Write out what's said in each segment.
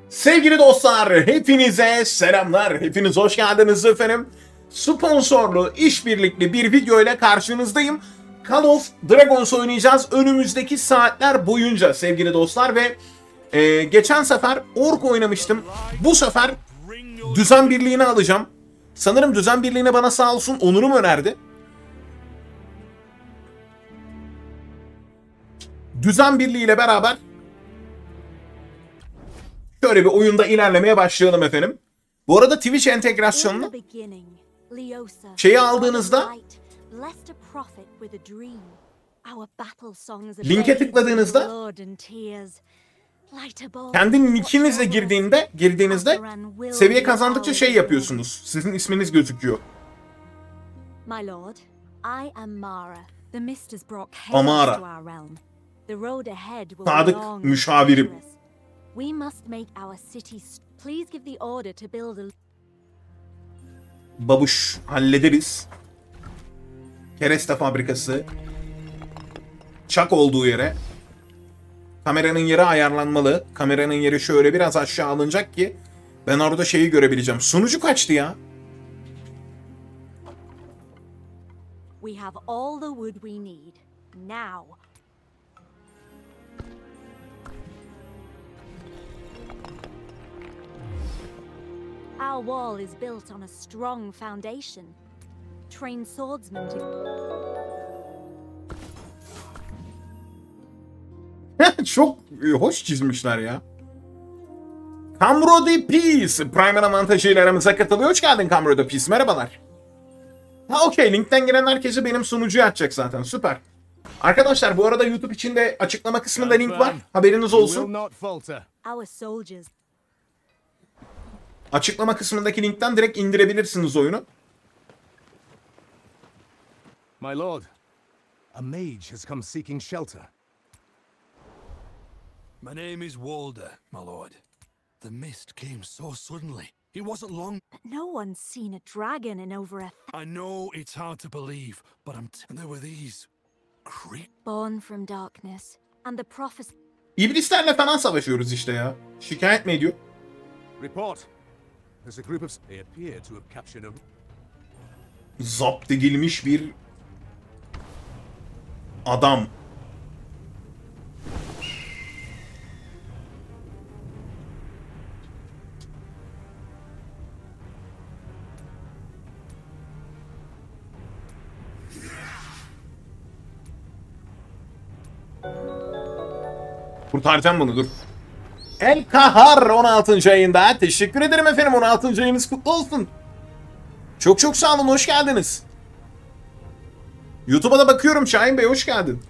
Sevgili dostlar, hepinize selamlar. Hepiniz hoş geldiniz efendim. Sponsorlu, işbirlikli bir video ile karşınızdayım. Call of Dragons oynayacağız önümüzdeki saatler boyunca sevgili dostlar ve geçen sefer Ork oynamıştım. Bu sefer Düzen Birliği'ni alacağım. Sanırım Düzen Birliği'ne bana sağ olsun Onur'um önerdi. Düzen Birliği ile beraber şöyle bir oyunda ilerlemeye başlayalım efendim. Bu arada Twitch entegrasyonunu şeyi aldığınızda linke tıkladığınızda kendi nickinizle girdiğinizde seviye kazandıkça şey yapıyorsunuz. Sizin isminiz gözüküyor. Amara. Sadık müşavirim. Babuş hallederiz. Kereste fabrikası. Çak olduğu yere. Kameranın yeri ayarlanmalı. Kameranın yeri şöyle biraz aşağı alınacak ki ben orada şeyi görebileceğim. Sunucu kaçtı ya? We have all the wood we need now. Our wall is built on a strong foundation. Train swordsmen to... Çok hoş çizmişler ya. Camro de Peace. Primer avantajıyla aramıza katılıyor. Hoş geldin Camro de Peace. Merhabalar. Ha okey. Linkten giren herkese benim sunucuya atacak zaten. Süper. Arkadaşlar bu arada YouTube için de açıklama kısmında link var. Haberiniz olsun. Açıklama kısmındaki linkten direkt indirebilirsiniz oyunu. My lord, a mage has come seeking shelter. My name is Walder, my lord. The mist came so suddenly. It wasn't long. No one's seen a dragon in over a... I know it's hard to believe, but there were these born from darkness and the prophecy. İblislerle falan savaşıyoruz işte ya. Şikayet mi ediyor? Report. There's a group of... They appear to have captured a... Zapt edilmiş bir adam. Kurtaracağım bunu, dur. El Kahar 16. ayında. Teşekkür ederim efendim. 16. ayınız kutlu olsun. Çok çok sağ olun. Hoş geldiniz. YouTube'a da bakıyorum. Şahin Bey hoş geldin.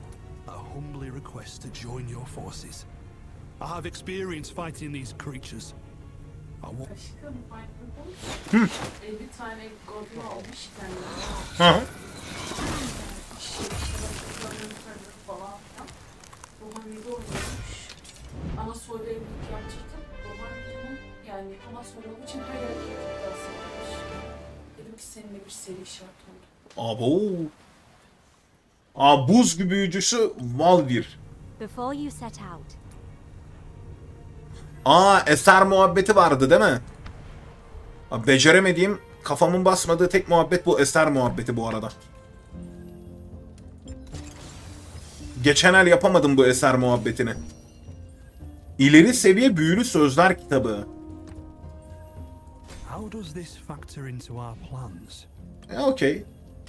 Bir tane goblin almış kendine. Hı hı. Ama soylu evlilik yaptırdım. Roman birinin yani ama soylu olduğu için her yere gittikten sonra dedim ki seninle bir seri şart oldu. Abo. Buz gibi büyücüsü Valdir. Eser muhabbeti vardı değil mi? Beceremediğim, kafamın basmadığı tek muhabbet bu Eser muhabbeti bu arada. Geçen el yapamadım bu Eser muhabbetini. İleri seviye büyülü sözler kitabı. Okey.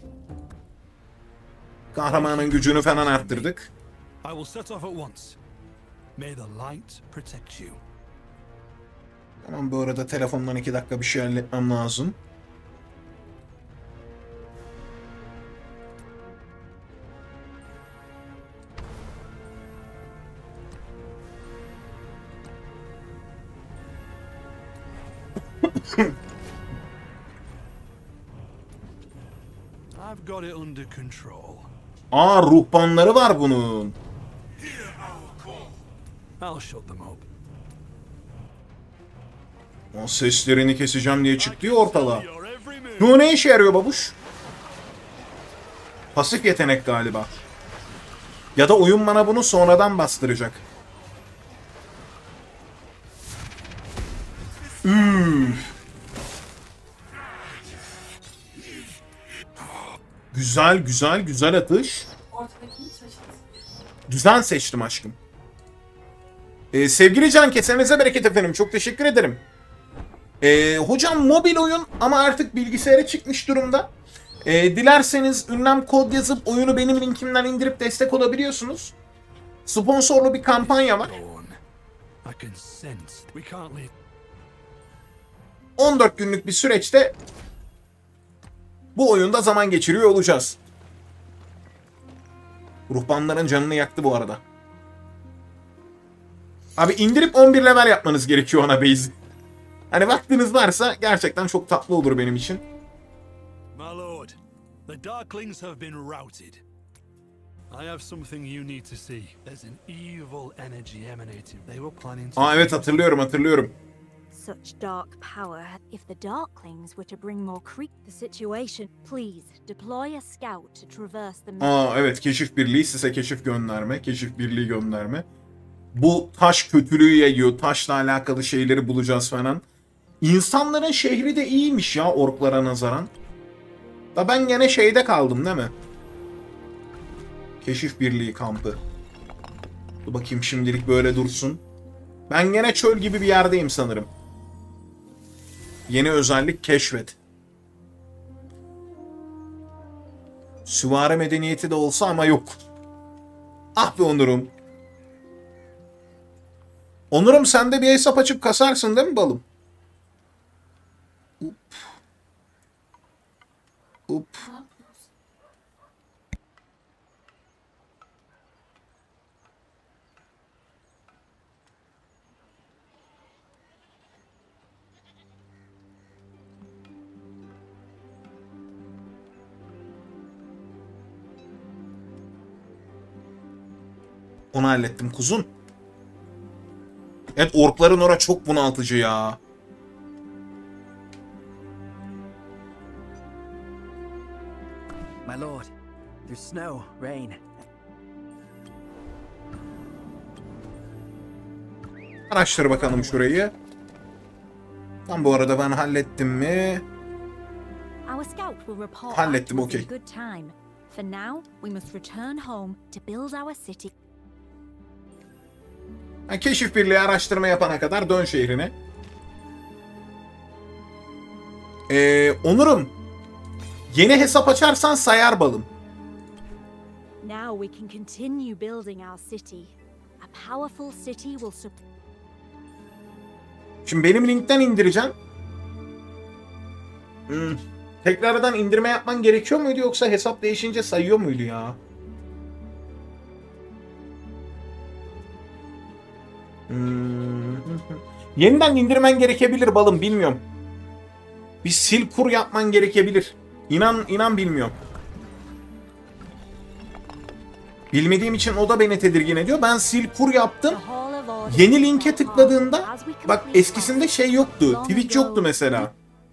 Kahramanın gücünü falan arttırdık. Tamam, bu arada telefondan 2 dakika bir şey halletmem lazım. I've got it under control. Ruhbanları var bunun. I'll shut them up. O seslerini keseceğim diye çıktı ya ortalığa. Bu ne işe yarıyor babuş? Pasif yetenek galiba. Ya da oyun bana bunu sonradan bastıracak. Güzel güzel güzel atış. Ortadakini seçtin. Güzel seçtim aşkım. Sevgili Can, kesenize bereket efendim. Çok teşekkür ederim. Hocam mobil oyun ama artık bilgisayara çıkmış durumda. Dilerseniz ünlem kod yazıp oyunu benim linkimden indirip destek olabiliyorsunuz. Sponsorlu bir kampanya var. I can sense we can't leave. 14 günlük bir süreçte bu oyunda zaman geçiriyor olacağız. Ruhbanların canını yaktı bu arada. Abi indirip 11 level yapmanız gerekiyor ona base. Hani vaktiniz varsa gerçekten çok tatlı olur benim için. My lord, the Darklings have been routed. I have something you need to see. There's an evil energy emanating. They were planning to... Evet hatırlıyorum. Such dark power. If the Darklings were to bring more creep the situation, please deploy a scout to traverse the... Evet, keşif birliği size keşif gönderme. Keşif birliği gönderme. Bu taş kötülüğü yayıyor. Taşla alakalı şeyleri bulacağız falan. İnsanların şehri de iyiymiş ya orklara nazaran. Da ben gene şeyde kaldım değil mi? Keşif birliği kampı. Dur bakayım şimdilik böyle dursun. Ben gene çöl gibi bir yerdeyim sanırım. Yeni özellik keşfet. Süvari medeniyeti de olsa ama yok. Ah be Onur'um. Onur'um sen de bir hesap açıp kasarsın değil mi balım? Up. Up. Ne yapıyorsun? Onu hallettim kuzum. Evet orkların ora çok bunaltıcı ya. My lord, there's snow, rain. Araştır bakalım şurayı. Tam bu arada ben hallettim mi? Our scout will report Hallettim, back to us okey. in good time. For now, we must return home to build our city. Ha, keşif birliği araştırma yapana kadar dön şehrine. Onur'um. Yeni hesap açarsan sayar balım. Now we can continue building our city. A powerful city will Şimdi benim linkten indireceğim. Tekrardan indirme yapman gerekiyor muydu yoksa hesap değişince sayıyor muydu ya? Yeniden indirmen gerekebilir balım, bilmiyorum. Bir sil kur yapman gerekebilir. İnan bilmiyorum. Bilmediğim için o da beni tedirgin ediyor. Ben sil kur yaptım. Yeni linke tıkladığında bak eskisinde şey yoktu. Twitch yoktu mesela.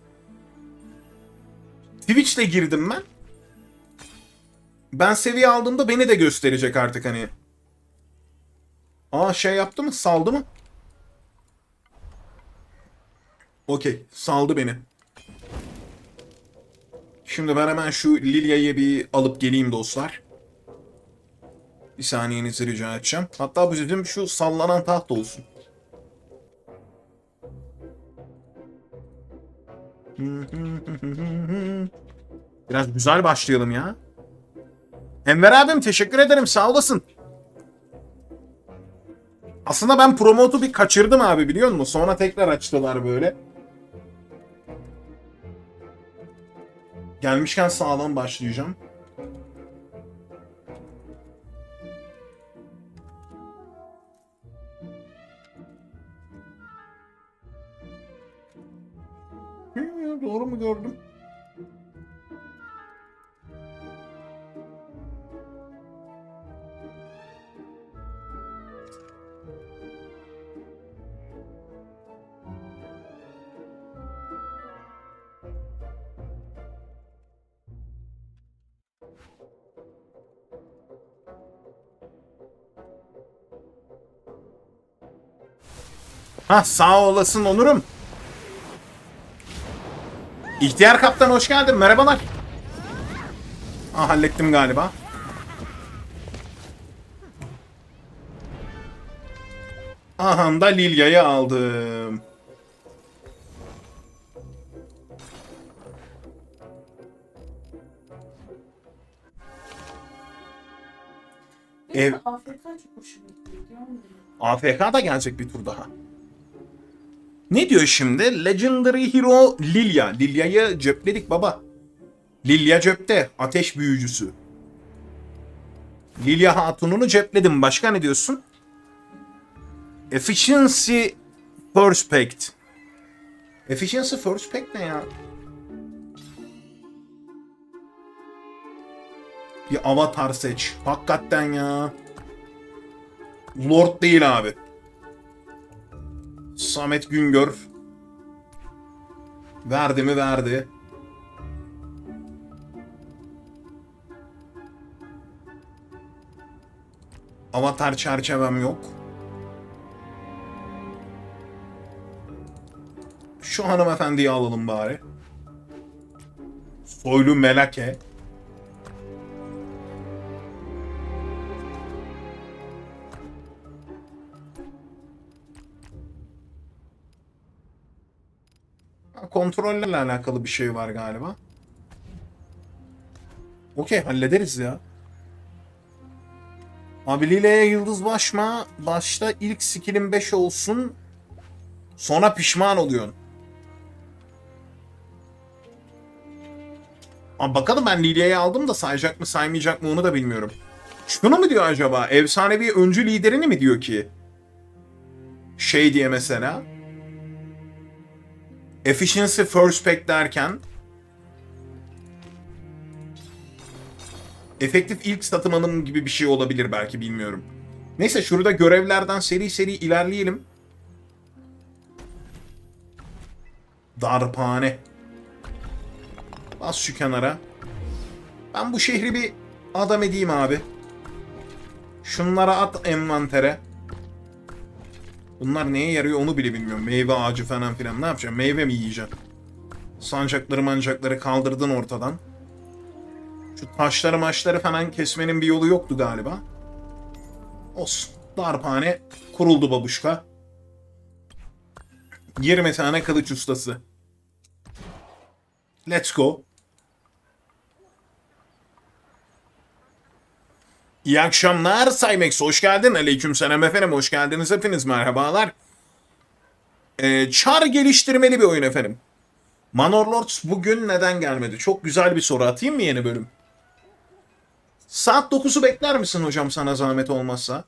Twitch'le girdim ben. Ben seviye aldığımda beni de gösterecek artık hani. Aa şey yaptı mı? Saldı mı? Okey. Saldı beni. Şimdi ben hemen şu Lilia'yı bir alıp geleyim dostlar. Bir saniyenizi rica edeceğim. Hatta bu bizim şu sallanan taht olsun. Biraz güzel başlayalım ya. Enver abim teşekkür ederim, sağ olasın. Aslında ben promotu bir kaçırdım abi, biliyor musun? Sonra tekrar açtılar böyle. Gelmişken sağlam başlayacağım. Doğru mu gördüm? Ha sağ olasın Onur'um. İhtiyar kaptan hoş geldin. Merhabalar. Hallettim galiba. Aha da Lilia'yı aldım. Benim de AFK çok hoşuma gidiyor. AFK da gelecek bir tur daha. Ne diyor şimdi? Legendary Hero Lilia. Lilia'yı cepledik baba. Lilia cepte. Ateş büyücüsü. Lilia hatununu cepledim. Başka ne diyorsun? Efficiency First Pact. Efficiency First Pact ne ya? Bir avatar seç. Hakikaten ya. Lord değil abi. Samet Güngör. Verdi mi verdi. Avatar çerçevem yok. Şu hanımefendiyi alalım bari. Soylu Melake. Kontrollerle alakalı bir şey var galiba. Okey, hallederiz ya. Abi Lile'ye yıldız başma. Başta ilk skill'in 5 olsun. Sonra pişman oluyorsun. Abi bakalım, ben Lile'yi aldım da sayacak mı saymayacak mı onu da bilmiyorum. Şunu mu diyor acaba? Efsanevi öncü liderini mi diyor ki? Şey diye mesela. Efficiency First Pack derken efektif ilk satın alım gibi bir şey olabilir belki, bilmiyorum. Neyse, şurada görevlerden seri seri ilerleyelim. Darphane. Bas şu kenara. Ben bu şehri bir adam edeyim abi. Şunlara at envantere. Bunlar neye yarıyor onu bile bilmiyorum. Meyve ağacı falan filan. Ne yapacağım? Meyve mi yiyeceğim? Sancakları mancakları kaldırdın ortadan. Şu taşları maçları falan kesmenin bir yolu yoktu galiba. Olsun. Darphane kuruldu babuşka. 20 tane kılıç ustası. Let's go. İyi akşamlar Cymex, hoş geldin. Aleykümselam efendim, hoş geldiniz hepiniz, merhabalar. Char geliştirmeli bir oyun efendim. Manor Lords bugün neden gelmedi? Çok güzel bir soru, atayım mı yeni bölüm? Saat 9'u bekler misin hocam, sana zahmet olmazsa?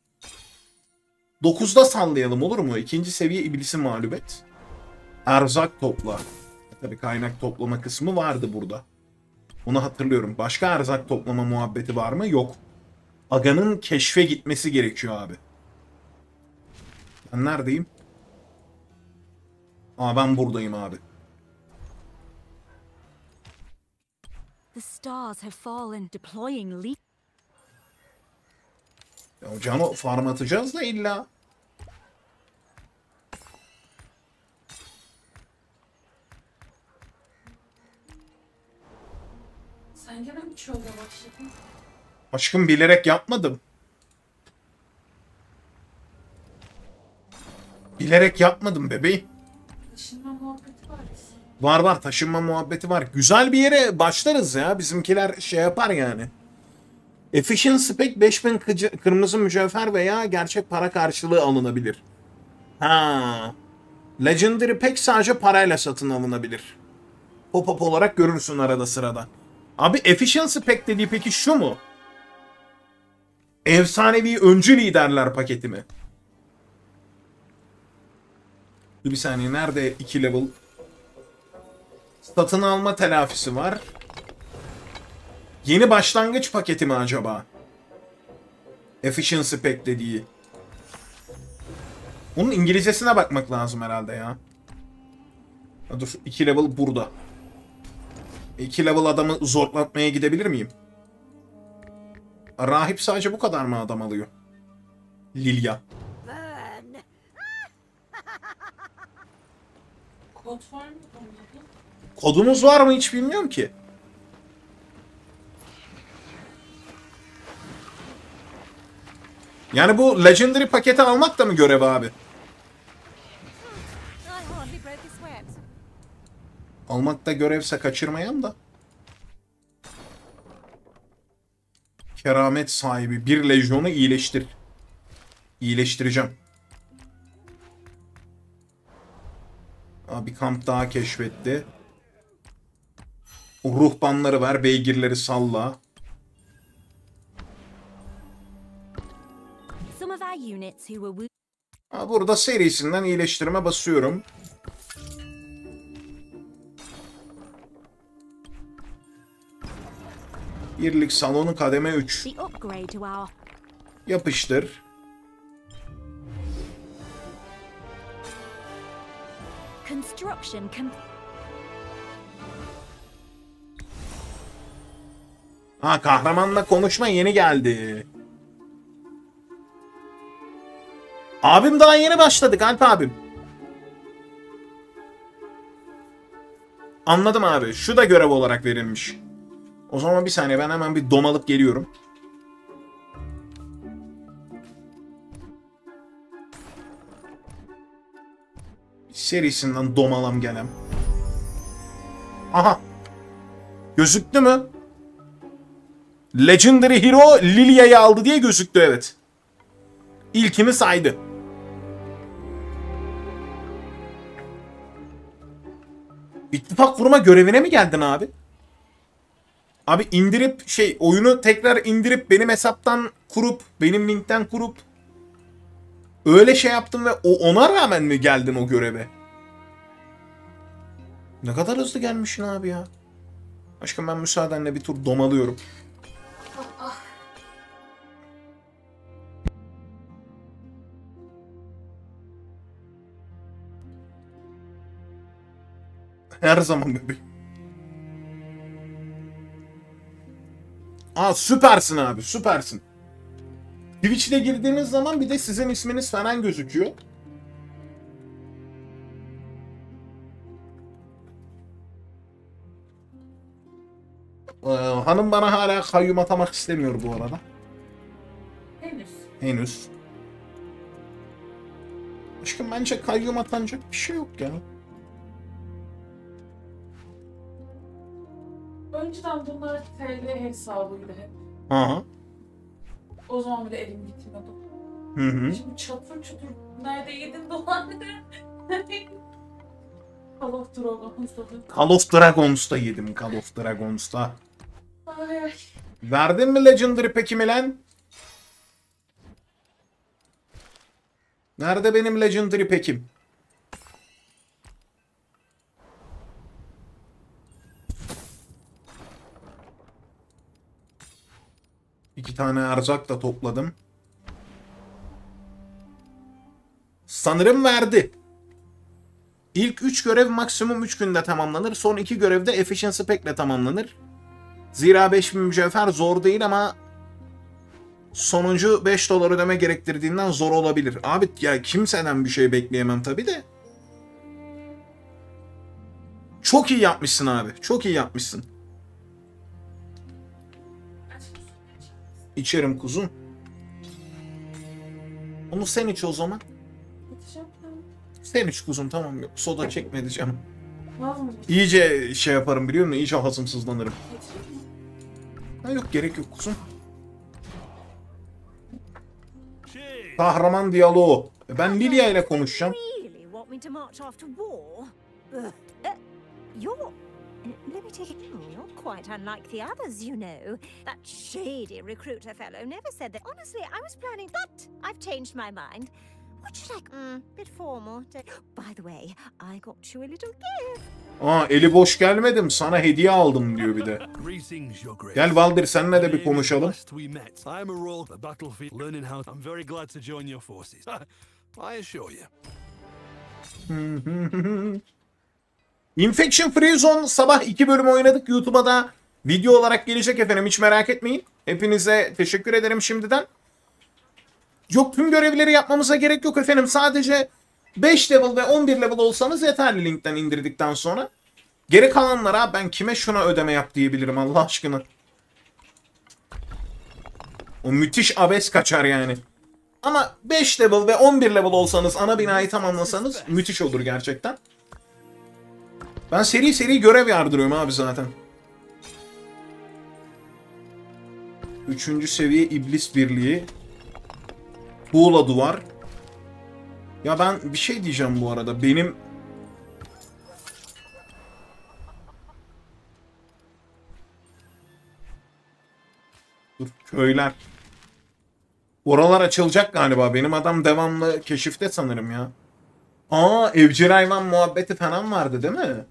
9'da sallayalım, olur mu? 2. seviye iblisi mağlup et. Erzak topla. Tabii kaynak toplama kısmı vardı burada. Onu hatırlıyorum. Başka erzak toplama muhabbeti var mı? Yok. Aga'nın keşfe gitmesi gerekiyor abi. Ben neredeyim? Ben buradayım abi. The stars have fallen, deploying leap. Ya Cano farm atacağız da illa. Sen gene mi çölde başladın? Aşkım, bilerek yapmadım. Bilerek yapmadım bebeğim. Taşınma muhabbeti var ya. Var var, taşınma muhabbeti var. Güzel bir yere başlarız ya. Bizimkiler şey yapar yani. Efficiency Pack 5000 kırmızı mücevher veya gerçek para karşılığı alınabilir. Legendary Pack sadece parayla satın alınabilir. Pop-up olarak görürsün arada sırada. Abi Efficiency Pack dediği peki şu mu? Efsanevi öncü liderler paketi mi? Dur bir saniye, nerede 2 level? Satın alma telafisi var. Yeni başlangıç paketi mi acaba? Efficiency Pack dediği. Onun İngilizcesine bakmak lazım herhalde ya. Dur, 2 level burada. 2 level adamı zorlatmaya gidebilir miyim? Rahip sadece bu kadar mı adam alıyor? Lilia. Kod var mı bunda? Kodumuz var mı hiç bilmiyorum ki. Yani bu Legendary paketi almak da mı görev abi? Almak da görevse kaçırmayayım da. Keramet sahibi bir lejyonu iyileştir. İyileştireceğim. Bir kamp daha keşfetti. O ruhbanları ver, beygirleri salla. Burada serisinden iyileştirme basıyorum. Birlik salonu kademe 3. Yapıştır. Kahramanla konuşma yeni geldi. Abim daha yeni başladık Alp abim. Anladım abi. Şu da görev olarak verilmiş. O zaman bir saniye ben hemen bir domalıp geliyorum. Serisinden domalam gelem. Aha. Gözüktü mü? Legendary Hero Lilia'yı aldı diye gözüktü evet. İlkini saydı. İttifak kurma görevine mi geldin abi? Abi indirip oyunu tekrar indirip benim hesaptan kurup benim linkten kurup öyle şey yaptım ve ona rağmen mi geldin o göreve? Ne kadar hızlı gelmişsin abi ya. Aşkım ben müsaadenle bir tur domalıyorum. Her zaman bebeğim. Süpersin abi, süpersin. Twitch'te girdiğiniz zaman bir de sizin isminiz falan gözüküyor. Hanım bana hala kayyum atamak istemiyor bu arada. Henüz. Aşkım bence kayyum atanacak bir şey yok ya. Önceden bunlar TL hesabıydı hep. Aha. O zaman bile elim gitmiyordu. Hı. Şimdi çatır çutur nerede yedin dolanları? Call of Dragons'ta. Call of Dragons'ta yedim. Call of Dragons'ta. Ay. Verdin mi Legendary peki Milan? Nerede benim Legendary pekim? İki tane erzak da topladım. Sanırım verdi. İlk 3 görev maksimum 3 günde tamamlanır. Son 2 görev de Efficiency Pack'le tamamlanır. Zira 5000 mücevher zor değil ama sonuncu 5 dolar ödeme gerektirdiğinden zor olabilir. Abi ya kimseden bir şey bekleyemem tabi de. Çok iyi yapmışsın abi. Çok iyi yapmışsın. İçerim kuzum. Onu sen iç o zaman. Sen iç kuzum tamam yok. Soda çekmedi canım. İyice şey yaparım biliyor musun? İyice hazımsızlanırım. Yok gerek yok kuzum. Kahraman diyaloğu. Ben Lilia ile konuşacağım. Let me take it. You're quite unlike the others, you know. That shady recruiter fellow never said that. Honestly, I was planning, but I've changed my mind. Would you like bit formal? By the way, I got you a little gift. Eli boş gelmedim. Sana hediye aldım diyor bir de. Gel Valdir seninle de bir konuşalım. Infection Free Zone sabah 2 bölüm oynadık. YouTube'a da video olarak gelecek efendim. Hiç merak etmeyin. Hepinize teşekkür ederim şimdiden. Yok tüm görevleri yapmamıza gerek yok efendim. Sadece 5 level ve 11 level olsanız yeterli linkten indirdikten sonra. Geri kalanlara ben kime şuna ödeme yap diyebilirim Allah aşkına. O müthiş abes kaçar yani. Ama 5 level ve 11 level olsanız, ana binayı tamamlasanız müthiş olur gerçekten. Ben seri seri görev yardırıyorum abi zaten. 3. seviye iblis birliği. Tuğla duvar. Ya ben bir şey diyeceğim bu arada. Benim... Dur, köyler. Oralar açılacak galiba. Benim adam devamlı keşifte sanırım ya. Aa, evcil hayvan muhabbeti falan vardı değil mi?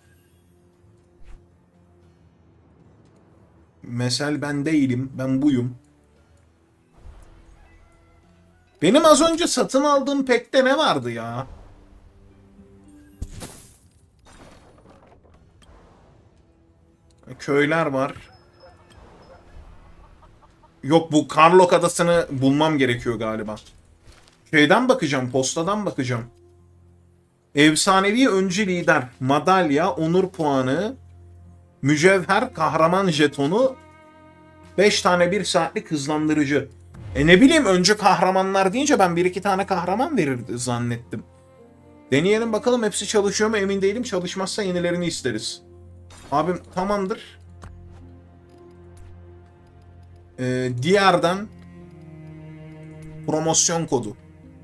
Mesel ben değilim. Ben buyum. Benim az önce satın aldığım pekte ne vardı ya? Köyler var. Yok, bu Karlok adasını bulmam gerekiyor galiba. Şeyden bakacağım, postadan bakacağım. Efsanevi öncü lider, madalya, onur puanı, mücevher, kahraman jetonu, 5 tane 1 saatlik hızlandırıcı. Ne bileyim, önce kahramanlar deyince ben 1-2 tane kahraman verirdi zannettim. Deneyelim bakalım, hepsi çalışıyor mu emin değilim. Çalışmazsa yenilerini isteriz. Abim tamamdır. Diğerden promosyon kodu.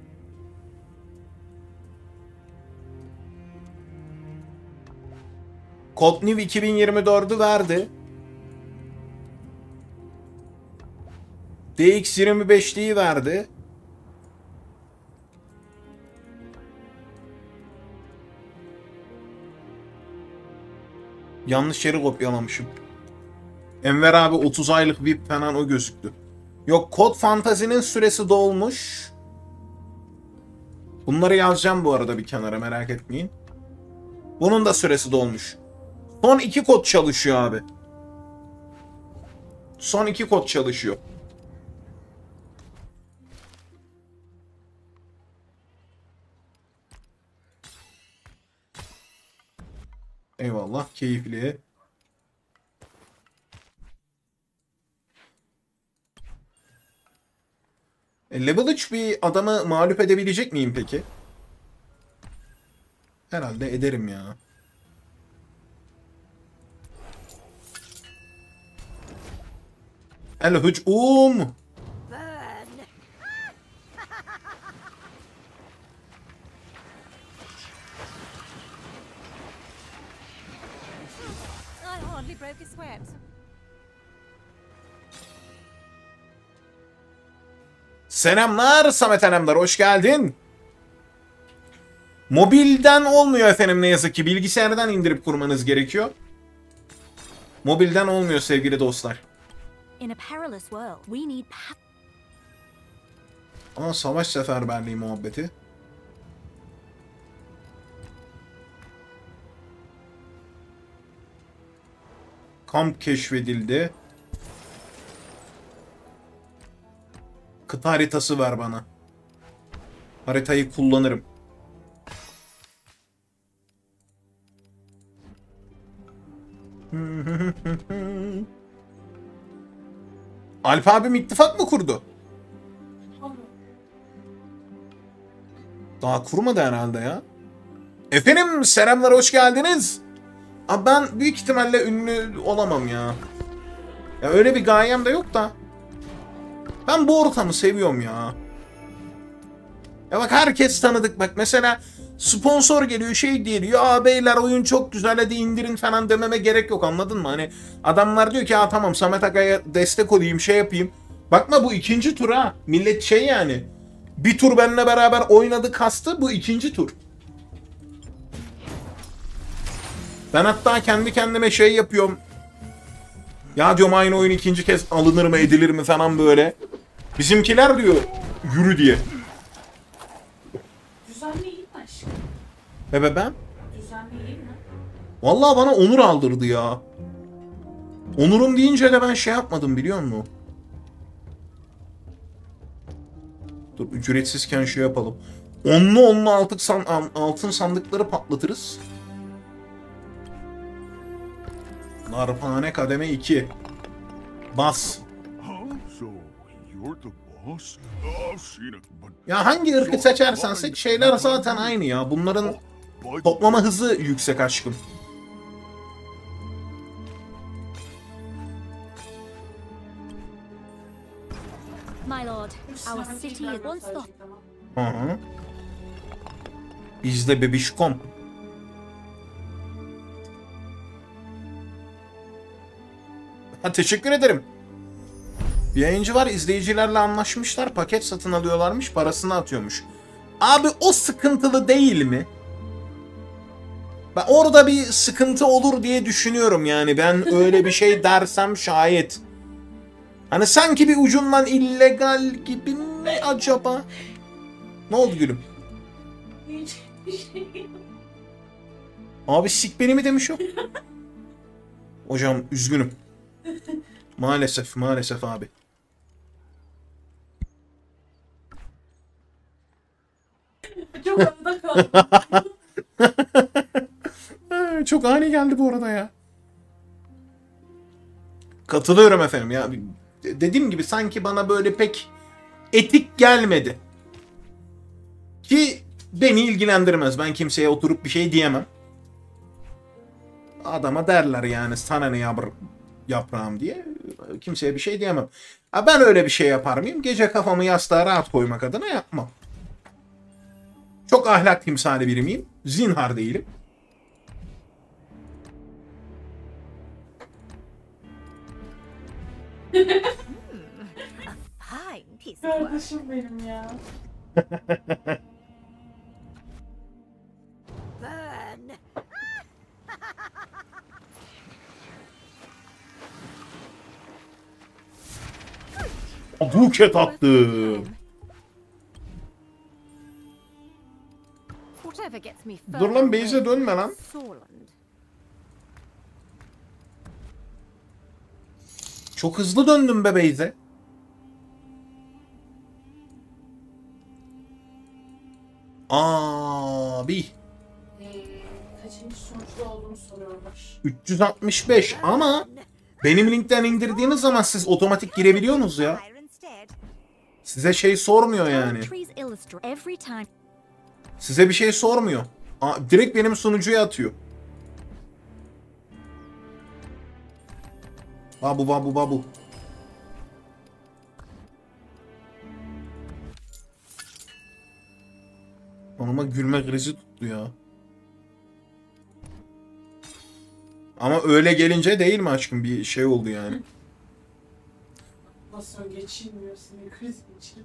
Kodniv 2024'ü verdi. DX25'liği verdi. Yanlış yeri kopyalamışım. Enver abi 30 aylık VIP falan o gözüktü. Yok, Kod Fantasy'nin süresi dolmuş. Bunları yazacağım bu arada bir kenara, merak etmeyin. Bunun da süresi dolmuş. Son 2 kod çalışıyor abi. Son 2 kod çalışıyor. Eyvallah, keyifli. Level 3 bir adamı mağlup edebilecek miyim peki? Herhalde ederim ya. El hücum. I hardly broke a sweat. Selamlar Samet Alemdar, hoş geldin. Mobilden olmuyor efendim ne yazık ki. Bilgisayardan indirip kurmanız gerekiyor. Mobilden olmuyor sevgili dostlar. In a perilous world, we need Ama savaş seferberliği muhabbeti. Kamp keşfedildi. Kıta haritası ver bana. Haritayı kullanırım. Alp abim ittifak mı kurdu? Daha kurmadı herhalde ya. Efendim selamlar, hoş geldiniz. Abi ben büyük ihtimalle ünlü olamam ya. Ya öyle bir gayem de yok da. Ben bu ortamı seviyorum ya. Ya bak, herkes tanıdık bak. Mesela sponsor geliyor, şey diyor. Ya beyler oyun çok güzel, hadi indirin falan dememe gerek yok, anladın mı? Hani adamlar diyor ki ya tamam Samet Aga'ya destek olayım, şey yapayım. Bakma bu 2. tur ha. Millet şey yani. Bir tur benimle beraber oynadı kastı, bu 2. tur. Ben hatta kendi kendime şey yapıyorum. Ya diyorum aynı oyun 2. kez alınır mı edilir mi falan böyle. Bizimkiler diyor yürü diye. Düzenli iyi mi aşkım? Ve ben? Düzenli iyi mi? Vallahi bana onur aldırdı ya. Onurum deyince de ben şey yapmadım biliyor musun? Dur, ücretsizken şey yapalım. Onlu altın sandıkları patlatırız. Narphane kademe 2. Bas. So you're the boss? I've seen it, but Ya hangi ırkı seçersen seç şeyler zaten aynı ya. Bunların toplama hızı yüksek aşkım. My lord, our Hepsinden city tekrar is once the mesaj ama. Hı hı. Bizde bebişkom. Ha, teşekkür ederim. Bir yayıncı var, izleyicilerle anlaşmışlar, paket satın alıyorlarmış, parasını atıyormuş. Abi o sıkıntılı değil mi? Ben orada bir sıkıntı olur diye düşünüyorum yani. Ben öyle bir şey dersem şayet. Hani sanki bir ucundan illegal gibi mi acaba? Ne oldu gülüm? Hiç bir şey yok. Abi sik beni mi demiş o? Hocam üzgünüm. Maalesef, maalesef abi. Çok arada kaldım. Çok ani geldi bu arada ya. Katılıyorum efendim ya. Dediğim gibi sanki bana böyle pek etik gelmedi. Ki beni ilgilendirmez. Ben kimseye oturup bir şey diyemem. Adama derler yani sana ne yaprağım diye. Kimseye bir şey diyemem. Ha, ben öyle bir şey yapar mıyım? Gece kafamı yastığa rahat koymak adına yapmam. Çok ahlak timsali biri miyim? Zinhar değilim. Fine piece of work. Kardeşim benim ya. Burn. Buket attı. whatever gets me Dur lan, further base'e away dönme lan. from Sorland. Çok hızlı döndüm be base'e. Abi. Kaçıncı sonuçta olduğunu soruyorlar. 365 ama benim linkten indirdiğiniz zaman siz otomatik girebiliyorsunuz ya. Fire instead. Size şey sormuyor yani. Trees illustrate every time. Size bir şey sormuyor. Direkt benim sunucuya atıyor. Babu babu babu. Onuma gülme krizi tuttu ya. Ama öyle gelince değil mi aşkım, bir şey oldu yani. Nasıl geçilmiyorsun? Kriz geçirecek.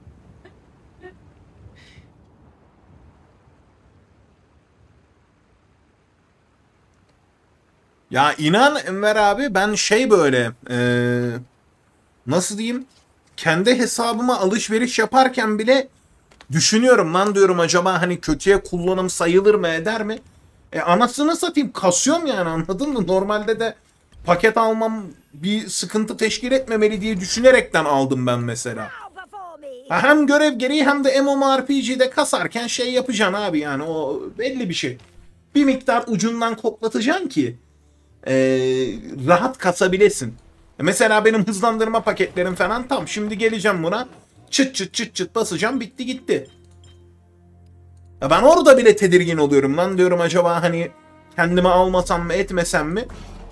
Ya inan Enver abi, ben şey böyle nasıl diyeyim, kendi hesabıma alışveriş yaparken bile düşünüyorum lan, diyorum acaba hani kötüye kullanım sayılır mı eder mi? Anasını satayım, kasıyorum yani, anladın mı? Normalde de paket almam bir sıkıntı teşkil etmemeli diye düşünerekten aldım ben mesela. Bow before me. Hem görev gereği hem de MMORPG'de kasarken şey yapacaksın abi, yani o belli bir şey. Bir miktar ucundan koklatacaksın ki rahat kasabilesin. Mesela benim hızlandırma paketlerim falan tam. Şimdi geleceğim buna. Çıt çıt çıt çıt basacağım, bitti gitti. Ya ben orada bile tedirgin oluyorum lan, diyorum acaba hani kendime almasam mı etmesem mi?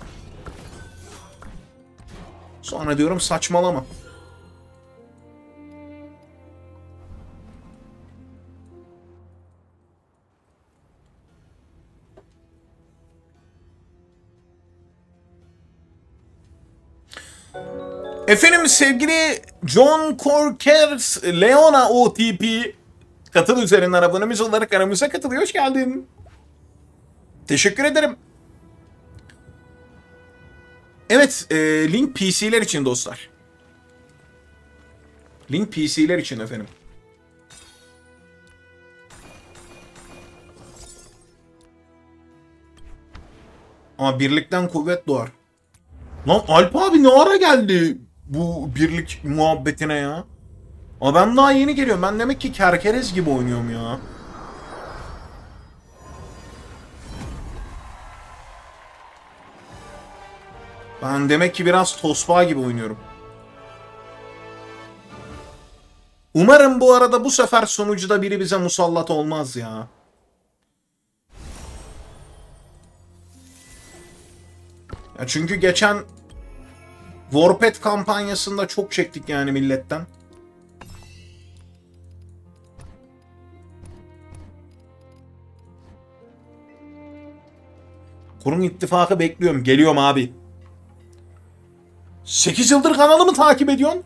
Sonra diyorum saçmalama. Efendim sevgili John Corkers Leona OTP katıl üzerinden abonemiz olarak aramıza katılıyor. Hoş geldin. Teşekkür ederim. Evet, link PC'ler için dostlar. Link PC'ler için efendim. Ama birlikten kuvvet doğar. Lan Alp abi ne ara geldi bu birlik muhabbetine ya? Ama ben daha yeni geliyorum. Ben demek ki kerkerez gibi oynuyorum ya. Ben demek ki biraz tosbağa gibi oynuyorum. Umarım bu arada bu sefer sonucuda biri bize musallat olmaz ya. Ya çünkü geçen Warped kampanyasında çok çektik yani milletten. Kurum ittifakı bekliyorum. Geliyorum abi. 8 yıldır kanalımı takip ediyorsun.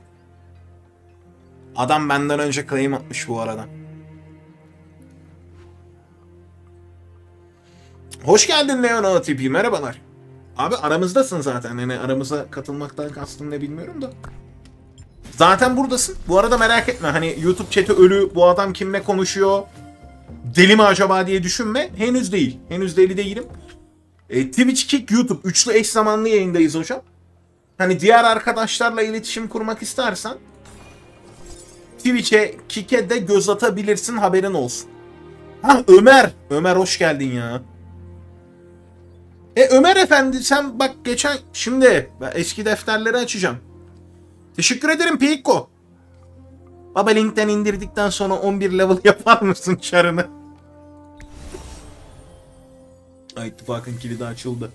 Adam benden önce claim atmış bu arada. Hoş geldin Leon TV. Merhabalar. Abi aramızdasın zaten. Yani aramıza katılmaktan kastım ne bilmiyorum da. Zaten buradasın. Bu arada merak etme. Hani YouTube chat'i ölü. Bu adam kimle konuşuyor? Deli mi acaba diye düşünme. Henüz değil. Henüz deli değilim. Twitch, Kick, YouTube. Üçlü eş zamanlı yayındayız hocam. Hani diğer arkadaşlarla iletişim kurmak istersen Twitch'e, Kick'e de göz atabilirsin, haberin olsun. Ha Ömer. Ömer hoş geldin ya. Ömer efendi sen bak geçen şimdi ben eski defterleri açacağım. Teşekkür ederim Piko. Baba linkten indirdikten sonra 11 level yapar mısın çarını? Ay ittifakın kilidi açıldı.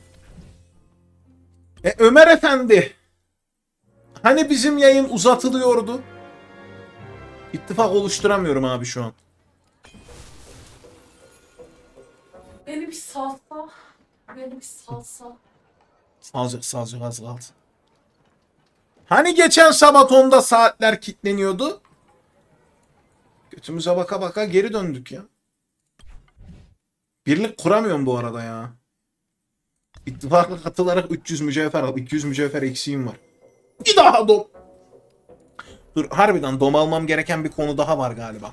Ömer efendi. Hani bizim yayın uzatılıyordu? İttifak oluşturamıyorum abi şu an. Beni bir salsa. Beni bir salsa. Salacak az kaldı. Hani geçen Sabaton'da saatler kilitleniyordu? Götümüze baka baka geri döndük ya. Birlik kuramıyorum bu arada ya. İttifaka katılarak 300 mücevher al. 200 mücevher eksiğim var. Bir daha dom. Dur harbiden dom almam gereken bir konu daha var galiba.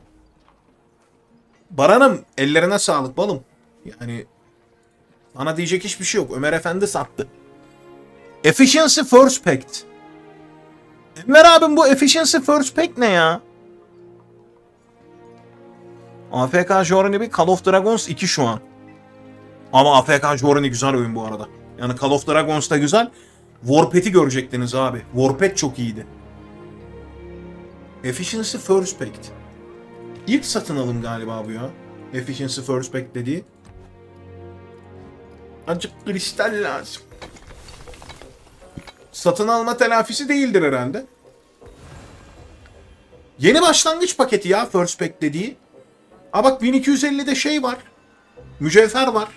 Baran'ım ellerine sağlık balım. Yani bana diyecek hiçbir şey yok. Ömer Efendi sattı. Efficiency First Pact. Ömer abim bu Efficiency First Pact ne ya? AFK Journey bir Call of Dragons 2 şu an. Ama AFK Journey güzel oyun bu arada. Yani Call of Dragons da güzel. Warped'i görecektiniz abi. Warped çok iyiydi. Efficiency First Pact. İlk satın alım galiba bu ya. Efficiency First Pact dediği. Azıcık kristal lazım. Satın alma telafisi değildir herhalde. Yeni başlangıç paketi ya First Pack dediği. Aa bak 1250'de şey var. Mücevher var.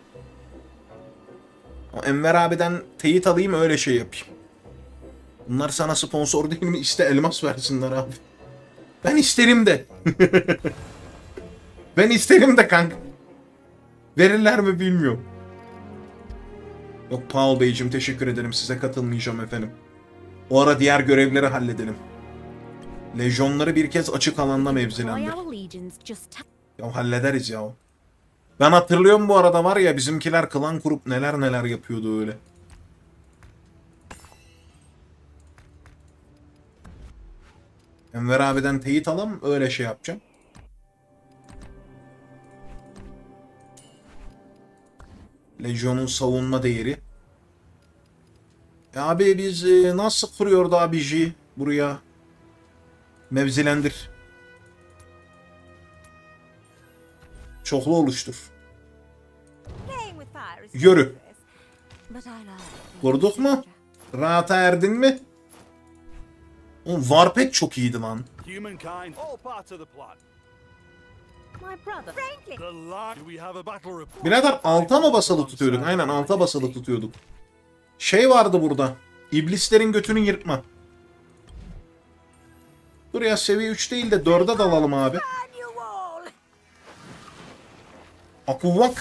Enver abiden teyit alayım öyle şey yapayım. Bunlar sana sponsor değil mi? İşte elmas versinler abi. Ben isterim de. Ben isterim de kanka. Verirler mi bilmiyorum. Yok Paul Beyciğim teşekkür ederim. Size katılmayacağım efendim. O ara diğer görevleri halledelim. Lejyonları bir kez açık alanda mevzilendir. Ya hallederiz ya. Ben hatırlıyorum bu arada var ya bizimkiler klan kurup neler neler yapıyordu öyle. Enver abiden teyit alalım öyle şey yapacağım. Lejyon'un savunma değeri. Abi biz nasıl kuruyordu abici buraya? Mevzilendir. Çoklu oluştur. Yürü. Vurduk mu? Rahata erdin mi? Oğlum Warped çok iyiydi lan. Humankind, all part of the plan. Birader alta mı basılı tutuyorduk? Aynen alta basılı tutuyorduk. Şey vardı burada. İblislerin götünü yırtma. Dur ya seviye 3 değil de 4'e dalalım abi. Akuvvak.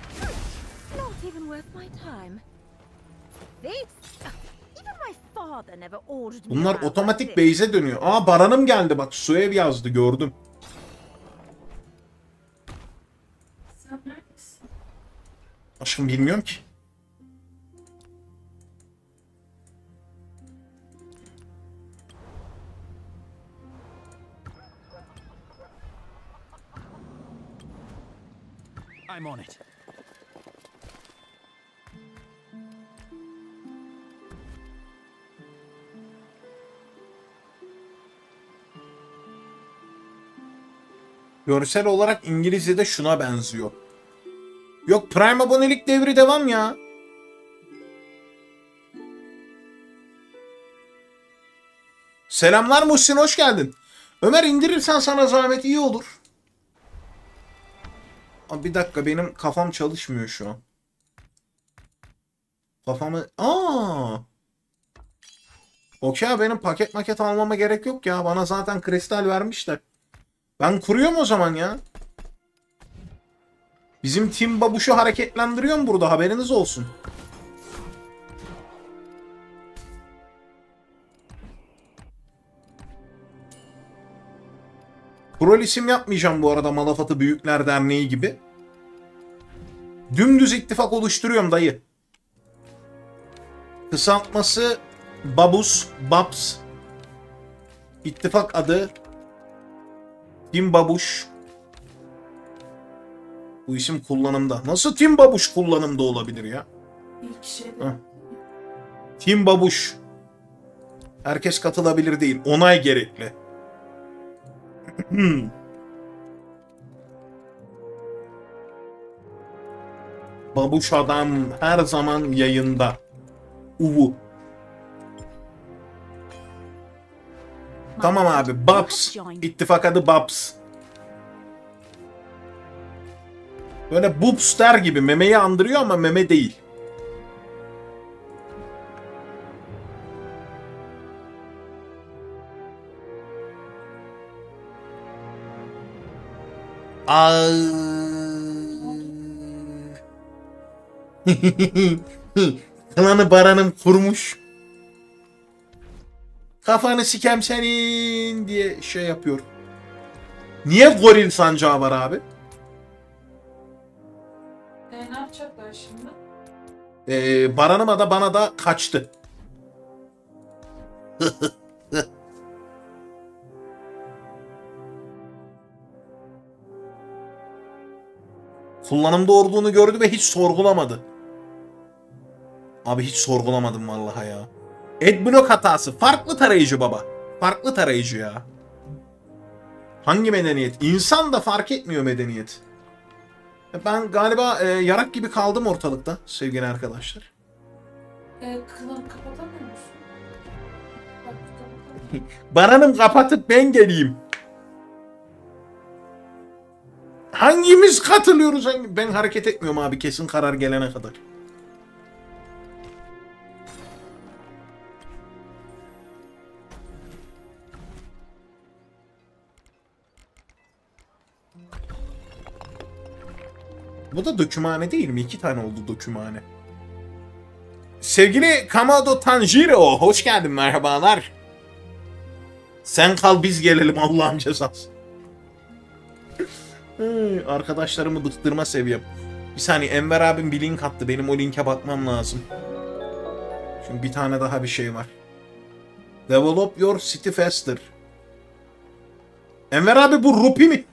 Bunlar otomatik base'e dönüyor. Aa Baran'ım geldi bak Suev yazdı gördüm. Sen neredesin? Aşkım bilmiyorum ki. I'm on it. Görsel olarak İngilizce'de şuna benziyor. Yok, Prime abonelik devri devam ya. Selamlar Muhsin, hoş geldin. Ömer, indirirsen sana zahmet iyi olur. Abi bir dakika, benim kafam çalışmıyor şu an. Kafamı... Okey, benim paket almama gerek yok ya. Bana zaten kristal vermişler. Ben kuruyorum o zaman ya. Bizim Tim Babuş'u hareketlendiriyorum burada, haberiniz olsun. Troll isim yapmayacağım bu arada, Malafatı Büyükler Derneği gibi. Dümdüz ittifak oluşturuyorum dayı. Kısaltması Babus, Babs. İttifak adı Tim Babuş. Bu isim kullanımda. Nasıl Tim Babuş kullanımda olabilir ya? İlk şeyde. Tim Babuş. Herkes katılabilir değil. Onay gerekli. Babuş adam her zaman yayında. Uvu. Tamam abi. Babs. İttifak adı Babs. Böyle Boobs der gibi memeyi andırıyor ama meme değil. Klanı Baran'ım kurmuş. Kafanı sikem senin diye şey yapıyor. Niye goril sancağı var abi? Ne yapacaklar şimdi? Baran'ıma da bana da kaçtı. Kullanımda olduğunu gördü ve hiç sorgulamadı. Abi hiç sorgulamadım vallahi ya. Adblock hatası. Farklı tarayıcı baba. Farklı tarayıcı ya. Hangi medeniyet? İnsan da fark etmiyor medeniyet. Ben galiba yarak gibi kaldım ortalıkta sevgili arkadaşlar. Klanı kapatamıyor musun? Bak, kapatamıyor. Baran'ım kapatıp ben geleyim. Hangimiz katılıyoruz? Ben hareket etmiyorum abi kesin karar gelene kadar. Bu da dökümhane değil mi? 2 tane oldu dökümhane. Sevgili Kamado Tanjiro, hoş geldin, merhabalar. Sen kal biz gelelim Allah'ın cezası. Arkadaşlarımı bıktırma seviyem. Bir saniye, Enver abim bir link attı. Benim o linke bakmam lazım. Şimdi bir tane daha bir şey var. Develop your city faster. Enver abi bu Rupi mi?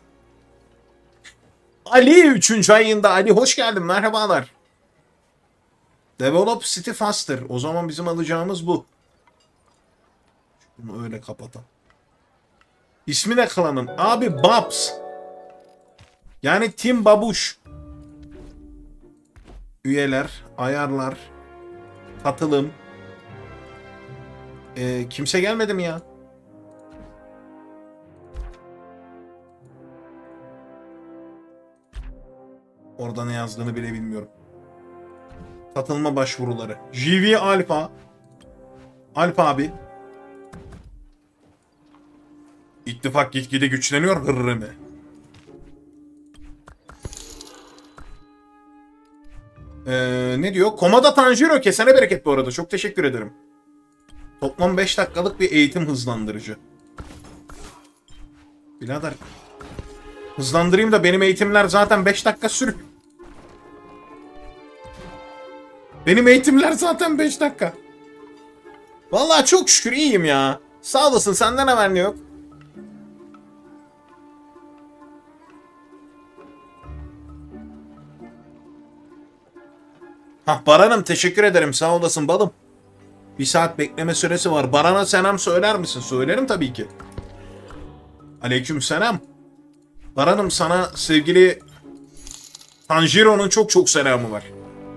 Ali 3. ayında. Ali hoş geldin, merhabalar. Develop city faster. O zaman bizim alacağımız bu. Bunu öyle kapatalım. İsmi ne klanın? Abi Babs. Yani Tim Babuş. Üyeler, ayarlar, katılım. Kimse gelmedi mi ya? Orada ne yazdığını bile bilmiyorum. Katılma başvuruları. JV Alfa. Alfa abi. İttifak gitgide güçleniyor, hırrı mı? Ne diyor? Komada Tanjiro, kesene bereket bu arada. Çok teşekkür ederim. Toplam 5 dakikalık bir eğitim hızlandırıcı. Birader. Hızlandırayım da benim eğitimler zaten 5 dakika sürüyor. Benim eğitimler zaten 5 dakika. Vallahi çok şükür iyiyim ya. Sağ olasın, senden ne var ne yok. Hah Baran'ım, teşekkür ederim, sağ olasın balım. 1 saat bekleme süresi var. Baran'a selam söyler misin? Söylerim tabii ki. Aleyküm selam. Baran'ım sana sevgili Tanjiro'nun çok çok selamı var.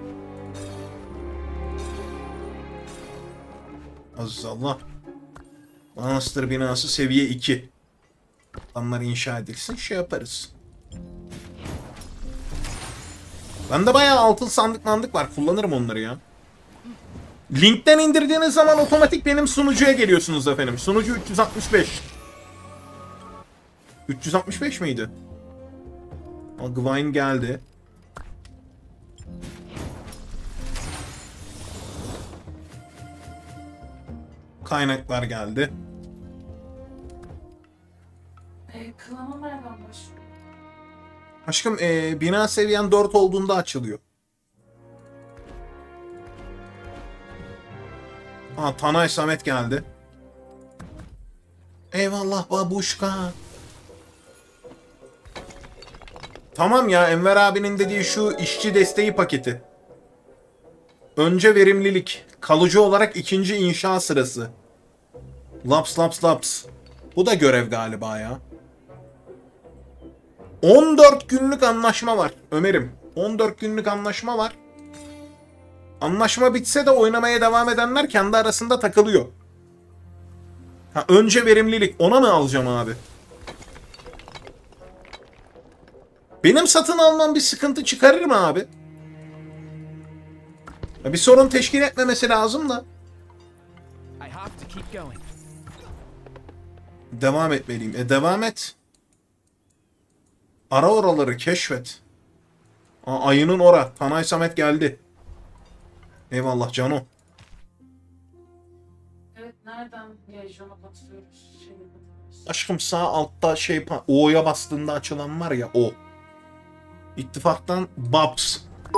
Aziz Allah. Manastır binası seviye 2. Onlar inşa edilsin, şey yaparız. Bende bayağı altın sandık var. Kullanırım onları ya. Linkten indirdiğiniz zaman otomatik benim sunucuya geliyorsunuz efendim. Sunucu 365. 365 miydi? Gvine geldi. Kaynaklar geldi. Klama nereden başlıyor? Aşkım bina seviyen 4 olduğunda açılıyor. Tanay Samet geldi. Eyvallah babuşka. Tamam ya, Enver abinin dediği şu işçi desteği paketi. Önce verimlilik. Kalıcı olarak ikinci inşa sırası. Laps. Bu da görev galiba ya. 14 günlük anlaşma var Ömer'im. 14 günlük anlaşma var. Anlaşma bitse de oynamaya devam edenler kendi arasında takılıyor. Önce verimlilik. Ona mı alacağım abi? Benim satın almam bir sıkıntı çıkarır mı abi? Bir sorun teşkil etmemesi lazım da. Devam etmeliyim. Devam et. Ara oraları keşfet. Ayının ora. Tanay Samet geldi. Eyvallah Cano. Evet, nereden Yajjon'a katılıyoruz? Aşkım sağ altta O'ya bastığında açılan var ya, o. İttifaktan Babs.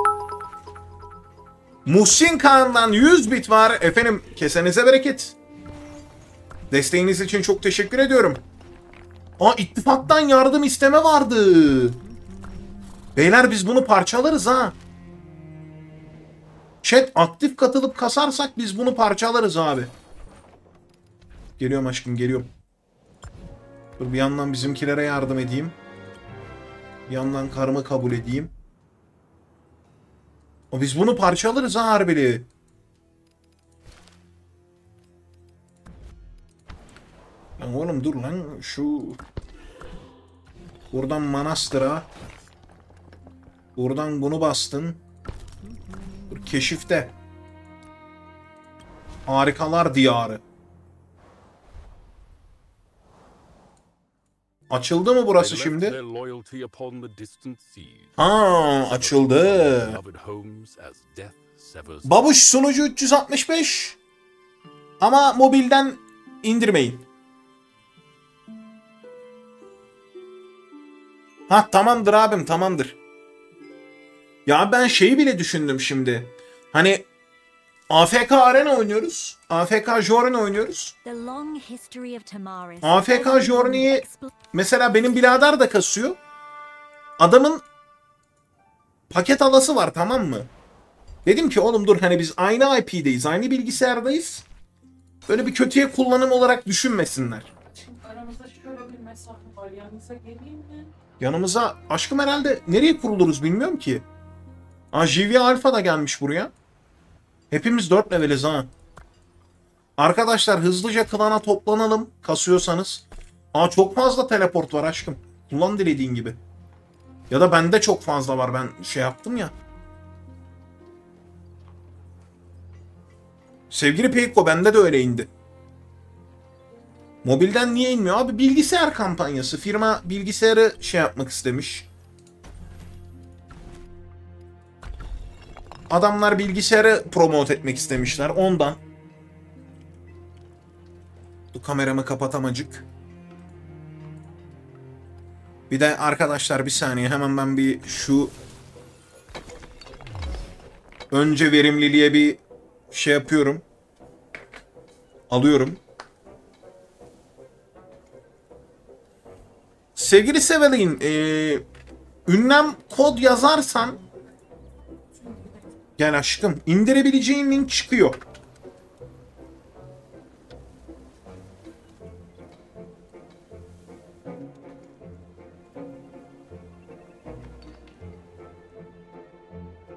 Muhsin Kağan'dan 100 bit var. Efendim kesenize bereket. Desteğiniz için çok teşekkür ediyorum. İttifaktan yardım isteme vardı. Beyler biz bunu parçalarız ha. Chat aktif katılıp kasarsak biz bunu parçalarız abi. Geliyorum aşkım, geliyorum. Dur bir yandan bizimkilere yardım edeyim. Bir yandan karımı kabul edeyim. Biz bunu parçalarız ha harbili. Lan oğlum dur lan şu... Buradan Manastır'a. Buradan bunu bastın. Dur, keşifte. Harikalar diyarı. Açıldı mı burası şimdi? Açıldı. Babuş sunucu 365. Ama mobilden indirmeyin. Tamamdır abim, tamamdır. Ya ben şeyi bile düşündüm şimdi. Hani AFK Arena oynuyoruz. AFK Journey oynuyoruz. AFK Journey'i mesela benim birader de kasıyor. Adamın paket alası var, tamam mı? Dedim ki oğlum dur, hani biz aynı IP'deyiz, aynı bilgisayardayız. Böyle bir kötüye kullanım olarak düşünmesinler. Şimdi aramızda şöyle bir mesafe var. Yanınıza geleyim mi? Yanımıza aşkım herhalde nereye kuruluruz bilmiyorum ki. JV Alpha da gelmiş buraya. Hepimiz 4 leveliz ha. Arkadaşlar hızlıca klana toplanalım kasıyorsanız. Çok fazla teleport var aşkım. Kullan dilediğin gibi. Ya da bende çok fazla var, ben şey yaptım ya. Sevgili Peiko bende de öyle indi. Mobilden niye inmiyor? Abi bilgisayar kampanyası. Firma bilgisayarı şey yapmak istemiş. Adamlar bilgisayarı promote etmek istemişler. Ondan. Bu kameramı kapatamacık. Bir de arkadaşlar bir saniye hemen ben bir şu önce verimliliğe bir şey yapıyorum. Alıyorum. Sevgili Sevelin, ünlem kod yazarsan gel aşkım, indirebileceğin link çıkıyor.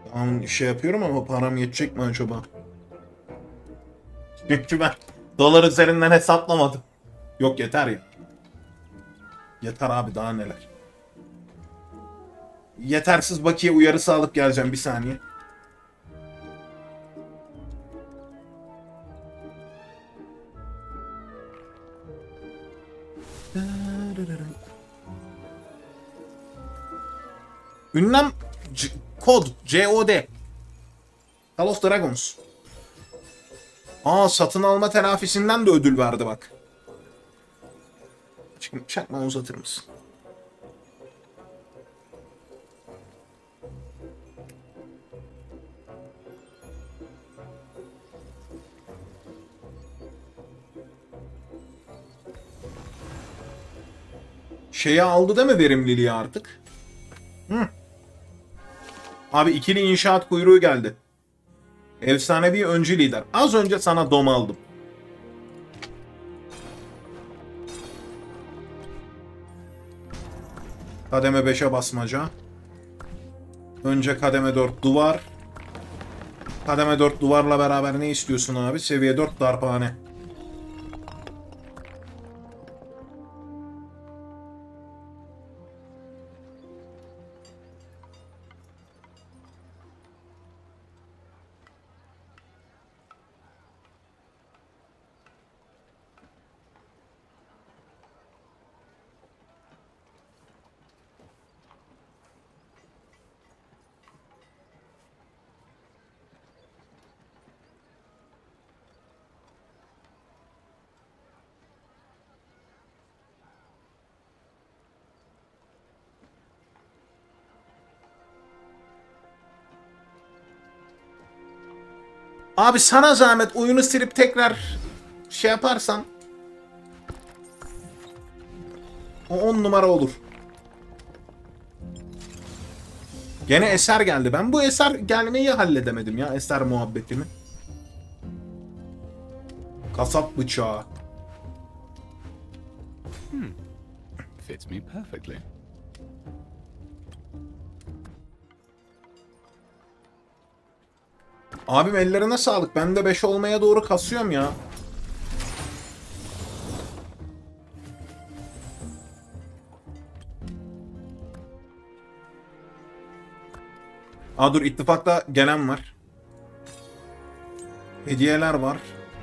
Ben şey yapıyorum ama param yetecek mi acaba? Çünkü ben dolar üzerinden hesaplamadım. Yok yeter ya. Yeter abi daha neler. Yetersiz bakiye uyarısı alıp geleceğim bir saniye. Ünlem kod COD Call of Dragons. Satın alma telafisinden de ödül verdi bak. Şimdi çakma uzatır mısın? Şeyi aldı değil mi verimliliği artık? Hı. Abi ikili inşaat kuyruğu geldi. Efsanevi öncü lider. Az önce sana dom aldım. Kademe 5'e basmaca. Önce kademe 4 duvar. Kademe 4 duvarla beraber ne istiyorsun abi? Seviye 4 darphane. Abi sana zahmet oyunu silip tekrar şey yaparsan o 10 numara olur. Gene eser geldi. Ben bu eser gelmeyi halledemedim ya. Eser muhabbetimi. Kasap bıçağı. Fits me perfectly. Abim ellerine sağlık. Ben de 5 olmaya doğru kasıyorum ya. Dur ittifakta gelen var. Hediyeler var.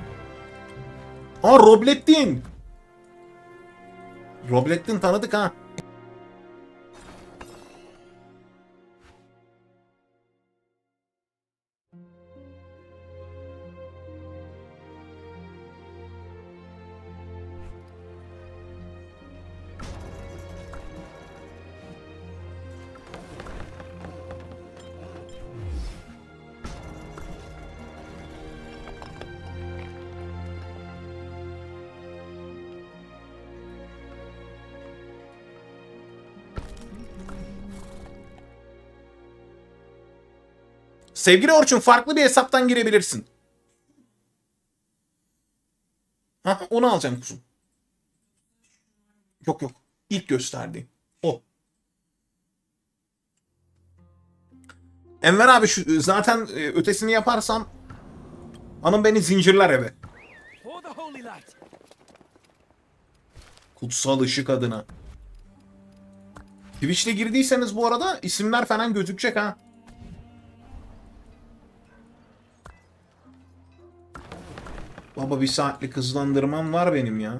Roblettin. Roblettin tanıdık ha. Sevgili Orçun farklı bir hesaptan girebilirsin. Onu alacağım kuzum. Yok. İlk gösterdiğim. O. Enver abi zaten ötesini yaparsam hanım beni zincirler eve. Kutsal ışık adına. Twitch'te girdiyseniz bu arada isimler falan gözükecek ha. Baba bir saatlik hızlandırmam var benim ya.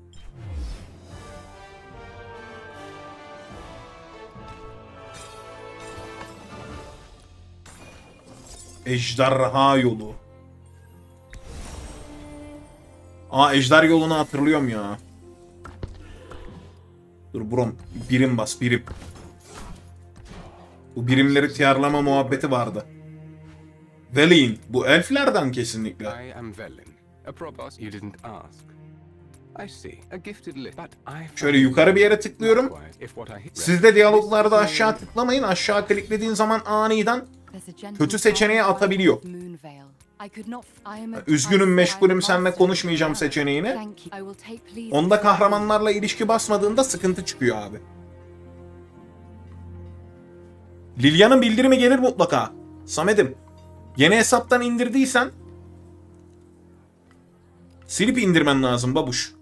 Ejderha yolu. Ejder yolunu hatırlıyorum ya. Dur brom. Birim bas birim. Bu birimleri tiyarlama muhabbeti vardı. Velin. Bu elflerden kesinlikle. I am Velin. A propos you didn't ask. I see. A gifted list, but I Şöyle yukarı bir yere tıklıyorum. Siz de diyaloglarda aşağı tıklamayın. Aşağı kliklediğin zaman aniden kötü seçeneğe atabiliyor. Üzgünüm, meşgulüm, seninle konuşmayacağım seçeneğine. Onda kahramanlarla ilişki basmadığında sıkıntı çıkıyor abi. Lilia'nın bildirimi gelir mutlaka. Samet'im, yeni hesaptan indirdiysen silip indirmen lazım babuş.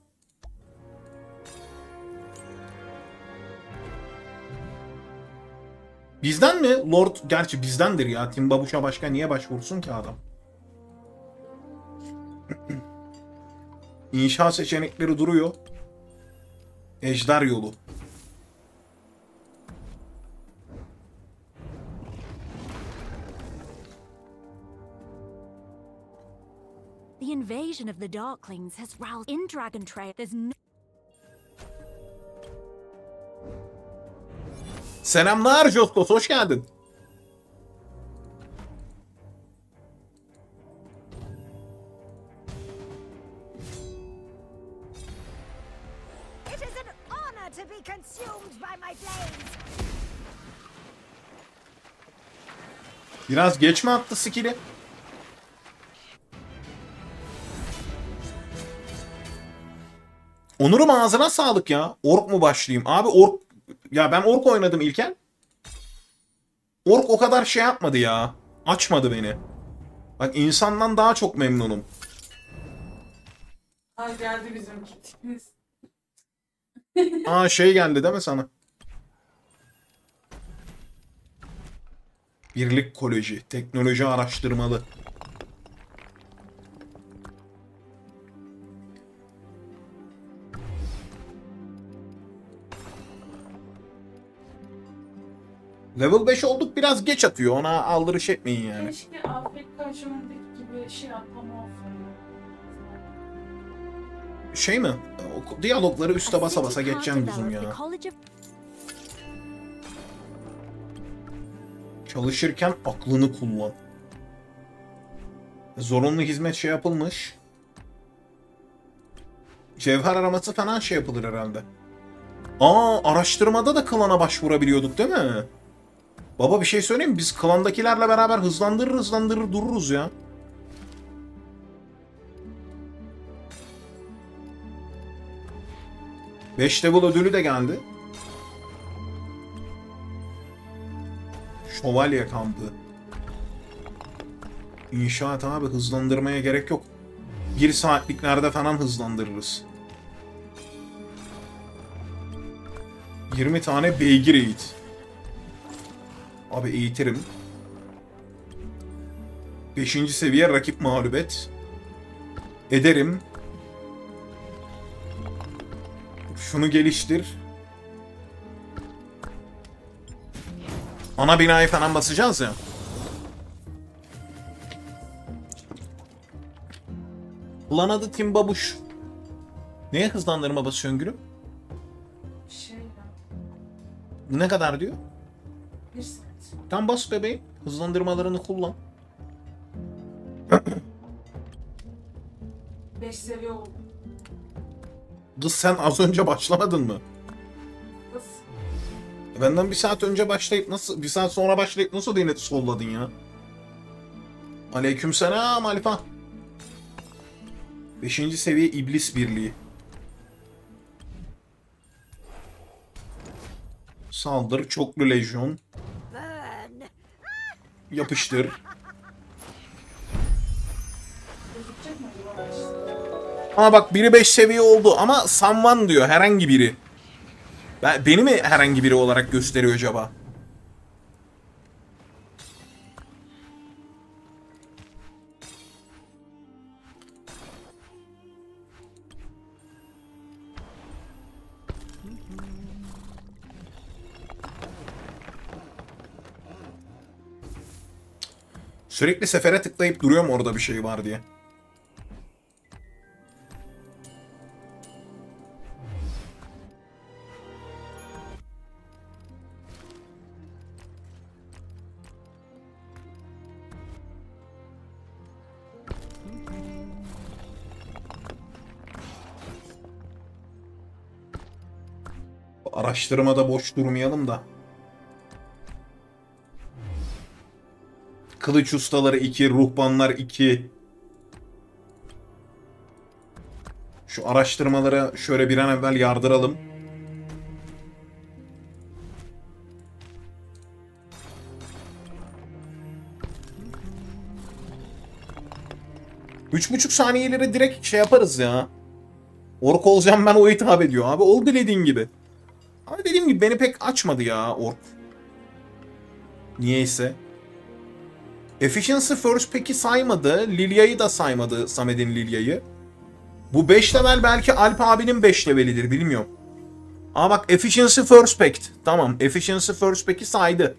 Bizden mi? Lord, gerçi bizdendir ya. Tim Babuş'a başka niye başvursun ki adam? İnşa seçenekleri duruyor. Ejder yolu. The invasion of the Darklings has roused in Dragon Trail. There's no Selamlar Jostos, hoş geldin. It is an honor to be consumed by my flames. Biraz geç mi attı skill'i? Onur'um ağzına sağlık ya. Ork mu başlayayım? Abi ork... Ya ben ork oynadım İlker. Ork o kadar şey yapmadı ya. Açmadı beni. Bak insandan daha çok memnunum. Ay geldi bizim kitimiz. Aa şey geldi değil mi sana? Birlik Koleji. Teknoloji araştırmalı. Level 5 olduk, biraz geç atıyor. Ona aldırış etmeyin yani. Keşke Afrika Şömendeki gibi şey atlama olsaydı. Şey mi? O diyalogları üste basa basa geçeceğim kuzum ya. Çalışırken aklını kullan. Zorunlu hizmet şey yapılmış. Cevher araması falan şey yapılır herhalde. Aa, araştırmada da klana başvurabiliyorduk değil mi? Baba bir şey söyleyeyim mi? Biz klandakilerle beraber hızlandırır dururuz ya. Beş level ödülü de geldi. Şövalye kampı. İnşaat abi, hızlandırmaya gerek yok. 1 saatliklerde falan hızlandırırız. 20 tane beygir eğit. Abi eğitirim. 5. seviye rakip mağlubet. Ederim. Şunu geliştir. Ana binayı falan basacağız ya. Ulan adı Tim Babuş. Neye hızlandırma basıyorsun gülüm? Şey ya. Ne kadar diyor? 1 saat. Tam bas bebeğim. Hızlandırmalarını kullan. 5 seviye oldu. Kız sen az önce başlamadın mı? Kız. Benden 1 saat önce başlayıp nasıl, 1 saat sonra başlayıp nasıl beni solladın ya? Aleykümselam Alfa. 5. seviye iblis birliği. Saldır, çoklu lejyon. Yapıştır. Gözükecek mi acaba? Ama bak biri 5 seviye oldu ama someone diyor, herhangi biri. Beni mi herhangi biri olarak gösteriyor acaba? Sürekli sefere tıklayıp duruyorum orada bir şey var diye. Araştırmada boş durmayalım da. Kılıç ustaları 2, ruhbanlar 2. Şu araştırmalara şöyle bir an evvel yardıralım. 3,5 saniyeleri direkt şey yaparız ya. Ork olacağım ben, o hitap ediyor abi. Ol dilediğin gibi. Ama dediğim gibi beni pek açmadı ya ork. Niyeyse. Efficiency First peki saymadı. Lilia'yı da saymadı, Samet'in Lilia'yı. Bu 5 level belki Alp abinin 5 levelidir, bilmiyorum. Aa bak, Efficiency First Pact. Tamam, Efficiency First Pact'i saydı.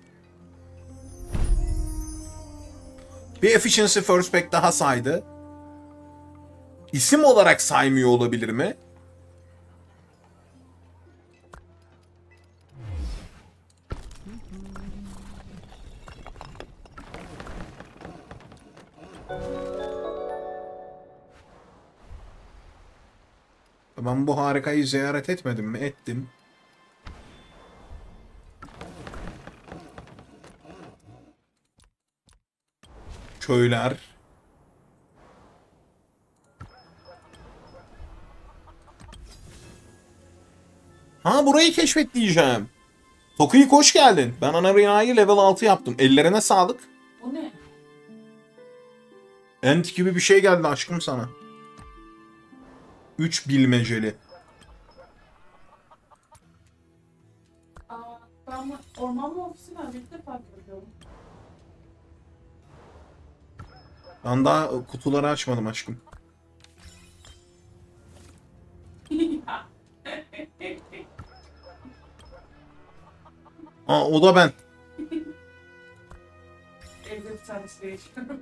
Bir Efficiency First Pact daha saydı. İsim olarak saymıyor olabilir mi? Ben bu harikayı ziyaret etmedim mi? Ettim. Köyler. Ha, burayı keşfet diyeceğim. Toku'yu hoş geldin. Ben Anaria'yı level 6 yaptım. Ellerine sağlık. Bu ne? Ent gibi bir şey geldi aşkım sana. 3 bilmeceli. Aa, ben bu ormanlı ofisinden bir de fark ediyorum. Ben daha kutuları açmadım aşkım. Aa, o da ben. Evde bir tanesi yaşıyorum.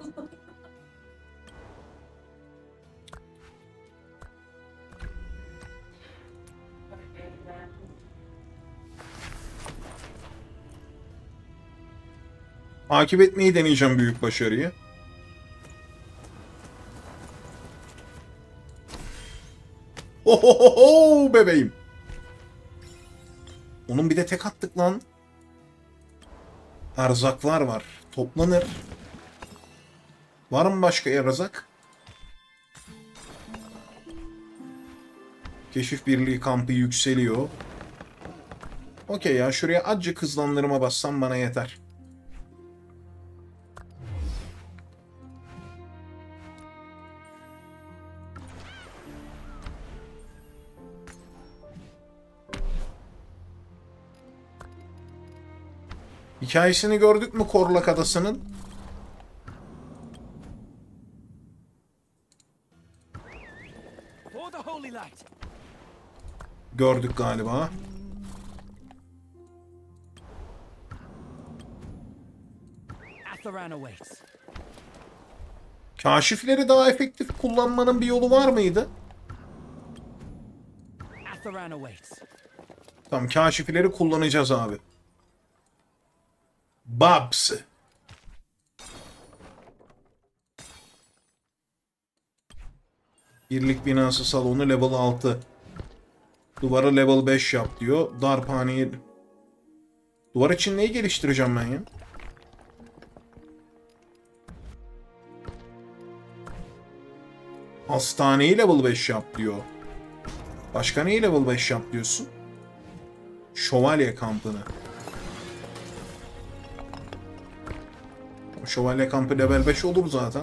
Takip etmeyi deneyeceğim büyük başarıyı. Ohohoho bebeğim. Onun bir de tek attık lan. Erzaklar var. Toplanır. Var mı başka erzak? Keşif Birliği kampı yükseliyor. Okey ya, şuraya azıcık hızlandırma bassam bana yeter. Hikayesini gördük mü Korlak Adası'nın? Gördük galiba. Kaşifleri daha efektif kullanmanın bir yolu var mıydı? Tamam, kaşifleri kullanacağız abi. Babs. Birlik binası salonu level 6. Duvarı level 5 yap diyor. Darphaneyi... Duvar için neyi geliştireceğim ben ya? Hastaneyi level 5 yap diyor. Başka neyi level 5 yap diyorsun? Şövalye kampını. Şövalye kampı level 5 olur zaten.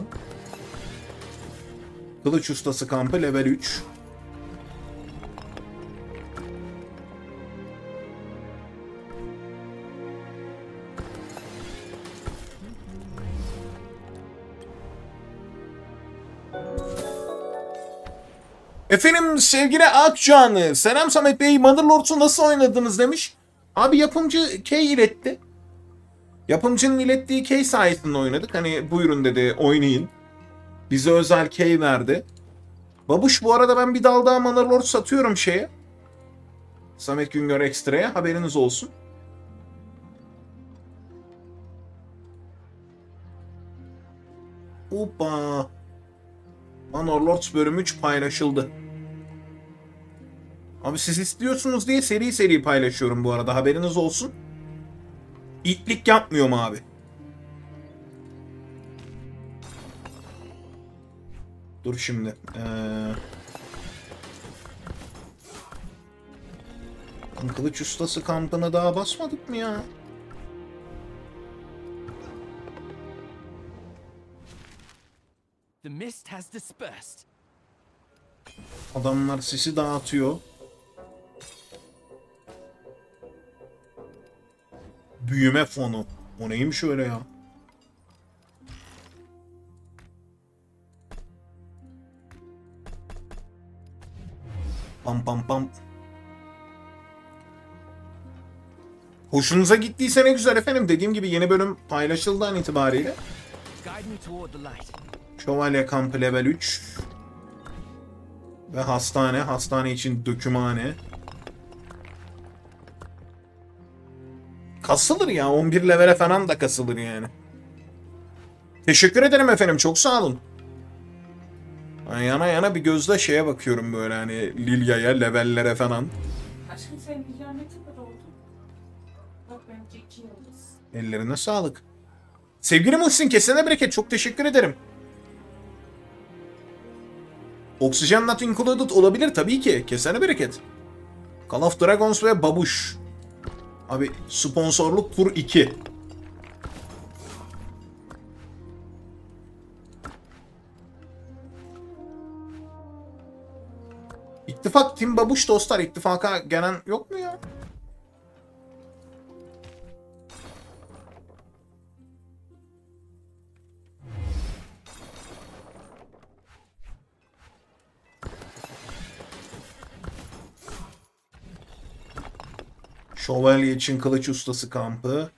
Kılıç ustası kampı level 3. Efendim sevgili Akcan'ı, selam Samet Bey, Motherlords'u nasıl oynadınız demiş. Abi yapımcı key iletti. Yapımcının ilettiği key sayesinde oynadık. Hani buyurun dedi, oynayın. Bize özel key verdi. Babuş, bu arada ben bir dal daha Motherlord satıyorum şeye. Samet Güngör Ekstra'ya, haberiniz olsun. Hoppa. Motherlords bölüm 3 paylaşıldı. Abi siz istiyorsunuz diye seri seri paylaşıyorum bu arada, haberiniz olsun. İtlik yapmıyorum abi. Dur şimdi. Kılıç ustası kampına daha basmadık mı ya? The mist has dispersed. Adamlar sisi dağıtıyor. Büyüme fonu. O neymiş öyle ya? Pam pam pam. Hoşunuza gittiyse ne güzel efendim. Dediğim gibi yeni bölüm paylaşıldığından itibariyle. Guide me toward the light. Şövalye kampı level 3. Ve hastane. Hastane için dökümhane. Kasılır ya. 11 levele falan da kasılır yani. Teşekkür ederim efendim. Çok sağ olun. Yana yana bir gözle şeye bakıyorum böyle hani Lilia'ya, levellere falan. Aşkım sen Lilya ne kadar oldu? Bak bence 2 yıldız. Ellerine sağlık. Sevgili Muhsin, kesene bereket. Çok teşekkür ederim. Oxygen not included olabilir tabii ki. Kesene bereket. Call of Dragons ve Babuş. Abi sponsorluk tur 2. İttifak Team Babuş dostlar. İttifaka gelen yok mu ya? Şövalye için kılıç ustası kampı.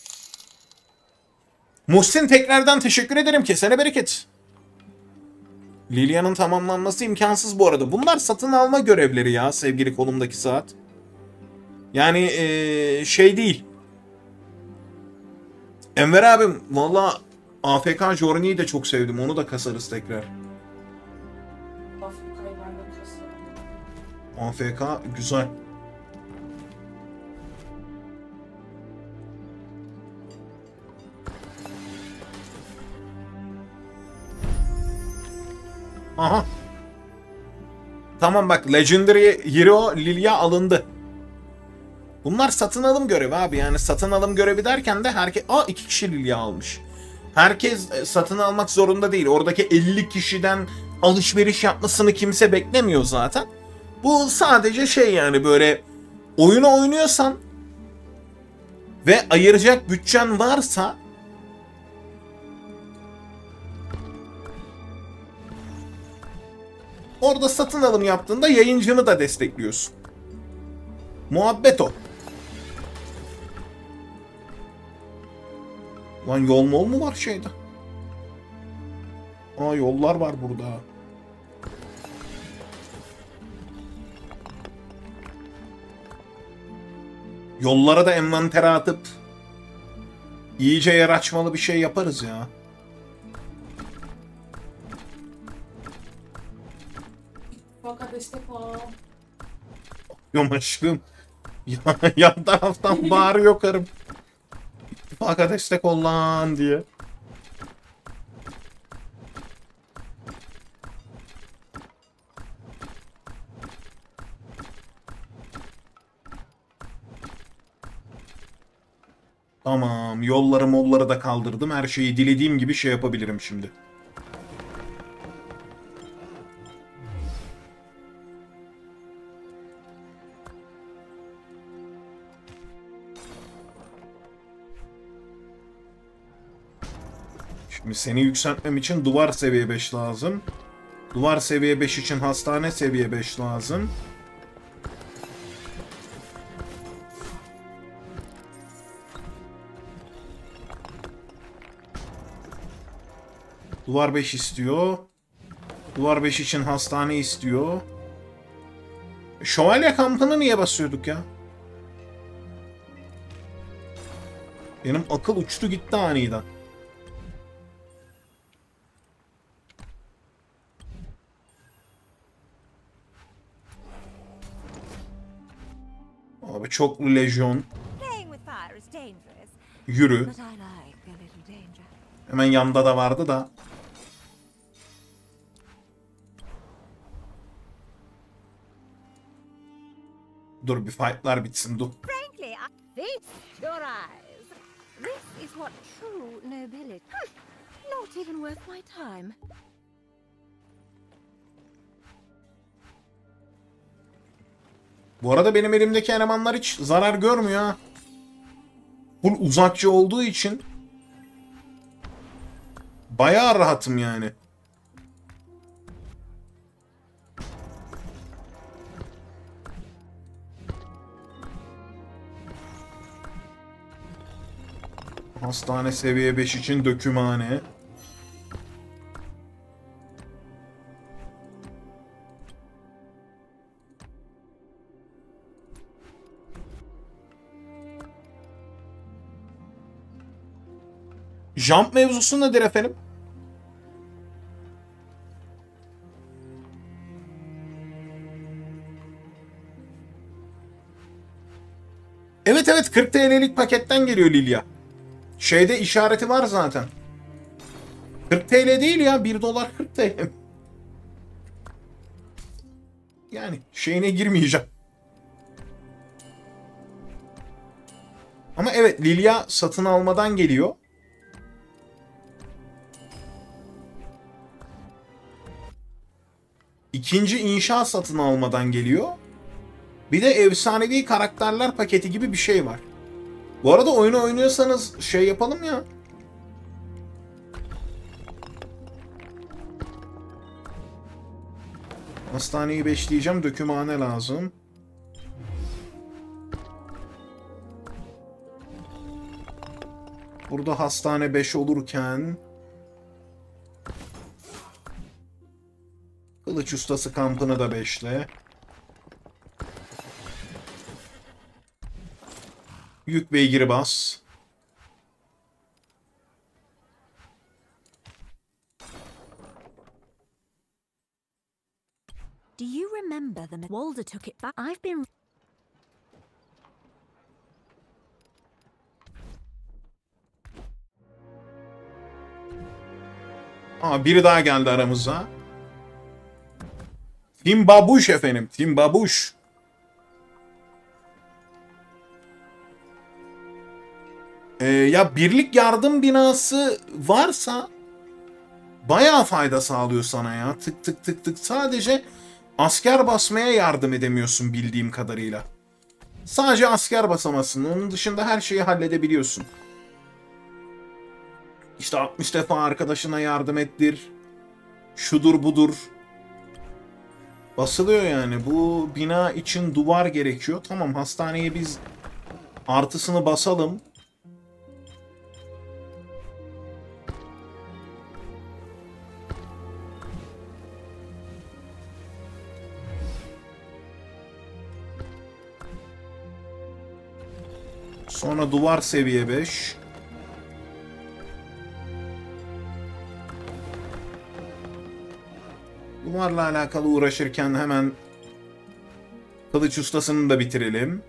Muhsin tekrardan teşekkür ederim. Kesene bereket. Lilia'nın tamamlanması imkansız bu arada. Bunlar satın alma görevleri ya sevgili kolumdaki saat. Yani şey değil. Enver abim valla AFK Journey'yi de çok sevdim. Onu da kasarız tekrar. Afrika'yı ben de kasarım. AFK güzel. Aha. Tamam bak Legendary Hero Lilia alındı. Bunlar satın alım görevi abi. Yani satın alım görevi derken de herkes... 2 kişi Lilia almış. Herkes satın almak zorunda değil. Oradaki 50 kişiden alışveriş yapmasını kimse beklemiyor zaten. Bu sadece şey yani böyle oyunu oynuyorsan ve ayıracak bütçen varsa orada satın alım yaptığında yayıncını da destekliyorsun. Muhabbet o. Lan yol mu var şeyde? Yollar var burada. Yollara da envantere atıp iyice yer açmalı bir şey yaparız ya. Fakat destek ol. Yok aşkım. Yan taraftan bağırıyor karım. İttifaka destek ol lan diye. Tamam. Yolları da kaldırdım. Her şeyi dilediğim gibi şey yapabilirim şimdi. Şimdi seni yükseltmem için duvar seviye 5 lazım. Duvar seviye 5 için hastane seviye 5 lazım. Duvar 5 istiyor. Duvar 5 için hastane istiyor. Şövalye kampını niye basıyorduk ya? Benim akıl uçtu gitti aniden. Abi çoklu lejyon. Yürü. Hemen yanda da vardı da. Dur bir fightlar bitsin dur. Frankly, your eyes. This is what true nobility. Not even worth my time. Bu arada benim elimdeki elemanlar hiç zarar görmüyor ha. Full uzakçı olduğu için bayağı rahatım yani. Hastane seviye 5 için dökümhane. Jump mevzusu nedir efendim? Evet 40 TL'lik paketten geliyor Lilia. Şeyde işareti var zaten. 40 TL değil ya, 1 dolar 40 TL. Yani şeyine girmeyeceğim. Ama evet, Lilia satın almadan geliyor. İkinci inşa satın almadan geliyor. Bir de efsanevi karakterler paketi gibi bir şey var. Bu arada oyunu oynuyorsanız şey yapalım ya. Hastaneyi beşleyeceğim. Dökümhane lazım. Burada hastane 5 olurken Kılıç Ustası kampını da 5'le. Yük beygiri bas. Do you remember the Walder took it back? I've been Biri daha geldi aramıza. Tim Babuş efendim. Tim Babuş. Ya birlik yardım binası varsa bayağı fayda sağlıyor sana ya. Tık tık tık tık. Sadece asker basmaya yardım edemiyorsun bildiğim kadarıyla. Sadece asker basamazsın. Onun dışında her şeyi halledebiliyorsun. İşte 60 defa arkadaşına yardım ettir. Şudur budur. Basılıyor yani. Bu bina için duvar gerekiyor. Tamam, hastaneye biz artısını basalım. Sonra duvar seviye 5. Duvarla alakalı uğraşırken hemen Kılıç Ustası'nı da bitirelim.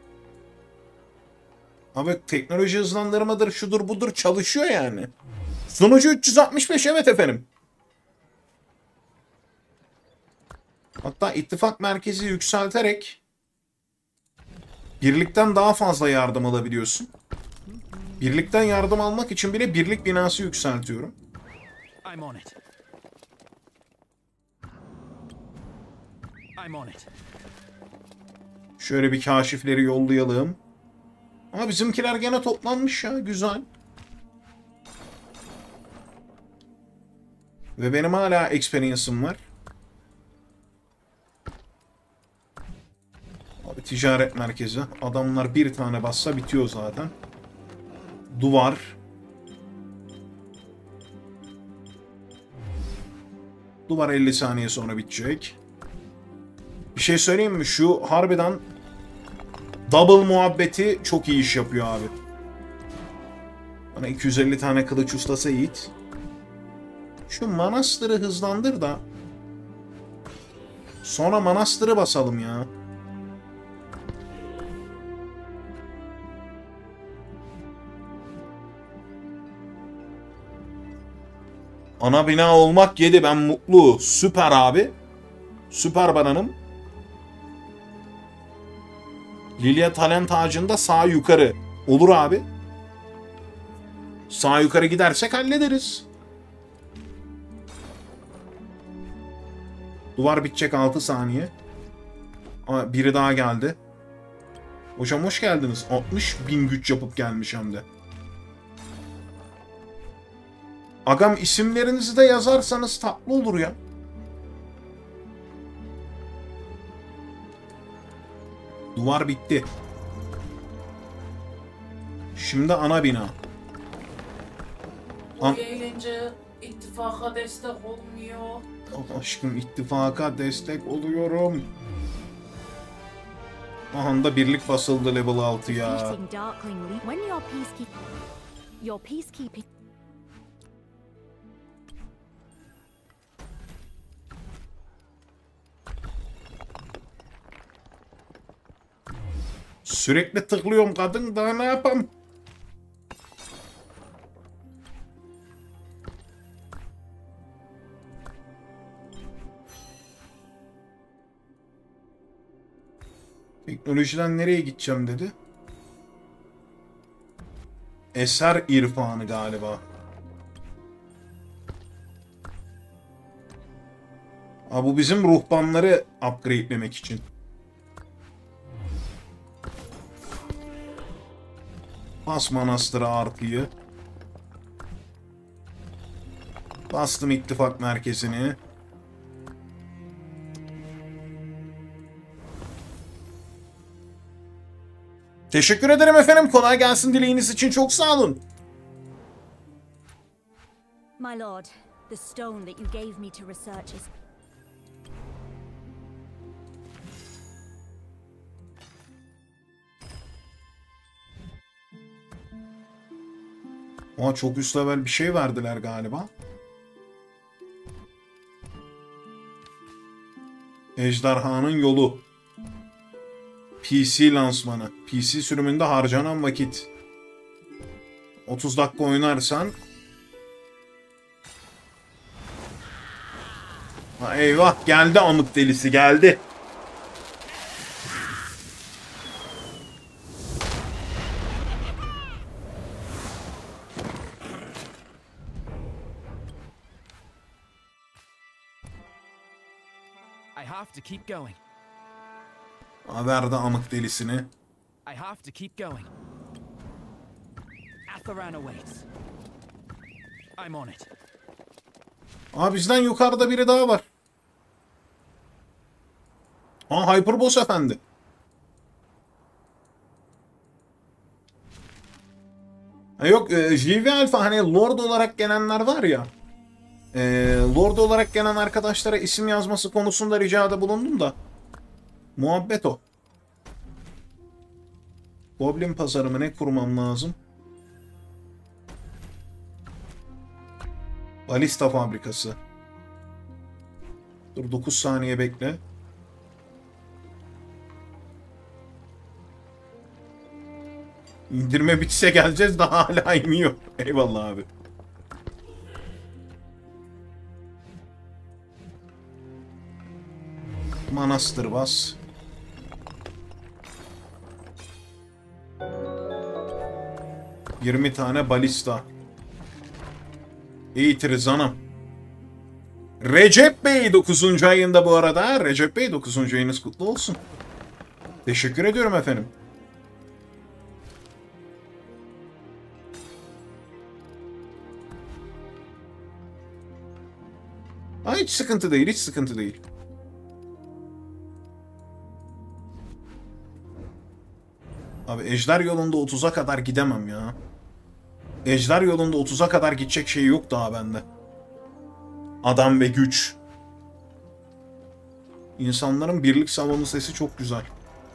Abi teknoloji hızlandırmadır, şudur budur çalışıyor yani. Sunucu 365, evet efendim. Hatta ittifak merkezi yükselterek birlikten daha fazla yardım alabiliyorsun. Birlikten yardım almak için bile birlik binası yükseltiyorum. I'm on it. I'm on it. Şöyle bir kaşifleri yollayalım. Ama bizimkiler gene toplanmış ya. Güzel. Ve benim hala experience'ım var. Abi ticaret merkezi. Adamlar bir tane bassa bitiyor zaten. Duvar. Duvar 50 saniye sonra bitecek. Bir şey söyleyeyim mi? Şu harbiden double muhabbeti çok iyi iş yapıyor abi. Bana 250 tane kılıç ustası yiğit. Şu manastırı hızlandır da sonra manastırı basalım ya. Ana bina olmak 7, ben mutlu. Süper abi. Süper bananım. Lilia talent ağacında sağ yukarı. Olur abi. Sağ yukarı gidersek hallederiz. Duvar bitecek 6 saniye. Aa, biri daha geldi. Hocam hoş geldiniz. 60.000 güç yapıp gelmiş hem de. Agam isimlerinizi de yazarsanız tatlı olur ya. Duvar bitti. Şimdi ana bina. O gelince ittifaka destek olmuyor. Aşkım ittifaka destek oluyorum. Aha da birlik basıldı level 6 ya. Defeating Darkling League when your peacekeeping. Sürekli tıklıyorum kadın, daha ne yapam? Teknolojiden nereye gideceğim dedi. Eser irfanı galiba. Aa, bu bizim ruhbanları upgrade'lemek için. Bas manastırı artıyı. Bastım ittifak merkezini. Teşekkür ederim efendim. Kolay gelsin dileğiniz için çok sağ olun. My lord, the stone that you gave me to research is Aa, çok üst level bir şey verdiler galiba. Ejderhanın yolu. PC lansmanı. PC sürümünde harcanan vakit. 30 dakika oynarsan. Ha, eyvah geldi amık delisi geldi. I have to keep going. Verdi amık delisini. I have to keep going. Atheran awaits. I'm on it. Aa, bizden yukarıda biri daha var. Aa, Hyperboss efendi. Ha, yok JV Alpha hani Lord olarak gelenler var ya. Lord olarak gelen arkadaşlara isim yazması konusunda ricada bulundum da. Muhabbet o. Goblin pazarımı ne kurmam lazım? Balista fabrikası. Dur 9 saniye bekle. İndirme bitse geleceğiz de hala iniyor. Eyvallah abi. Manastır bas. ...20 tane balista. Eğitiriz anam. Recep Bey 9. ayında bu arada. Recep Bey 9. ayınız kutlu olsun. Teşekkür ediyorum efendim. Ha, hiç sıkıntı değil, hiç sıkıntı değil. Abi Ejder yolunda 30'a kadar gidemem ya. Ejder yolunda 30'a kadar gidecek şey yok daha bende. Adam ve güç. İnsanların birlik salonu sesi çok güzel.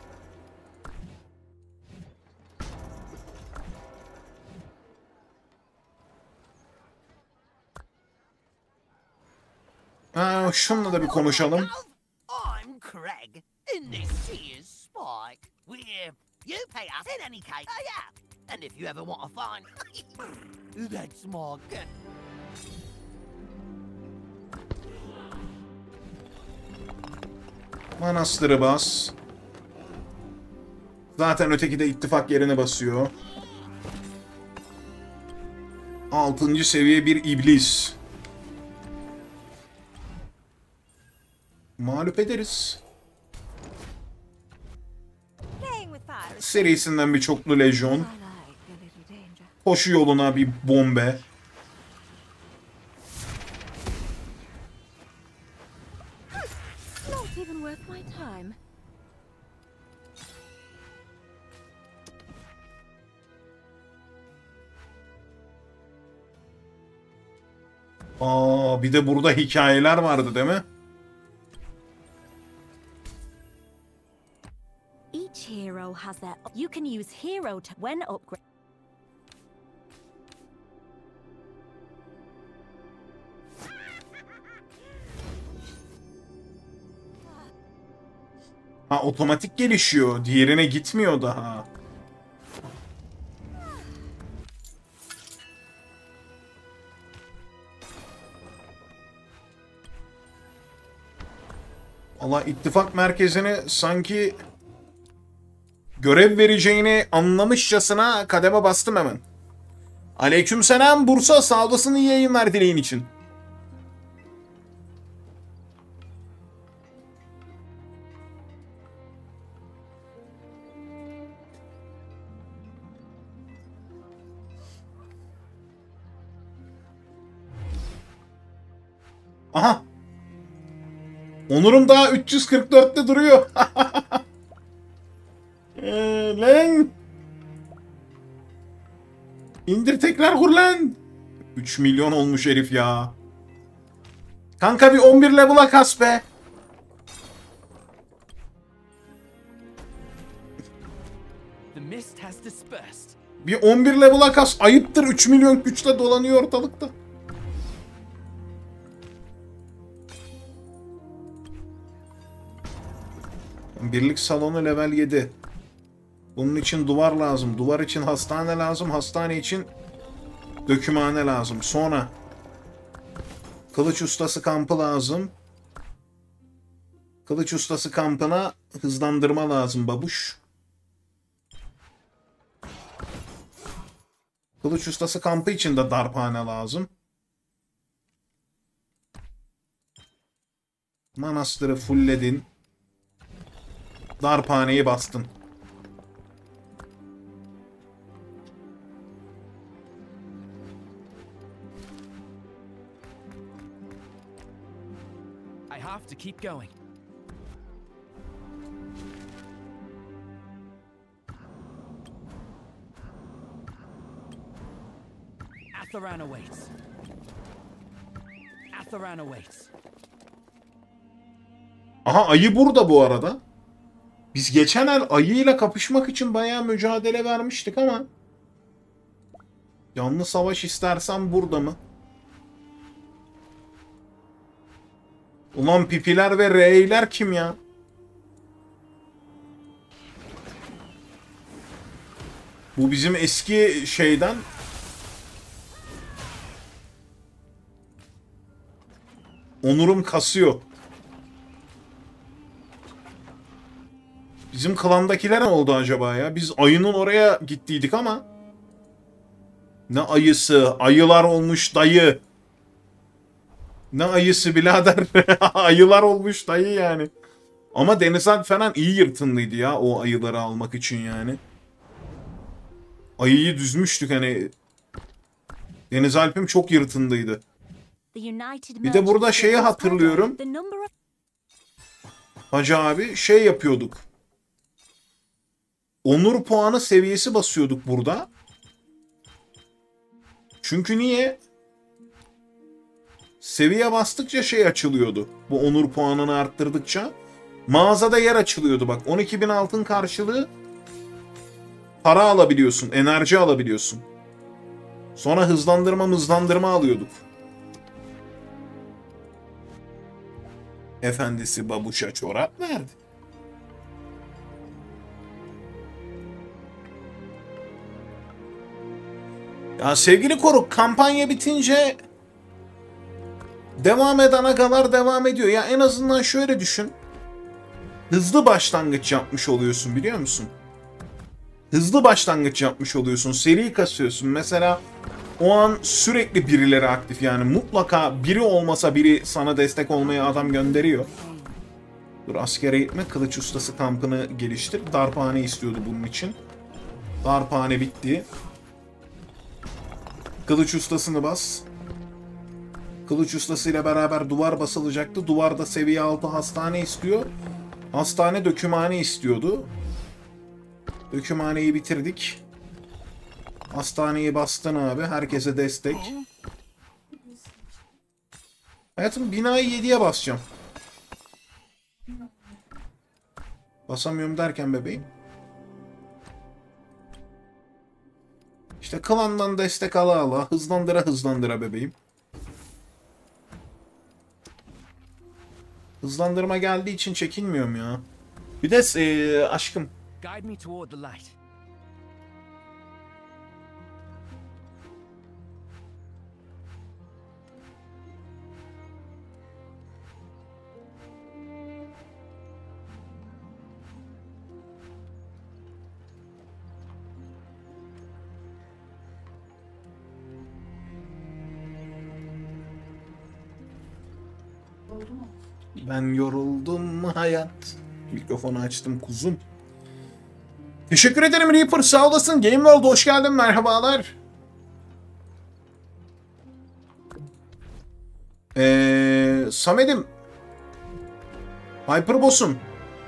Şununla da bir konuşalım. I'm Craig, and this is Spike. You pay us in any case. Yeah. And if you ever want to find that's my gun. Manastırı bas. Zaten öteki de ittifak yerine basıyor. 6. seviye bir iblis. Mağlup ederiz. serisinden bir çoklu lejyon. Koşu yoluna bir bombe. Not even worth my time. Aa, bir de burada hikayeler vardı değil mi? Each hero has their. You can use hero to when upgrade. Ha, otomatik gelişiyor. Diğerine gitmiyor daha. Allah, ittifak merkezini sanki görev vereceğini anlamışçasına kademe bastım hemen. Aleykümselam Bursa, sağ olasın iyi yayınlar dileğin için. Aha. Onur'um daha 344'te duruyor. Lan. İndir tekrar kur lan. 3 milyon olmuş herif ya. Kanka bir 11 level'a kas be. Bir 11 level'a kas. Ayıptır, 3 milyon güçle dolanıyor ortalıkta. Birlik salonu level 7. Bunun için duvar lazım. Duvar için hastane lazım. Hastane için dökümhane lazım. Sonra kılıç ustası kampı lazım. Kılıç ustası kampına hızlandırma lazım babuş. Kılıç ustası kampı için de darphane lazım. Manastırı fullledin. Darphaneyi bastın. I have to keep going. Atharan awaits. Atharan awaits. Aha, ayı burada bu arada. Biz geçen el ayıyla kapışmak için bayağı mücadele vermiştik ama. Canlı savaş istersen burada mı? Ulan pipiler ve reyler kim ya? Bu bizim eski şeyden. Onurum kasıyor. Bizim klandakiler ne oldu acaba ya? Biz ayının oraya gittiydik ama. Ne ayısı? Ayılar olmuş dayı. Ne ayısı birader? Ayılar olmuş dayı yani. Ama Deniz Alp falan iyi yırtınlıydı ya o ayıları almak için yani. Ayıyı düzmüştük hani. Deniz Alp'im çok yırtındıydı. Bir de burada şeyi hatırlıyorum. Hacı abi şey yapıyorduk. Onur puanı seviyesi basıyorduk burada. Çünkü niye? Seviye bastıkça şey açılıyordu. Bu onur puanını arttırdıkça. Mağazada yer açılıyordu bak. 12.000 altın karşılığı para alabiliyorsun. Enerji alabiliyorsun. Sonra hızlandırma alıyorduk. Efendisi babuşa çorap verdi. Ya sevgili Koruk, kampanya bitince devam eden agalar devam ediyor. Ya en azından şöyle düşün. Hızlı başlangıç yapmış oluyorsun biliyor musun? Hızlı başlangıç yapmış oluyorsun. Seri kasıyorsun. Mesela o an sürekli birileri aktif. Yani mutlaka biri olmasa biri sana destek olmaya adam gönderiyor. Dur, askere gitme. Kılıç ustası kampını geliştir. Darphane istiyordu bunun için. Darphane bitti. Kılıç ustasını bas. Kılıç ustasıyla beraber duvar basılacaktı. Duvarda seviye 6 hastane istiyor. Hastane dökümhane istiyordu. Dökümhaneyi bitirdik. Hastaneyi bastın abi. Herkese destek. Hayatım, binayı 7'ye basacağım. Basamıyorum derken bebeğim. İşte klandan destek ala ala. Hızlandıra hızlandıra bebeğim. Hızlandırma geldiği için çekinmiyorum ya. Bir de aşkım. Guide me toward the light. Oldu mu? Ben yoruldum hayat. Mikrofonu açtım kuzum. Teşekkür ederim Reaper, sağ olasın. Game World hoş geldin, merhabalar. Samet'im. Hyperboss'um.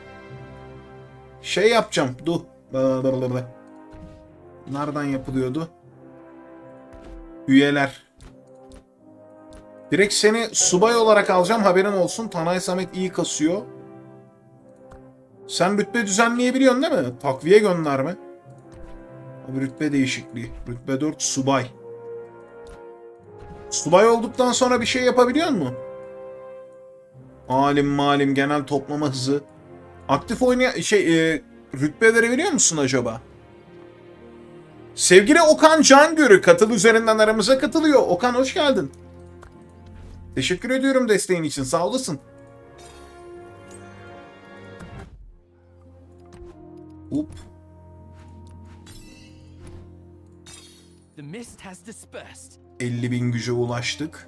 Şey yapacağım. Dur. Nereden yapılıyordu? Üyeler. Direkt seni subay olarak alacağım, haberin olsun. Tanay Samet iyi kasıyor. Sen rütbe düzenleyebiliyorsun değil mi? Takviye gönderme. Abi rütbe değişikliği. Rütbe 4 subay. Subay olduktan sonra bir şey yapabiliyor musun? Alim malim genel toplama hızı. Aktif oynayan rütbe verebiliyor musun acaba? Sevgili Okan Cangörü katıl üzerinden aramıza katılıyor. Okan hoş geldin. Teşekkür ediyorum desteğin için. Sağ olasın. Up. The mist has dispersed. 50.000 güce ulaştık.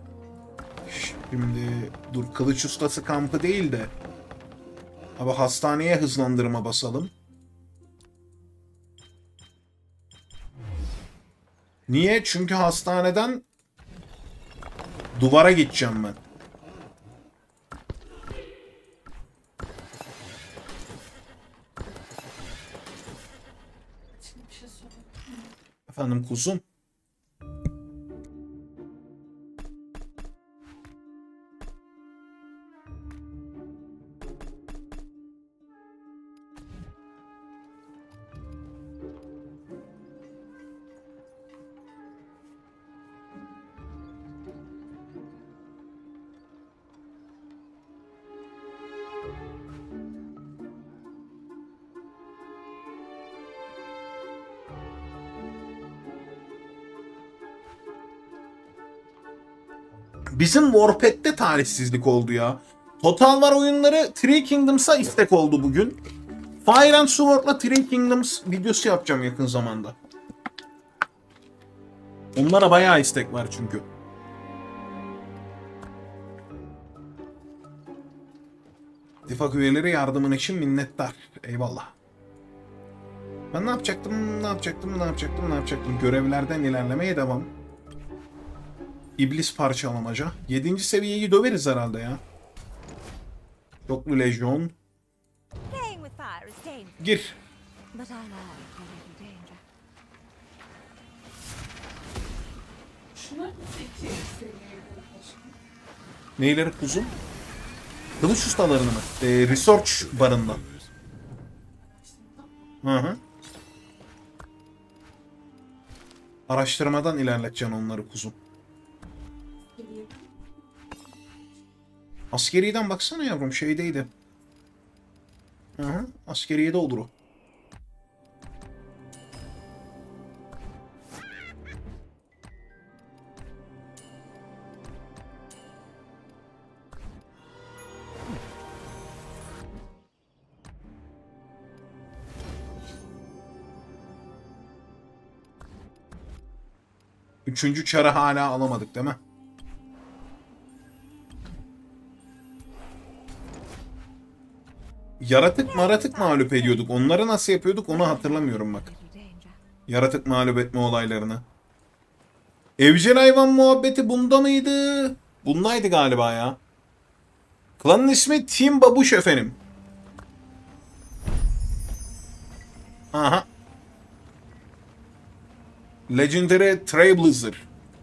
Şimdi dur, kılıç ustası kampı değil de abi hastaneye hızlandırma basalım. Niye? Çünkü hastaneden duvara geçeceğim ben. Şimdi bir şey sorayım. Efendim kuzum. Bizim Warpath'te talihsizlik oldu ya. Total War oyunları Three Kingdoms'a istek oldu bugün. Fire and Sword'la Three Kingdoms videosu yapacağım yakın zamanda. Onlara bayağı istek var çünkü. İttifak üyeleri yardımın için minnettar. Eyvallah. Ben ne yapacaktım? Görevlerden ilerlemeye devam. İblis parçalamaca. 7. seviyeyi döveriz herhalde ya. Çoklu lejyon. Gir. Şuna iki seviyeye başlayalım. Neyleri kuzum? Kılıç ustalarını mı? Research barında. Hı. Araştırmadan ilerleteceksin onları kuzum. Askeriden baksana yavrum, şeydeydi. Hı, askeriyede olur o. Üçüncü çarı hala alamadık değil mi? Yaratık maratık mağlup ediyorduk. Onları nasıl yapıyorduk onu hatırlamıyorum bak. Yaratık mağlup etme olaylarını. Evcil hayvan muhabbeti bunda mıydı? Bundaydı galiba ya. Klanın ismi Team Babuş efendim. Aha. Legendary Trailblazer.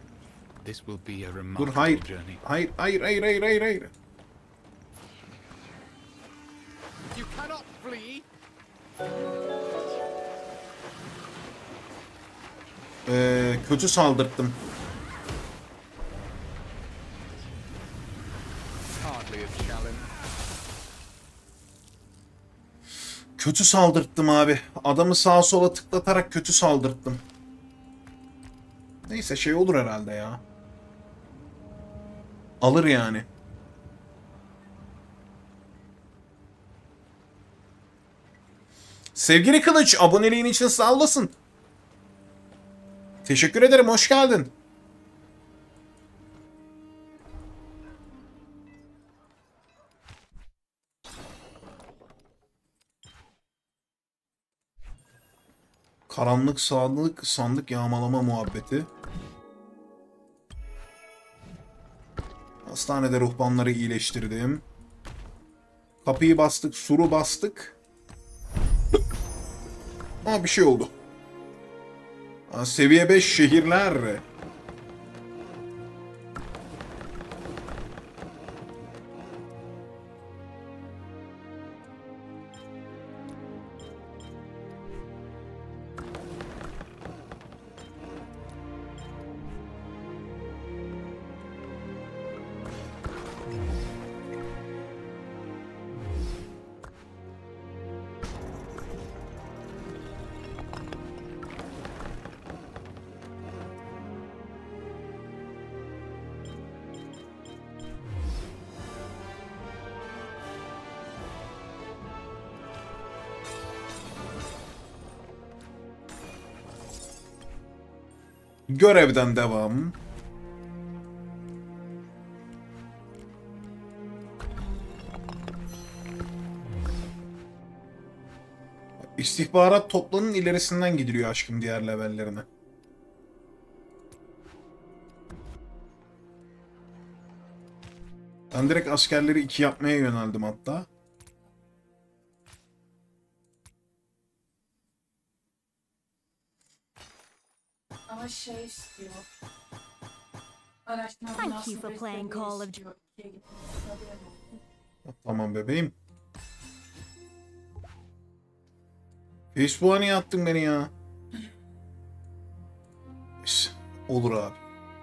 Dur hayır. Hayır hayır hayır hayır hayır hayır. You cannot flee. Kötü saldırttım. Kötü saldırttım abi. Adamı sağa sola tıklatarak kötü saldırttım. Neyse şey olur herhalde ya. Alır yani. Sevgili Kılıç, aboneliğin için sağ olasın. Teşekkür ederim, hoş geldin. Karanlık sandık yağmalama muhabbeti. Hastanede ruhbanları iyileştirdim. Kapıyı bastık, suru bastık. Aa bir şey oldu. Aa, seviye 5 şehirler. Görevden devam. İstihbarat toplanın ilerisinden gidiliyor aşkım diğer levellerine. Ben direkt askerleri 2 yapmaya yöneldim hatta. Ama şey istiyor. Araştırma Thank binasını you for playing Call of istiyor. İkiye gitmesi haberin olsun. Tamam bebeğim. Facebook'a niye attın beni ya? Olur abi.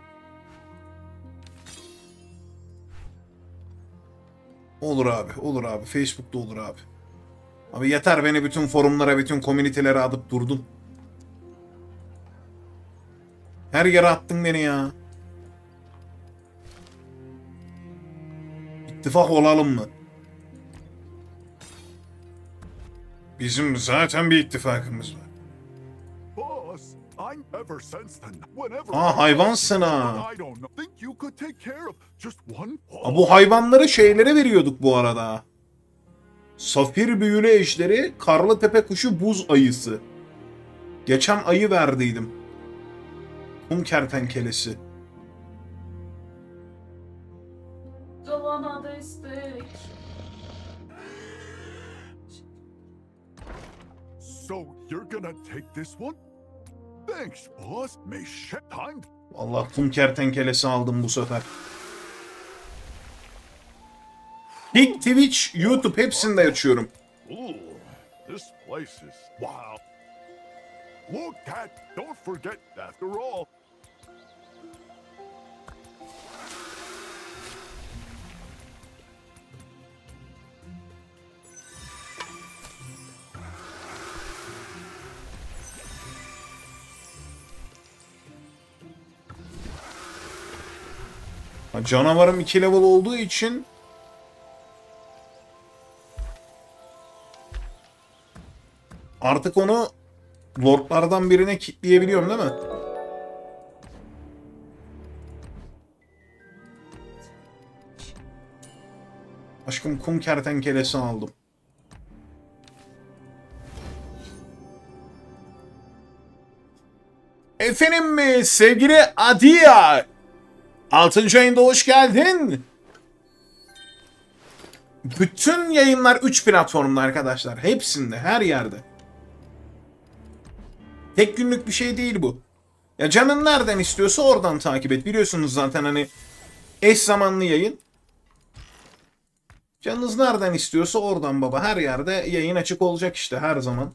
Olur abi, olur abi. Facebook'ta olur abi. Abi yeter beni bütün forumlara, bütün komünitelere atıp durdun. Her yere attın beni ya. İttifak olalım mı? Bizim zaten bir ittifakımız var. Aa hayvansın ha. Bu hayvanları şeylere veriyorduk bu arada. Safir büyülü ejderi, karlı tepe kuşu, buz ayısı. Geçen ayı verdiydim. Kum kertenkelesi. Dolana destek. So you're gonna take this one? Thanks, boss. Time. Allah kum kertenkelesi aldım bu sefer. Kick, Twitch, YouTube hepsinde açıyorum. Ooh, this place is wild. Look, Cat, don't forget, after all. Canavarım 2 level olduğu için artık onu lordlardan birine kilitleyebiliyorum değil mi? Aşkım kum kertenkelesi aldım. Efendim sevgili Adia. 6. ayında hoş geldin. Bütün yayınlar 3 platformda arkadaşlar. Hepsinde, her yerde. Tek günlük bir şey değil bu. Ya canın nereden istiyorsa oradan takip et. Biliyorsunuz zaten hani eş zamanlı yayın. Canınız nereden istiyorsa oradan baba. Her yerde yayın açık olacak işte her zaman.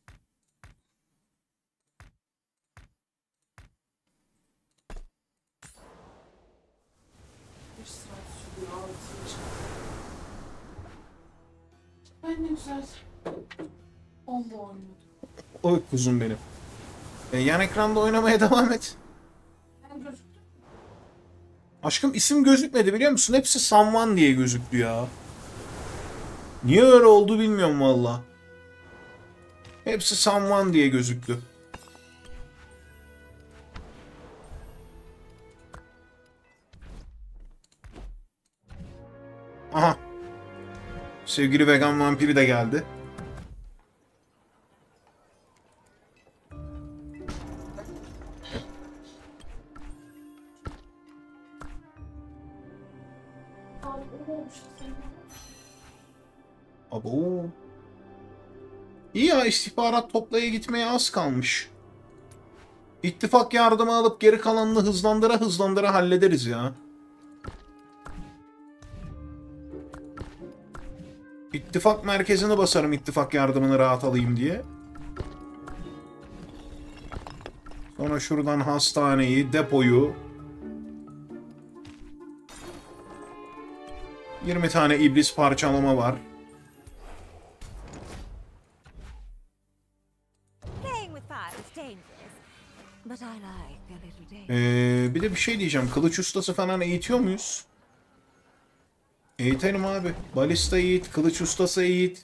Ben ne güzel. Onda oynuyordum. Oy kuzum benim. Yan ekranda oynamaya devam et. Ben gözüktüm. Aşkım isim gözükmedi biliyor musun? Hepsi Someone diye gözüktü ya. Niye öyle oldu bilmiyorum valla. Hepsi Someone diye gözüktü. Aha. Sevgili vegan vampiri de geldi. Abi o olmuştu senin. Abo. İyi ya, istihbarat toplaya gitmeye az kalmış. İttifak yardımı alıp geri kalanını hızlandıra hallederiz ya. İttifak merkezine basarım ittifak yardımını rahat alayım diye. Sonra şuradan hastaneyi, depoyu. 20 tane iblis parçalama var. Bir de bir şey diyeceğim. Kılıç ustası falan eğitiyor muyuz? Eğitelim abi. Balista eğit, kılıç ustası eğit.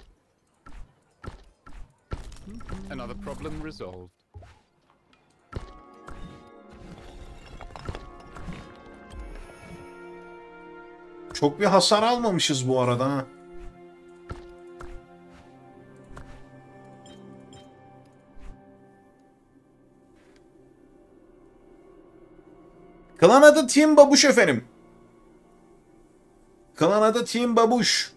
Another problem resolved. Çok bir hasar almamışız bu arada ha. Klan adı Team Babuş efendim. Klan adı Team Babuş.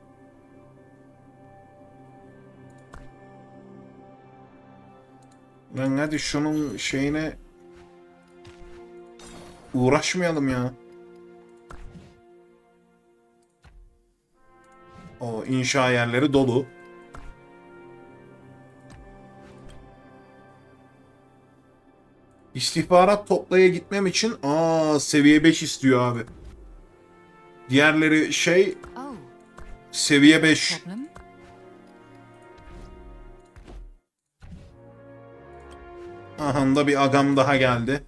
Lan hadi şunun şeyine uğraşmayalım ya. O inşa yerleri dolu. İstihbarat toplaya gitmem için seviye 5 istiyor abi. Diğerleri şey seviye 5. Aha da bir agam daha geldi.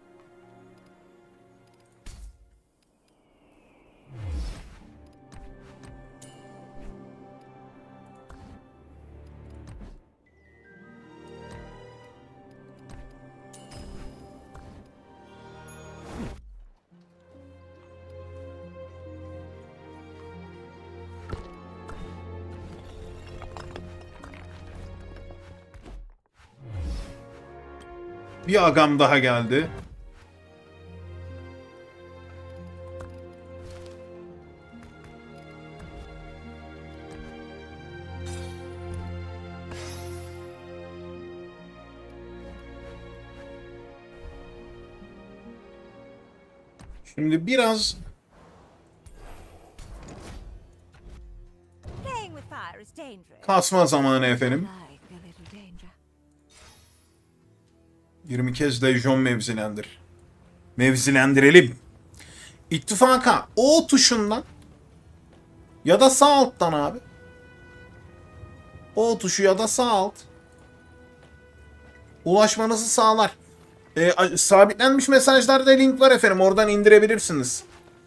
Bir agam daha geldi. Şimdi biraz kasma zamanı efendim. 20 kez Legion mevzilendir. Mevzilendirelim. İttifaka O tuşundan ya da sağ alttan abi. O tuşu ya da sağ alt ulaşmanızı sağlar. Sabitlenmiş mesajlarda link var efendim. Oradan indirebilirsiniz.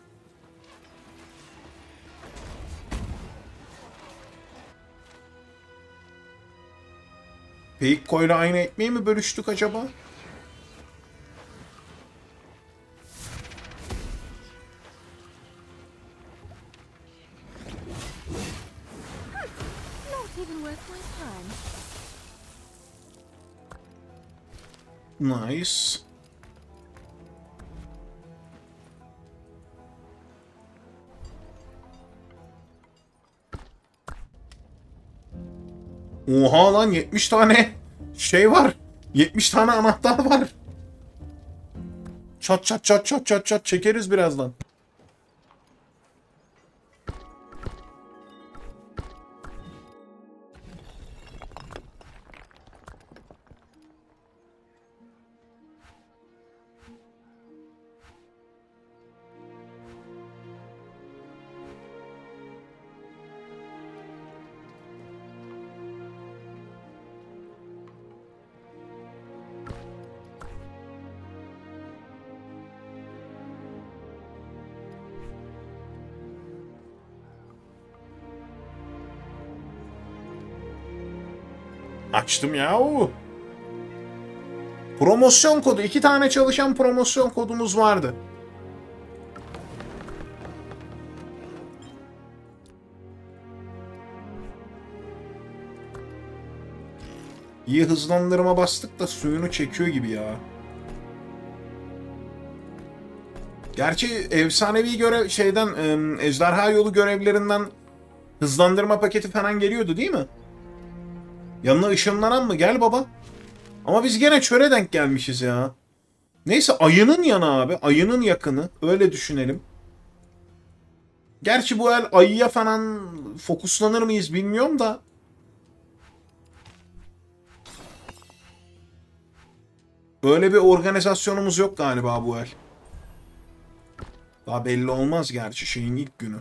Peykko ile aynı ekmeği mi bölüştük acaba? Nice. Oha lan 70 tane şey var. 70 tane anahtar var. Çat çat çat çat çat çat çekeriz birazdan. Açtım ya. Promosyon kodu. 2 tane çalışan promosyon kodumuz vardı. İyi hızlandırma bastık da suyunu çekiyor gibi ya. Gerçi efsanevi görev şeyden ejderha yolu görevlerinden hızlandırma paketi falan geliyordu değil mi? Yanına ışınlanan mı? Gel baba. Ama biz gene çöre denk gelmişiz ya. Neyse ayının yanı abi. Ayının yakını. Öyle düşünelim. Gerçi bu el ayıya falan fokuslanır mıyız bilmiyorum da. Böyle bir organizasyonumuz yok galiba bu el. Daha belli olmaz gerçi şeyin ilk günü.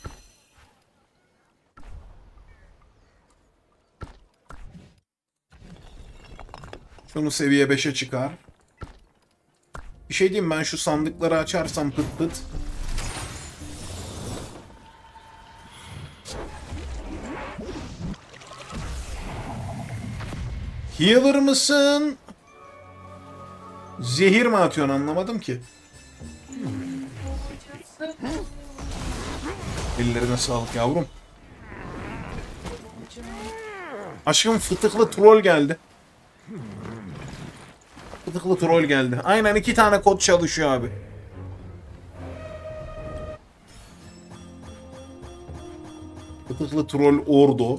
Şunu seviye 5'e çıkar. Bir şey diyeyim, ben şu sandıkları açarsam pıt pıt. Healer mısın? Zehir mi atıyorsun, anlamadım ki. Ellerine sağlık yavrum. Aşkım fıtıklı troll geldi. Fıtıklı troll geldi. Aynen 2 tane kod çalışıyor abi. Fıtıklı troll ordu.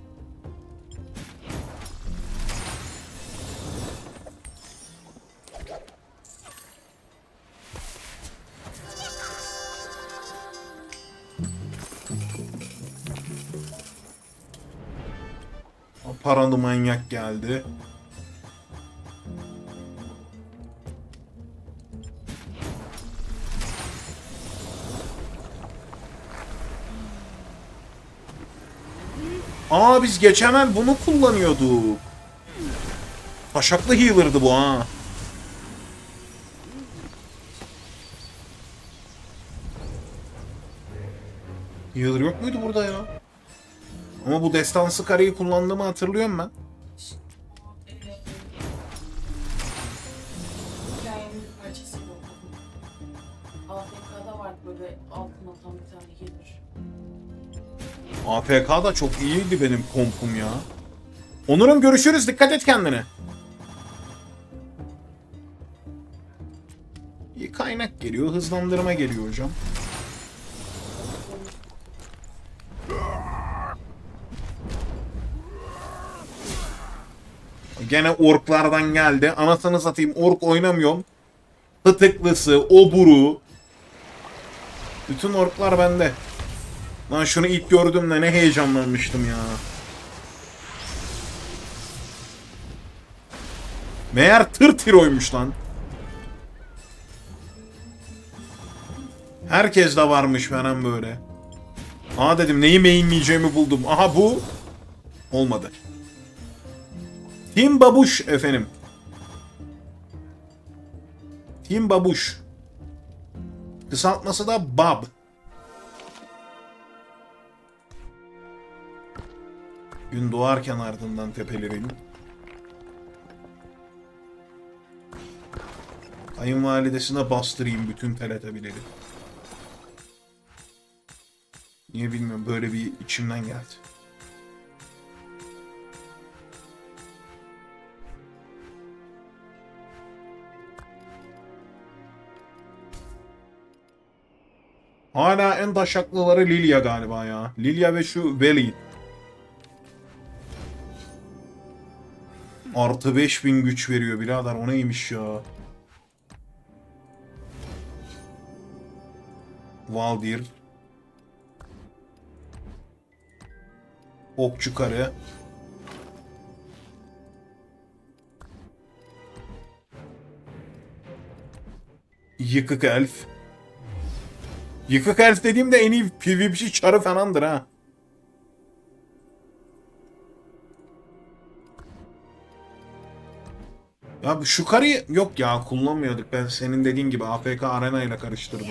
Paralı manyak geldi. Aa, biz geçen el bunu kullanıyorduk. Taşaklı healer'dı bu ha. Healer yok muydu burada ya? Ama bu destansı kareyi kullandığımı hatırlıyorum ben. Hikayenin bir parçasıydı o. AFK'da vardı böyle altın atan bir tane healer. AFK da çok iyiydi benim kompum ya. Onur'um görüşürüz. Dikkat et kendine. İyi kaynak geliyor. Hızlandırma geliyor hocam. Gene orklardan geldi. Anasını satayım, ork oynamıyorum. Fıtıklısı, oburu. Bütün orklar bende. Lan şunu ilk gördüğümde ne heyecanlanmıştım ya. Meğer tır tiroymuş lan. Herkes de varmış falan böyle. Aa dedim, neyi mainleyeceğimi buldum. Aha bu. Olmadı. Team Babuş efendim. Team Babuş. Kısaltması da Bob. Gün doğarken ardından tepelerin. Kayınvalidesine bastırayım bütün teletabileri. Niye bilmiyorum, böyle bir içimden geldi. Hala en taşaklıları Lilia galiba ya. Lilia ve şu Veli. Artı 5000 güç veriyor birader. O neymiş ya? Valdir. Okçu karı. Yıkık elf. Yıkık elf dediğimde en iyi PvP çarı falandır ha. Ya şu karıyı yok ya, kullanmıyorduk. Ben senin dediğin gibi AFK Arena ile karıştırdım.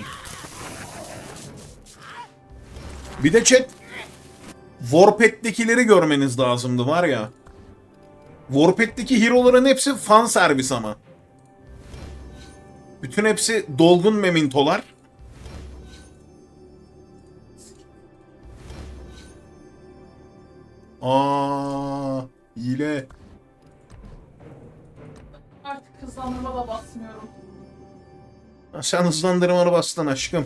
Bir de chat, Warpath'tekileri görmeniz lazımdı var ya. Warpath'teki hero'ların hepsi fan servis ama. Bütün hepsi dolgun memintolar. Hile. Artık hızlandırma da basmıyorum. Sen hızlandırmanı bastın aşkım.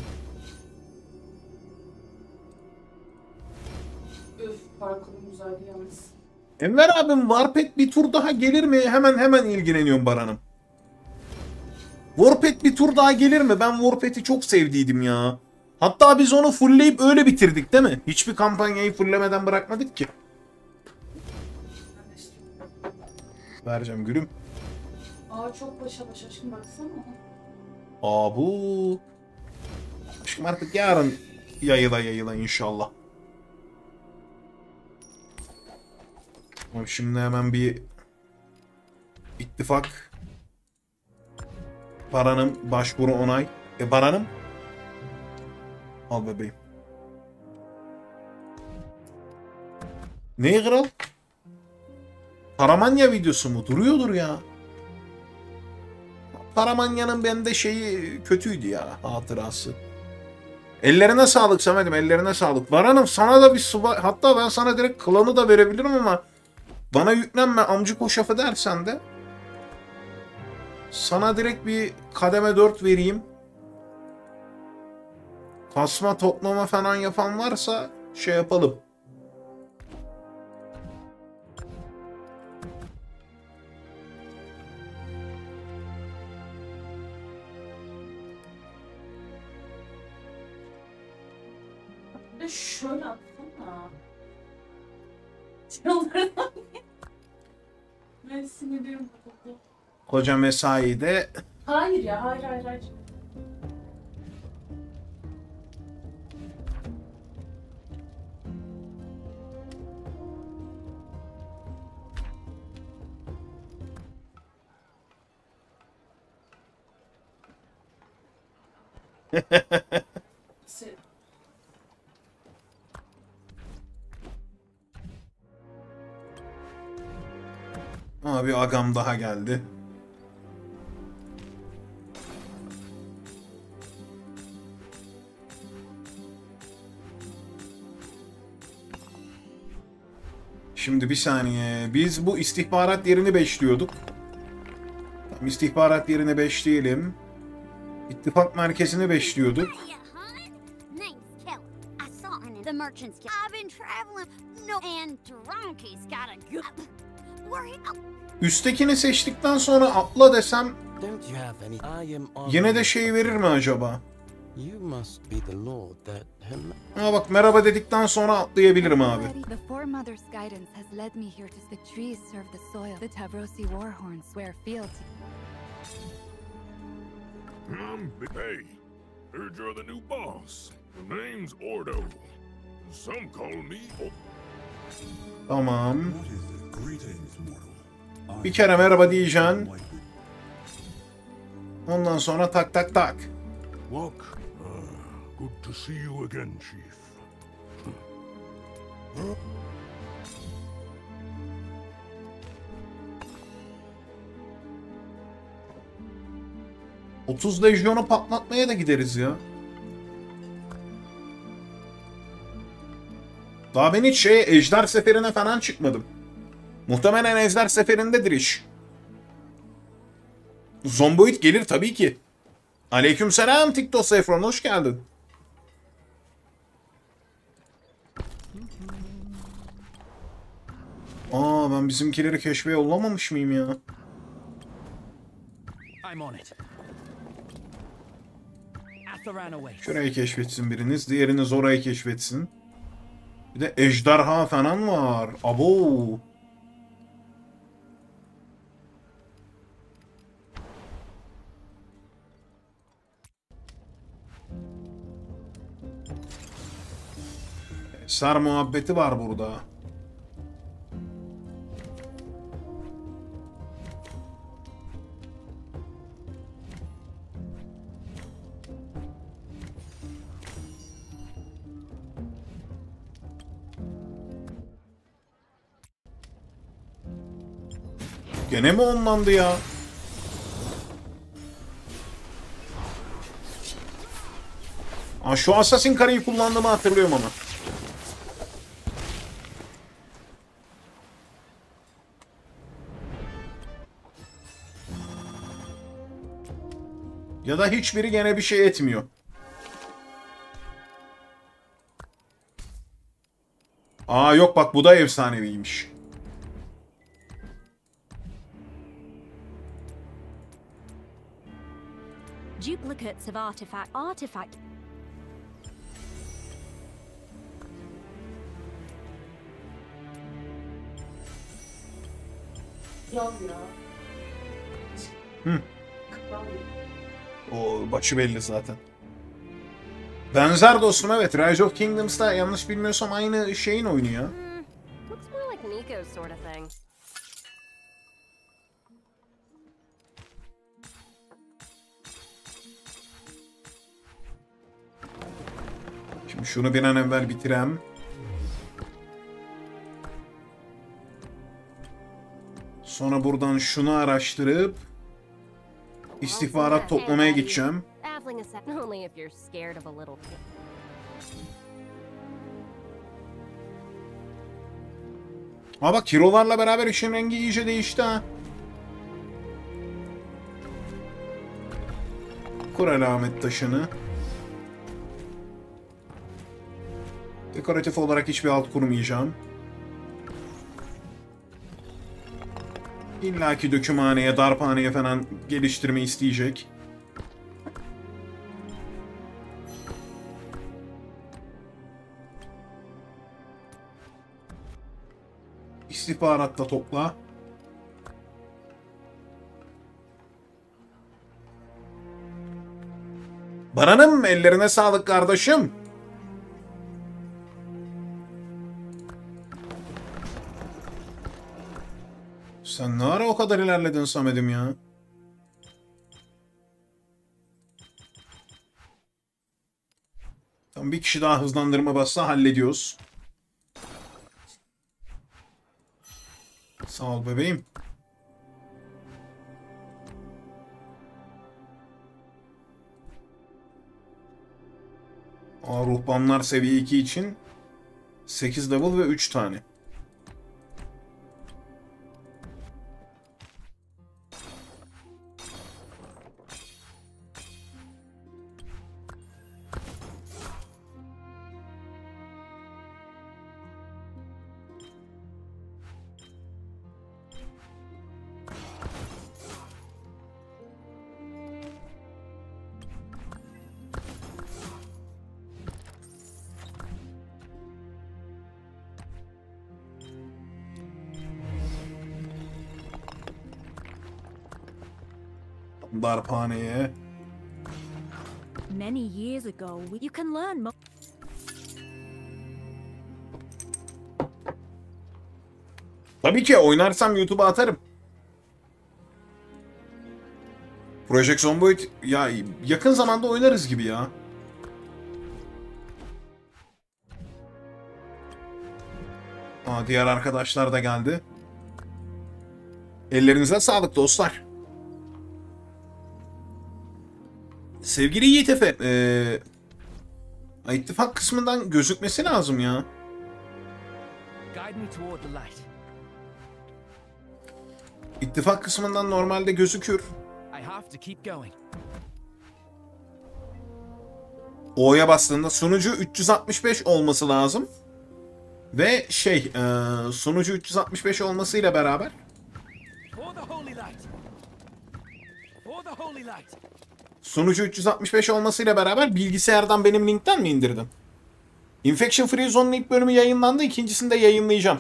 Öf, parkurun güzeldi yalnız. Enver abim, Warpath bir tur daha gelir mi? Hemen ilgileniyorum Baran'ım. Warpath bir tur daha gelir mi? Ben Warpath'i çok sevdiydim ya. Hatta biz onu fullleyip öyle bitirdik değil mi? Hiçbir kampanyayı fulllemeden bırakmadık ki. Vereceğim gülüm. Aa, çok başa baş aşkım, baksana. Bu. Aşkım artık yarın yayıla inşallah. Şimdi hemen bir ittifak. Baran'ım başvuru onay. Baran'ım. Al bebeğim. Neyi kral? Paramanya videosu mu? Duruyordur ya. Paramanya'nın bende şeyi kötüydü ya, hatırası. Ellerine sağlık Samet'im, ellerine sağlık. Baran'ım sana da bir subay, hatta ben sana direkt klanı da verebilirim ama bana yüklenme amcık o şafı dersen de sana direkt bir kademe 4 vereyim. Kasma toplama falan yapan varsa şey yapalım. Şöyle atsana. Çıldırdım. Ben sinirlerim bozuldu. Koca mesaide. Hayır ya, hayır. Abi agam daha geldi. Şimdi bir saniye. Biz bu istihbarat yerini beşliyorduk. Tamam, istihbarat yerini beşleyelim. İttifak merkezini beşliyorduk. Üsttekini seçtikten sonra atla desem yine de şey verir mi acaba? Ha bak, merhaba dedikten sonra atlayabilirim abi. The Foremothers' guidance has led me here to the trees serve the soil. The Tavrosi warhorns swear field. Hey, heard you're the new boss. The name's Ordo. Some call me. Tamam. Bir kere merhaba diyeceksin. Ondan sonra tak tak tak. Walk. Good to see you again, Chief. 30 lejyonu patlatmaya da gideriz ya. Daha ben hiç Ejder Seferi'ne falan çıkmadım. Muhtemelen Ejder Seferi'ndedir iş. Zomboid gelir tabii ki. Aleykümselam TikTok Sefron, hoş geldin. Aa, ben bizimkileri keşfe yollamamış mıyım ya? I'm on it. Atharan awaits. Şurayı keşfetsin biriniz, diğeriniz orayı keşfetsin. Bir de ejderha falan var. Abo. Sar muhabbeti var burada. Gene mi onlandı ya? Aa, şu Assassin karıyı kullandığımı hatırlıyorum ama. Ya da hiçbiri gene bir şey etmiyor. Aa yok bak, bu da efsaneviymiş. Duplicates of artifact. Kral ya. Hı. Kral ya. O başı belli zaten. Benzer dostum, evet. Rise of Kingdoms'ta yanlış bilmiyorsam aynı şeyin oyunu ya. Looks more like Nico's sort of thing. Şimdi şunu bir an evvel bitirem. Sonra buradan şunu araştırıp istihbarat toplamaya gideceğim. Only if you're scared of a little kid. Aa bak, hero'larla beraber işin rengi iyice değişti ha. Kur alamet taşını. Dekoratif olarak hiçbir alt kurmayacağım. İlla ki dökümhaneye, darphaneye falan geliştirme isteyecek. İstihbarat da topla. Baran'ım, ellerine sağlık kardeşim. Sen ne ara o kadar ilerledin Samet'im ya? Tam bir kişi daha hızlandırma bassa hallediyoruz. Sağ ol bebeğim. Aa, ruhbanlar seviye 2 için 8 level ve 3 tane. Darphaneye. Many years ago, you can learn more. Tabii ki oynarsam YouTube'a atarım. Project Zomboid ya yakın zamanda oynarız gibi ya. Aa, diğer arkadaşlar da geldi. Ellerinize sağlık dostlar. Sevgili Yiğit Efe, ittifak kısmından gözükmesi lazım ya. İttifak kısmından normalde gözükür. O'ya bastığında sunucu 365 olması lazım. Ve sunucu 365 olmasıyla beraber bilgisayardan benim linkten mi indirdin? Infection Free Zone'un ilk bölümü yayınlandı. İkincisini de yayınlayacağım.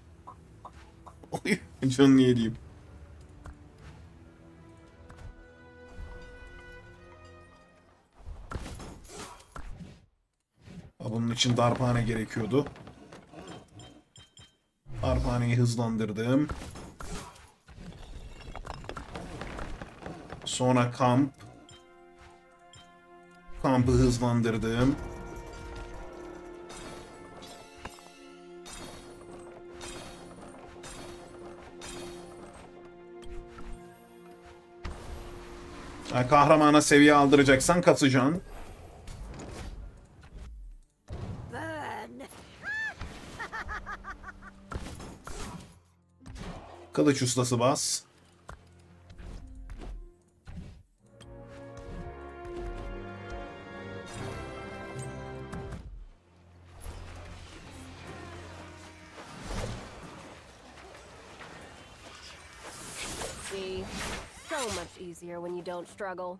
Canını yediğim. Bunun için darphane gerekiyordu. Darphaneyi hızlandırdım. Sonra kamp. Kampı hızlandırdım. Kahramana seviye aldıracaksan kasacaksın. Kılıç ustası bas. See, so much easier when you don't struggle.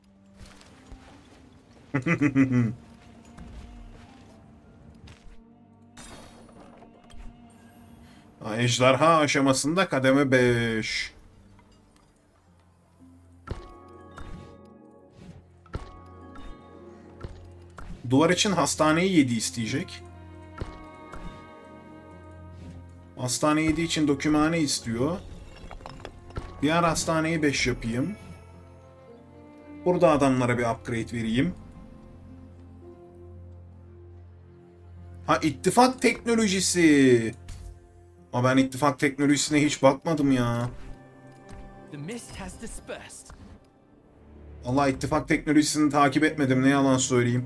Ejderha aşamasında kademe 5. Duvar için hastaneyi 7 isteyecek. Hastane 7 için dokümhane istiyor. Diğer hastaneyi 5 yapayım. Burada adamlara bir upgrade vereyim. İttifak teknolojisi. Ben ittifak teknolojisine hiç bakmadım ya. Allah, ittifak teknolojisini takip etmedim, ne yalan söyleyeyim.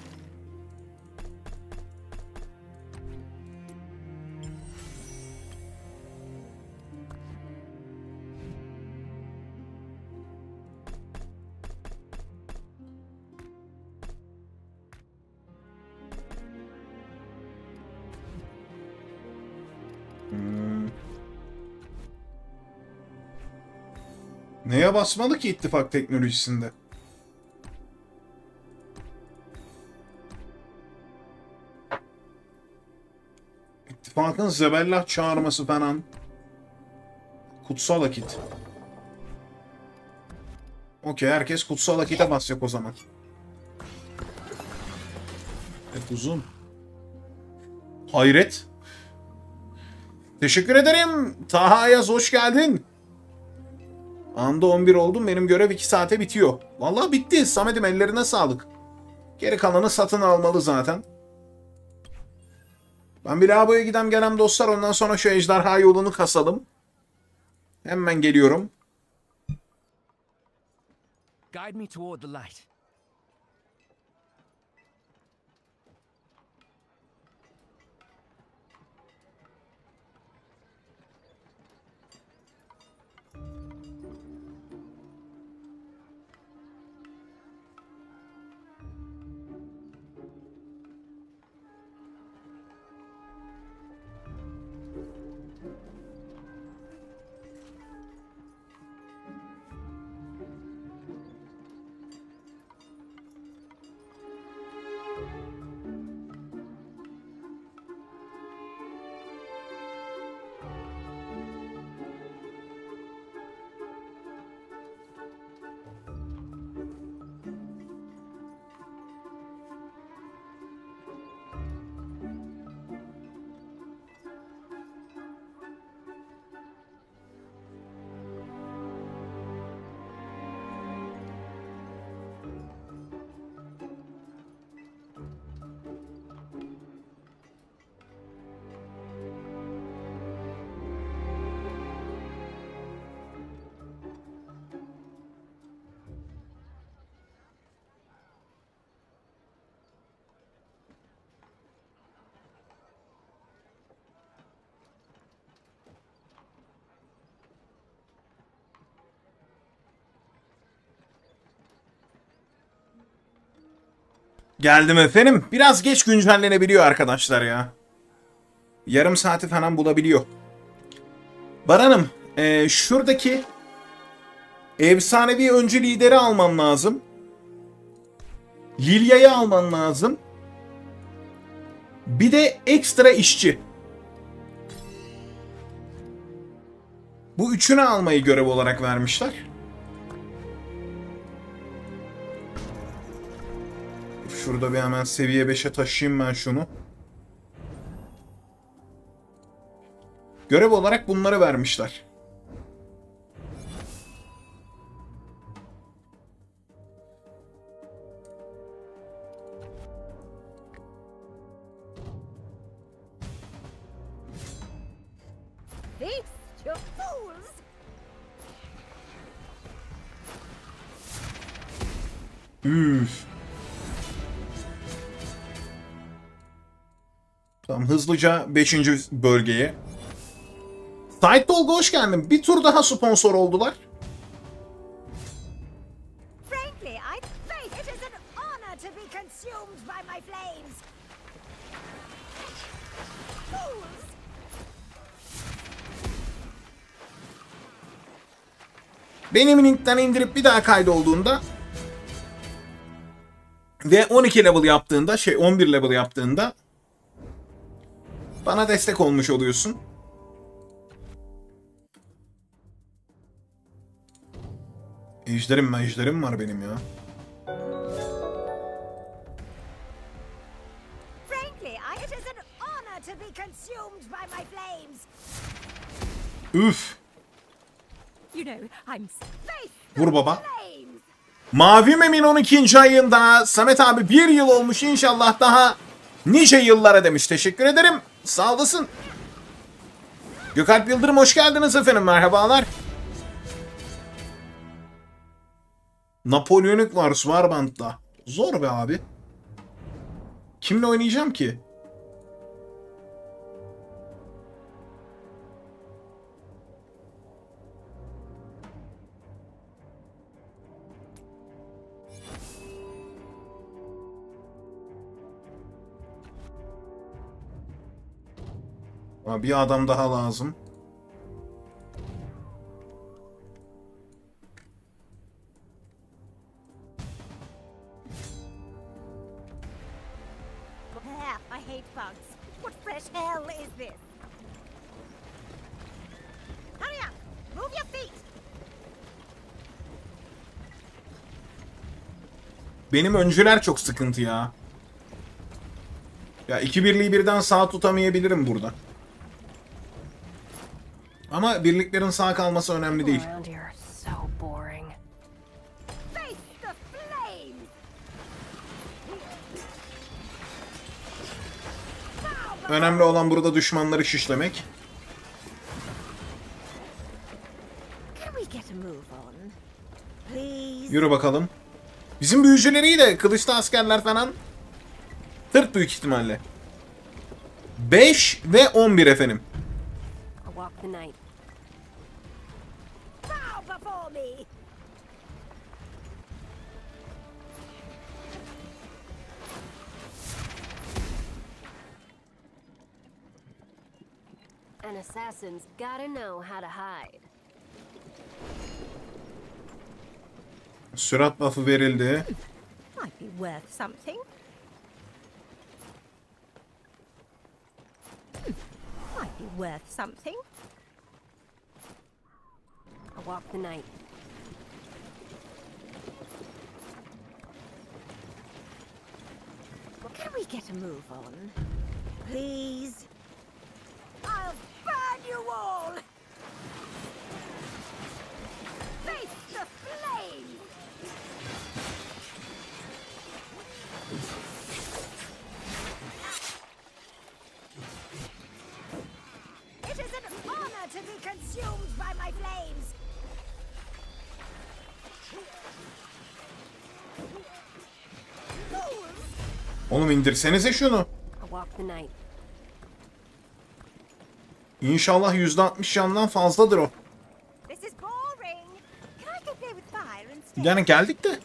Neye basmalı ki ittifak teknolojisinde? İttifakın zebellah çağırması falan. Kutsal akit. Okey, herkes kutsal akite basacak o zaman. Uzun. Hayret. Teşekkür ederim. Taha Ayaz, hoş geldin. Anda 11 oldum. Benim görev 2 saate bitiyor. Vallahi bitti. Samet'im, ellerine sağlık. Geri kalanı satın almalı zaten. Ben bir lavaboya gidem gelem dostlar. Ondan sonra şu ejderha yolunu kasalım. Hemen geliyorum. Guide me toward the light. Geldim efendim. Biraz geç güncellenebiliyor arkadaşlar ya. yarım saati falan bulabiliyor. Baran'ım, şuradaki efsanevi öncü lideri alman lazım. Lilya'yı alman lazım. Bir de ekstra işçi. Bu üçünü almayı görev olarak vermişler. Şurada bir hemen seviye 5'e taşıyayım ben şunu. Görev olarak bunları vermişler. Üf. Tamam, hızlıca 5. bölgeye. Sait Dolgu hoş geldin. Bir tur daha sponsor oldular. Frankly, I think it is an honor to be consumed by my flames. Fools! Benim linkten indirip bir daha kaydolduğunda ve 12 level yaptığında, 11 level yaptığında bana destek olmuş oluyorsun. Ejderim var benim ya. Frankly, it is an honor to be consumed by my flames. Üf. You know, I'm Vur baba. Mavi Mem'in 12. ayında Samet abi 1 yıl olmuş, inşallah daha nice yıllara demiş. Teşekkür ederim. Sağ olasın. Gökalp Yıldırım hoş geldiniz efendim. Merhabalar. Napolyonik var Swarband'da. Zor be abi. Kimle oynayacağım ki? Bir adam daha lazım. I hate bugs. What fresh hell is this? Hurry up! Move your feet! Benim öncüler çok sıkıntı ya. Ya 2 birliği birden sağ tutamayabilirim burada. Ama birliklerin sağ kalması önemli değil. Önemli olan burada düşmanları şişlemek. Yürü bakalım. Bizim büyücüleri iyi de kılıçlı askerler falan tırt büyük ihtimalle. 5 ve 11 efendim. An assassin's gotta know how to hide. Sürat buff'ı verildi. Might be worth something. Might be worth something. I'll walk the night. Can we get a move on? Please? I'll burn you all! Face the flame! It is an honor to be consumed by my flames! Oğlum indirsenize şunu. İnşallah %60 candan fazladır o. Yani geldik de.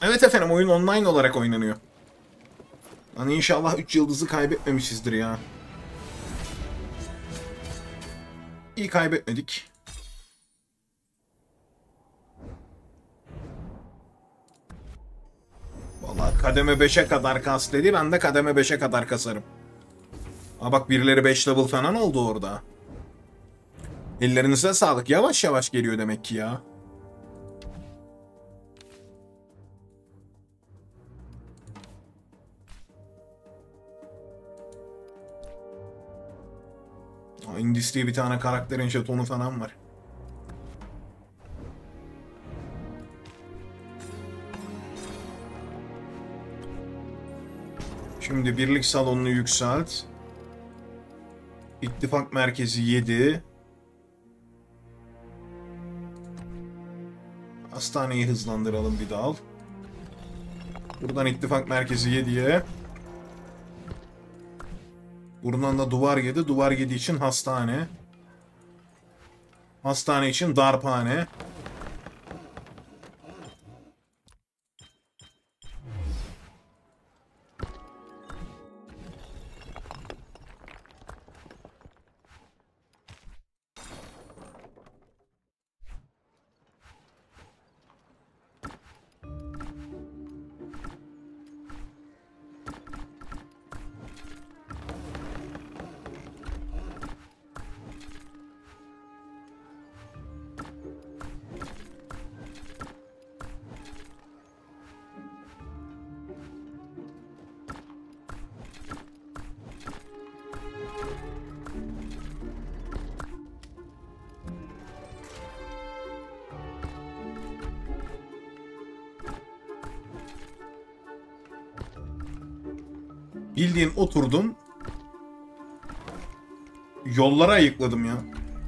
Evet efendim, oyun online olarak oynanıyor. Hani inşallah 3 yıldızı kaybetmemişizdir ya. İyi, kaybetmedik. Vallahi kademe 5'e kadar kas dedi. Ben de kademe 5'e kadar kasarım. Aa bak, birileri 5 level falan oldu orada. Ellerinize sağlık. Yavaş yavaş geliyor demek ki ya. Indis diye bir tane karakterin jetonu falan var. Şimdi birlik salonunu yükselt. İttifak merkezi 7. Hastaneyi hızlandıralım bir dal. Buradan ittifak merkezi 7'ye. Buradan da duvar 7. Duvar 7 için hastane. Hastane için darphane. Bildiğin oturdum. Yollara ayıkladım ya.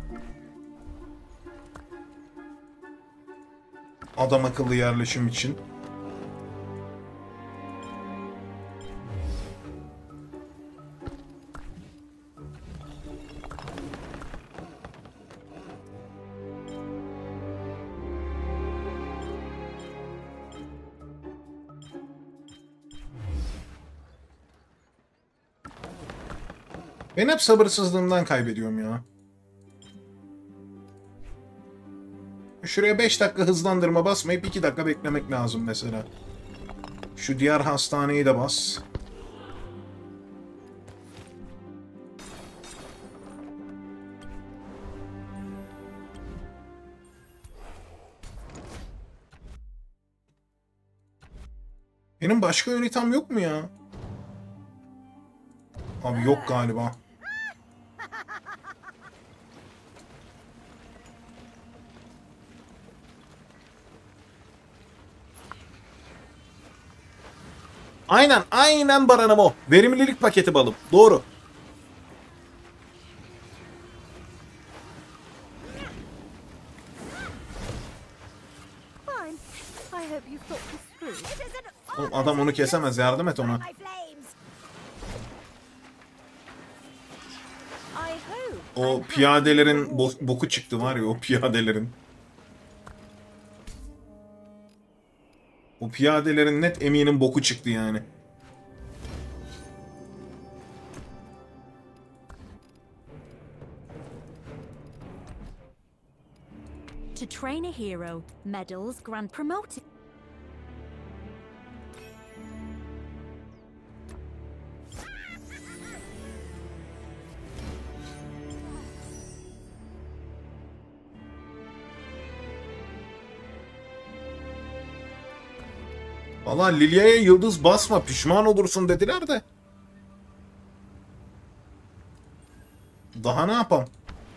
Adam akıllı yerleşim için. Ben hep sabırsızlığımdan kaybediyorum ya. Şuraya 5 dakika hızlandırma basmayıp 2 dakika beklemek lazım mesela. Şu diğer hastaneyi de bas. Benim başka ünitem yok mu ya? Abi yok galiba. Aynen Baran'ım o. Verimlilik paketi balım. Doğru. Oğlum adam onu kesemez. Yardım et ona. O piyadelerin boku çıktı var ya, o piyadelerin. O piyadelerin net eminim boku çıktı yani. To train a hero, medals grant promoted. Valla Lilia'ya yıldız basma, pişman olursun dediler de. Daha ne yapam?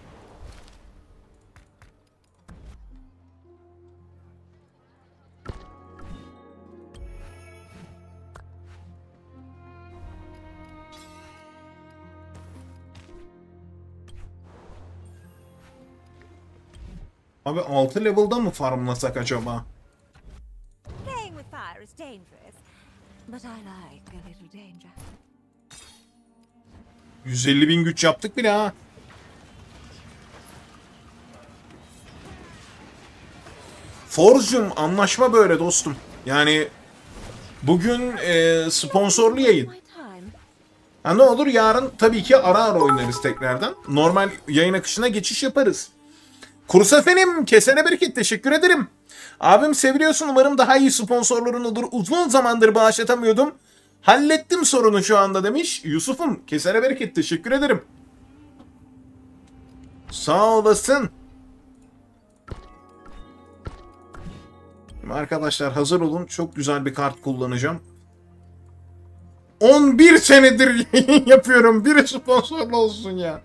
Abi 6 level'da mı farmlasak acaba? Playing with fire is dangerous, but I like a little danger. 150.000 güç yaptık bile ha. Forzium, anlaşma böyle dostum. Yani Bugün sponsorlu yayın. Ha, ne olur yarın tabii ki ara oynarız tekrardan. Normal yayın akışına geçiş yaparız. Kurs efendim, kesene bereket, teşekkür ederim. Abim seviliyorsun, umarım daha iyi sponsorların olur. Uzun zamandır bağışlatamıyordum. Hallettim sorunu şu anda demiş. Yusuf'um, kesene bereket, teşekkür ederim. Sağ olasın. Şimdi arkadaşlar hazır olun, çok güzel bir kart kullanacağım. 11 senedir yayın yapıyorum. Biri sponsorlu olsun ya.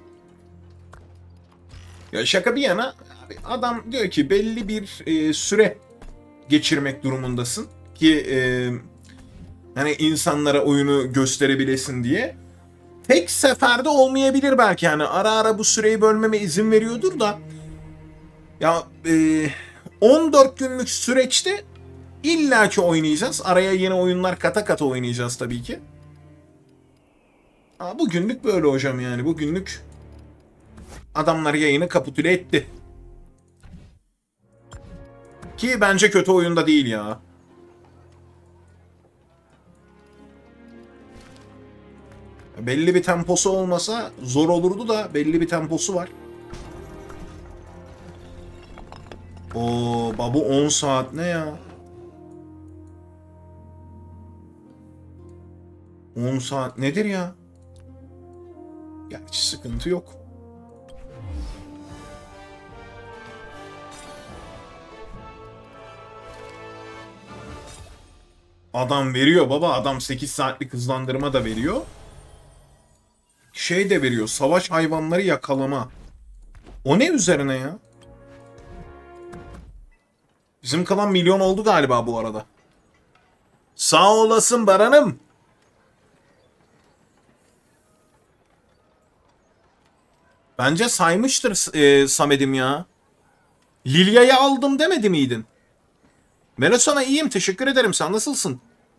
Ya şaka bir yana, adam diyor ki belli bir süre geçirmek durumundasın ki hani insanlara oyunu gösterebilesin diye. Tek seferde olmayabilir belki, yani ara ara bu süreyi bölmeme izin veriyordur da ya 14 günlük süreçte illaki oynayacağız. Araya yeni oyunlar kata kata oynayacağız tabii ki. Ama bugünlük böyle hocam, yani bugünlük adamlar yayını kapitüle etti. Ki bence kötü oyunda değil ya. Belli bir temposu olmasa zor olurdu da belli bir temposu var. Oo babu 10 saat ne ya? 10 saat nedir ya? Gerçi sıkıntı yok. Adam veriyor baba. Adam 8 saatlik hızlandırma da veriyor. Şey de veriyor. Savaş hayvanları yakalama. O ne üzerine ya? Bizim kalan milyon oldu galiba bu arada. Sağ olasın Baran'ım. Bence saymıştır Samet'im ya. Lilya'yı aldım demedi miydin? Melosana iyiyim, teşekkür ederim. Sen nasılsın?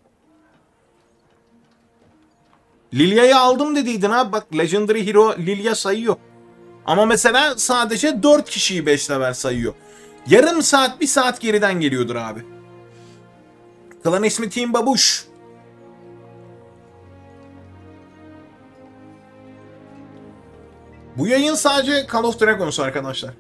Lilya'yı aldım dediydin abi. Bak Legendary Hero Lilya sayıyor. Ama mesela sadece 4 kişiyi 5 level sayıyor. Yarım saat 1 saat geriden geliyordur abi. Klan ismi Team Babuş. Bu yayın sadece Call of Dragons arkadaşlar.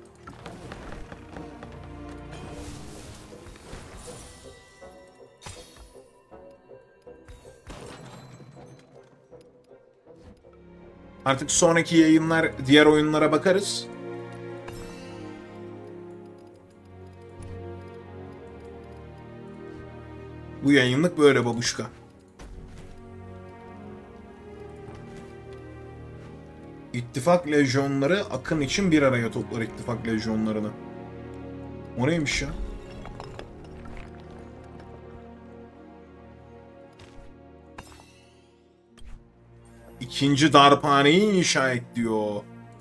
Artık sonraki yayınlar, diğer oyunlara bakarız. Bu yayınlık böyle babuşka. İttifak lejyonları akın için bir araya toplar ittifak lejyonlarını. O neymiş ya? İkinci darphaneyi inşa et diyor.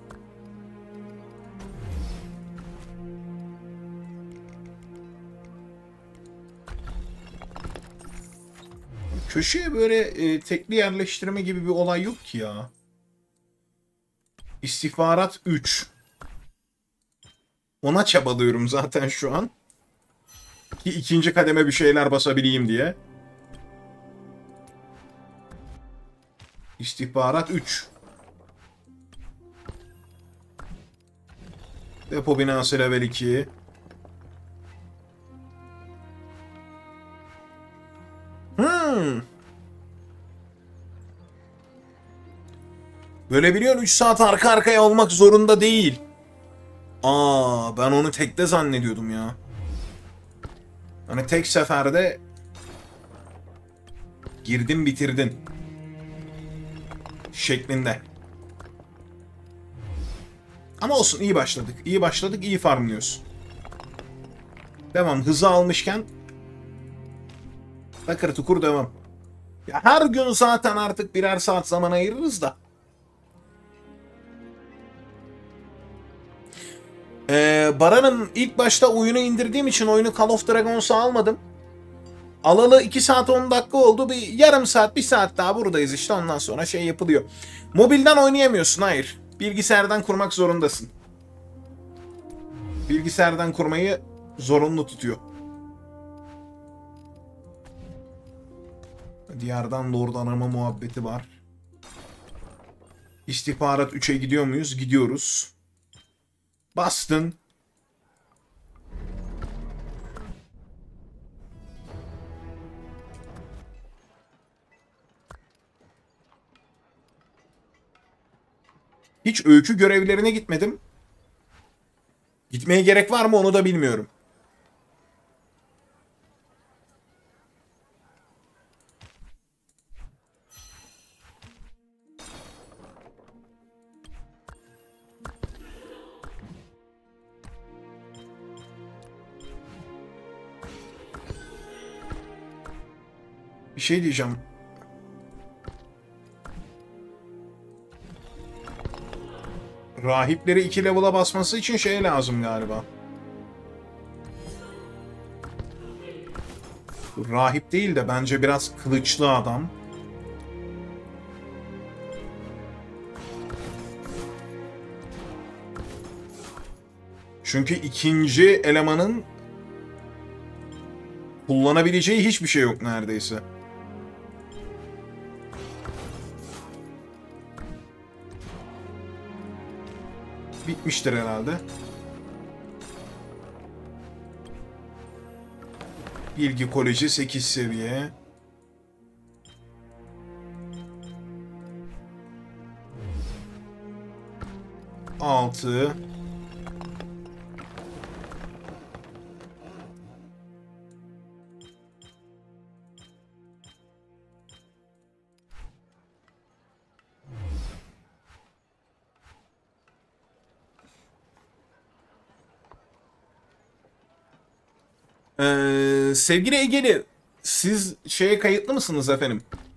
Köşeye böyle tekli yerleştirme gibi bir olay yok ki ya. İstihbarat 3. Ona çabalıyorum zaten şu an. Ki ikinci kademe bir şeyler basabileyim diye. İstihbarat 3. Depo binası level 2. Böyle biliyorsun 3 saat arka arkaya olmak zorunda değil. Aa, ben onu tekte zannediyordum ya. Hani tek seferde girdin bitirdin şeklinde. Ama olsun, iyi başladık. İyi başladık, iyi farmlıyoruz. Devam, hızı almışken takır tukur devam. Ya her gün zaten artık birer saat zaman ayırırız da. Baran'ım, ilk başta oyunu indirdiğim için oyunu Call of Dragons'u almadım. Alalı 2 saat 10 dakika oldu. Bir yarım saat, 1 saat daha buradayız işte. Ondan sonra şey yapılıyor. Mobilden oynayamıyorsun, hayır. Bilgisayardan kurmak zorundasın. Bilgisayardan kurmayı zorunlu tutuyor. Diyardan doğrudan arama muhabbeti var. İstihbarat 3'e gidiyor muyuz? Gidiyoruz. Bastın. Hiç öykü görevlerine gitmedim. Gitmeye gerek var mı onu da bilmiyorum. Bir şey diyeceğim. Rahipleri 2 level'a basması için şey lazım galiba. Rahip değil de bence biraz kılıçlı adam. Çünkü ikinci elemanın kullanabileceği hiçbir şey yok neredeyse. Bitmiştir herhalde. Bilgi Koleji 8 seviye. Altı. Sevgili Egeli, siz şeye kayıtlı mısınız efendim?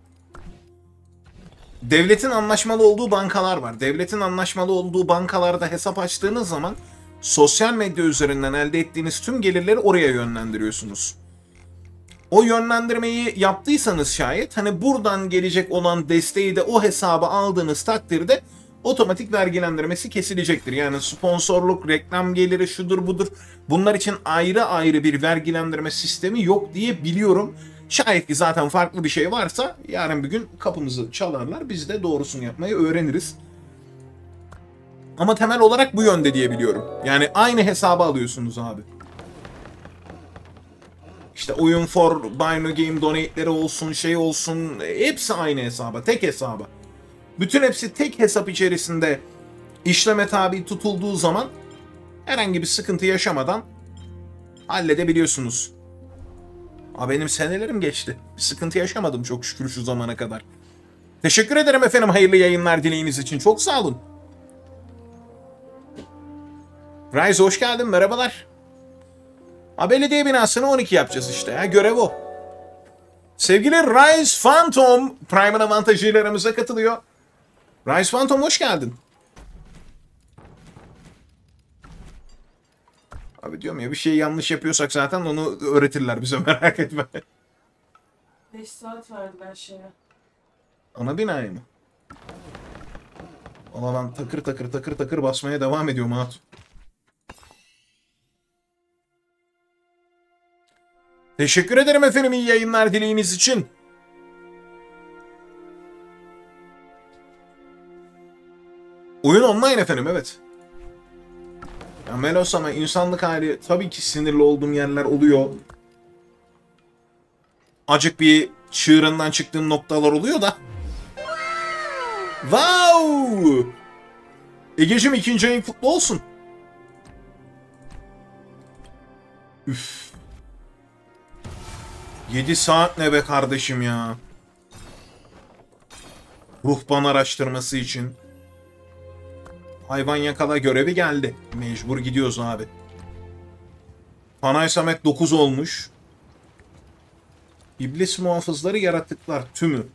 Devletin anlaşmalı olduğu bankalar var. Devletin anlaşmalı olduğu bankalarda hesap açtığınız zaman sosyal medya üzerinden elde ettiğiniz tüm gelirleri oraya yönlendiriyorsunuz. O yönlendirmeyi yaptıysanız şayet hani buradan gelecek olan desteği de o hesaba aldığınız takdirde otomatik vergilendirmesi kesilecektir. Yani sponsorluk, reklam geliri şudur budur. Bunlar için ayrı ayrı bir vergilendirme sistemi yok diye biliyorum. Şayet ki zaten farklı bir şey varsa yarın bir gün kapımızı çalarlar. Biz de doğrusunu yapmayı öğreniriz. Ama temel olarak bu yönde diye biliyorum. Yani aynı hesaba alıyorsunuz abi. İşte Oyun for Bino Game donate'leri olsun, şey olsun, hepsi aynı hesaba, tek hesaba. Bütün hepsi tek hesap içerisinde işleme tabi tutulduğu zaman herhangi bir sıkıntı yaşamadan halledebiliyorsunuz. Ama benim senelerim geçti. Bir sıkıntı yaşamadım çok şükür şu zamana kadar. Teşekkür ederim efendim hayırlı yayınlar dileğiniz için. Çok sağ olun. Rise hoş geldin, merhabalar. Belediye binasını 12 yapacağız işte ya, görev o. Sevgili Rise Phantom Prime'ın avantajıyla aramıza katılıyor. Rise Phantom hoş geldin. Abi diyorum ya, bir şey yanlış yapıyorsak zaten onu öğretirler bize, merak etme. 5 saat verdiler şeye. Ana binayı mı? Valla ben takır takır takır takır basmaya devam ediyorum hatun. Teşekkür ederim efendim iyi yayınlar dileğiniz için. Oyun online efendim, evet. Ya Melos, ama insanlık hali tabii ki sinirli olduğum yerler oluyor. Acık bir çığırından çıktığım noktalar oluyor da. Wow! Egeciğim ikinci ayın kutlu olsun. Üff. 7 saat ne be kardeşim ya. Ruhban araştırması için. Hayvan yakala görevi geldi. Mecbur gidiyoruz abi. Panay Samet 9 olmuş. İblis muhafızları yaratıklar tümü.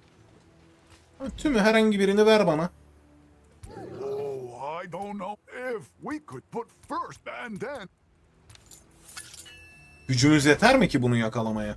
Tümü herhangi birini ver bana. Oh, I don't know if we could put first and then. Gücümüz yeter mi ki bunu yakalamaya?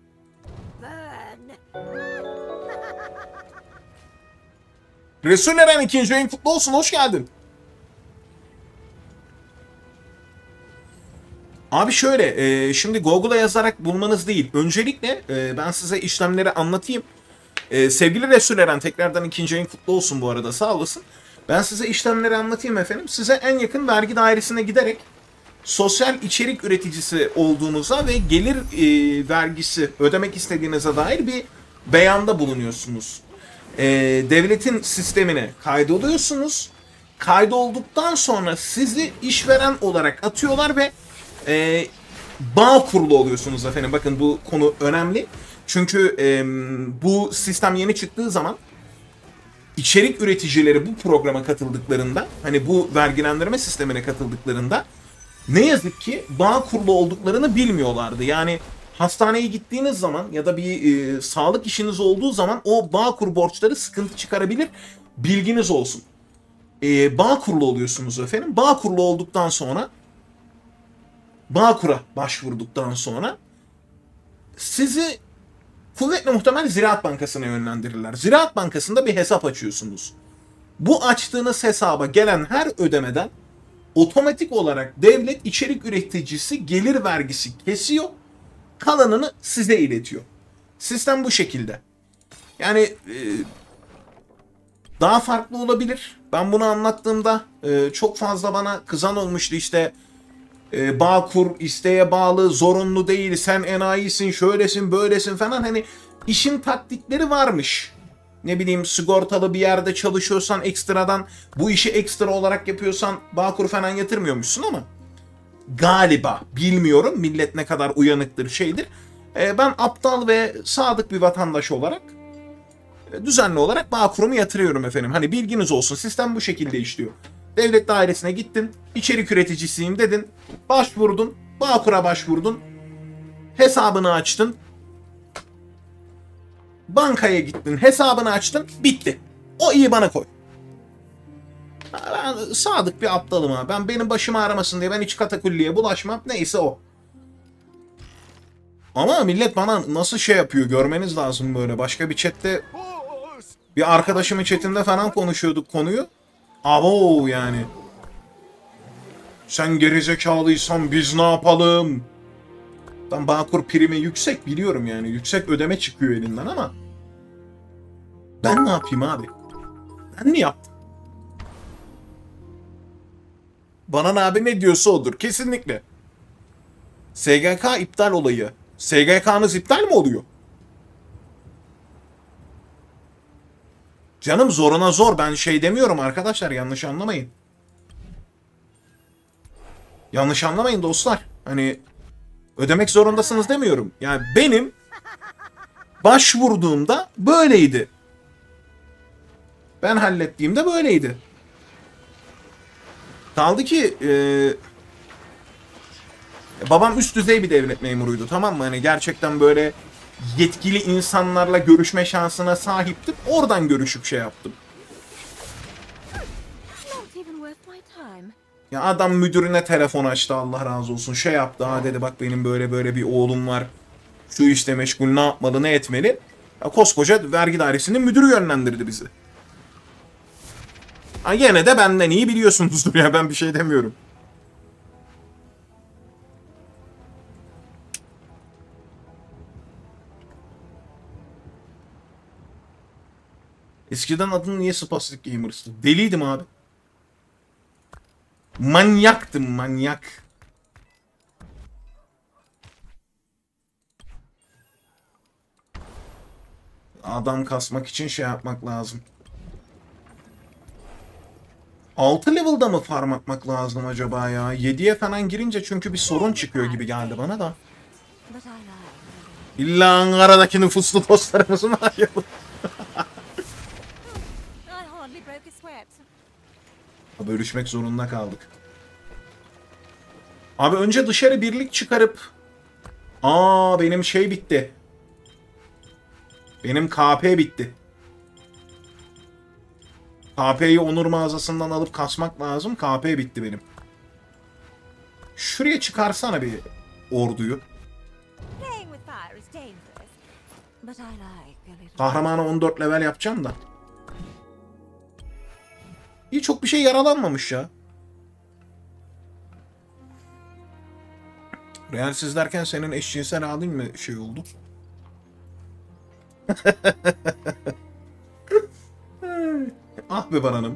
Resul Eren ikinci ayın kutlu olsun, hoş geldin. Abi şöyle, şimdi Google'a yazarak bulmanız değil. Öncelikle ben size işlemleri anlatayım. Sevgili Resul Eren, tekrardan ikinci ayın kutlu olsun bu arada, sağ olasın. Ben size işlemleri anlatayım efendim. Size en yakın vergi dairesine giderek sosyal içerik üreticisi olduğunuza ve gelir vergisi ödemek istediğinize dair bir beyanda bulunuyorsunuz. Devletin sistemine kaydoluyorsunuz. Kaydolduktan sonra sizi işveren olarak atıyorlar ve bağ kurulu oluyorsunuz efendim. Bakın bu konu önemli. Çünkü bu sistem yeni çıktığı zaman içerik üreticileri bu programa katıldıklarında, hani bu vergilendirme sistemine katıldıklarında ne yazık ki bağ kurulu olduklarını bilmiyorlardı. Yani hastaneye gittiğiniz zaman ya da bir sağlık işiniz olduğu zaman o Bağkur borçları sıkıntı çıkarabilir. Bilginiz olsun. Bağ kurulu oluyorsunuz efendim. Bağ kurulu olduktan sonra, Bağkur'a başvurduktan sonra sizi kuvvetle muhtemel Ziraat Bankası'na yönlendirirler. Ziraat Bankası'nda bir hesap açıyorsunuz. Bu açtığınız hesaba gelen her ödemeden otomatik olarak devlet içerik üreticisi gelir vergisi kesiyor. Kalanını size iletiyor. Sistem bu şekilde. Yani daha farklı olabilir. Ben bunu anlattığımda çok fazla bana kızan olmuştu, işte Bağkur isteğe bağlı, zorunlu değil, sen enayisin, şöylesin, böylesin falan. Hani işin taktikleri varmış. Ne bileyim, sigortalı bir yerde çalışıyorsan ekstradan, bu işi ekstra olarak yapıyorsan Bağkur falan yatırmıyormuşsun ama galiba, bilmiyorum millet ne kadar uyanıktır şeydir. Ben aptal ve sadık bir vatandaş olarak düzenli olarak Bağkur'umu yatırıyorum efendim. Hani bilginiz olsun, sistem bu şekilde işliyor. Devlet dairesine gittin, içerik üreticisiyim dedin, başvurdun, Bağkur'a başvurdun, hesabını açtın, bankaya gittin, hesabını açtın, bitti. O IBAN'a koy. Ben sadık bir aptalım ha. Benim başımı ağrımasın diye ben hiç katakulliye bulaşmam. Neyse o. Ama millet bana nasıl şey yapıyor görmeniz lazım böyle. Başka bir chatte, bir arkadaşımın chatinde falan konuşuyorduk konuyu. Abo yani. Sen gerizekalıysan biz ne yapalım? Ben Bağkur primi yüksek biliyorum yani. Yüksek ödeme çıkıyor elinden ama ben ne yapayım abi? Ben mi yaptım? Banan abi ne diyorsa odur. Kesinlikle. SGK iptal olayı. SGK'nız iptal mi oluyor? Canım zoruna zor. Ben şey demiyorum arkadaşlar. Yanlış anlamayın. Yanlış anlamayın dostlar. Hani ödemek zorundasınız demiyorum. Yani benim başvurduğumda böyleydi. Ben hallettiğimde böyleydi. Kaldı ki babam üst düzey bir devlet memuruydu, tamam mı? Hani gerçekten böyle yetkili insanlarla görüşme şansına sahiptim. Oradan görüşüp şey yaptım. Ya adam müdürüne telefon açtı, Allah razı olsun. Şey yaptı, ha dedi bak benim böyle böyle bir oğlum var. Şu işte meşgul, ne yapmalı, ne etmeli? Ya koskoca vergi dairesinin müdürü yönlendirdi bizi. Ha yine de benden iyi biliyorsunuzdur ya, ben bir şey demiyorum. Eskiden adın niye Spastic Gamers'tı? Deliydim abi. Manyaktım, manyak. Adam kasmak için şey yapmak lazım. 6 level'da mı farm atmak lazım acaba ya? 7'ye falan girince çünkü bir sorun çıkıyor gibi geldi bana da. İlla Ankara'daki nüfuslu dostlarımızı mı arayalım? Bölüşmek zorunda kaldık. Abi önce dışarı birlik çıkarıp... benim şey bitti. Benim KP bitti. KP'yi Onur mağazasından alıp kasmak lazım. KP bitti benim. Şuraya çıkarsana bir orduyu. Kahramanı 14 level yapacağım da. İyi, çok bir şey yaralanmamış ya. Realsiz derken senin eşcinsel halin mi şey oldu? Ah be Baran'ım.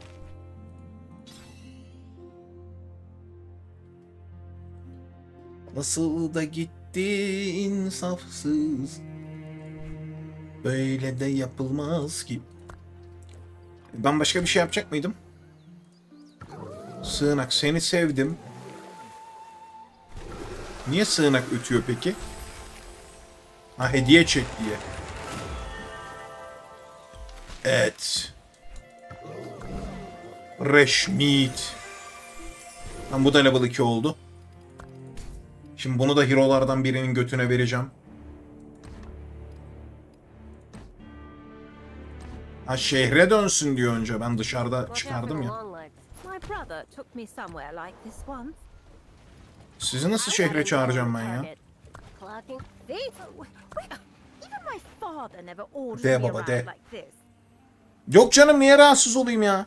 Nasıl da gitti insafsız. Böyle de yapılmaz ki. Ben başka bir şey yapacak mıydım? Sığınak seni sevdim. Niye sığınak ötüyor peki? Ha hediye çek diye. Evet. Reşmit. Tam bu da level 2 oldu. Şimdi bunu da hero'lardan birinin götüne vereceğim. Ha şehre dönsün diyor önce. Ben dışarıda çıkardım ya. Sizi nasıl şehre çağıracağım ben ya? De baba de. Yok canım niye rahatsız olayım ya?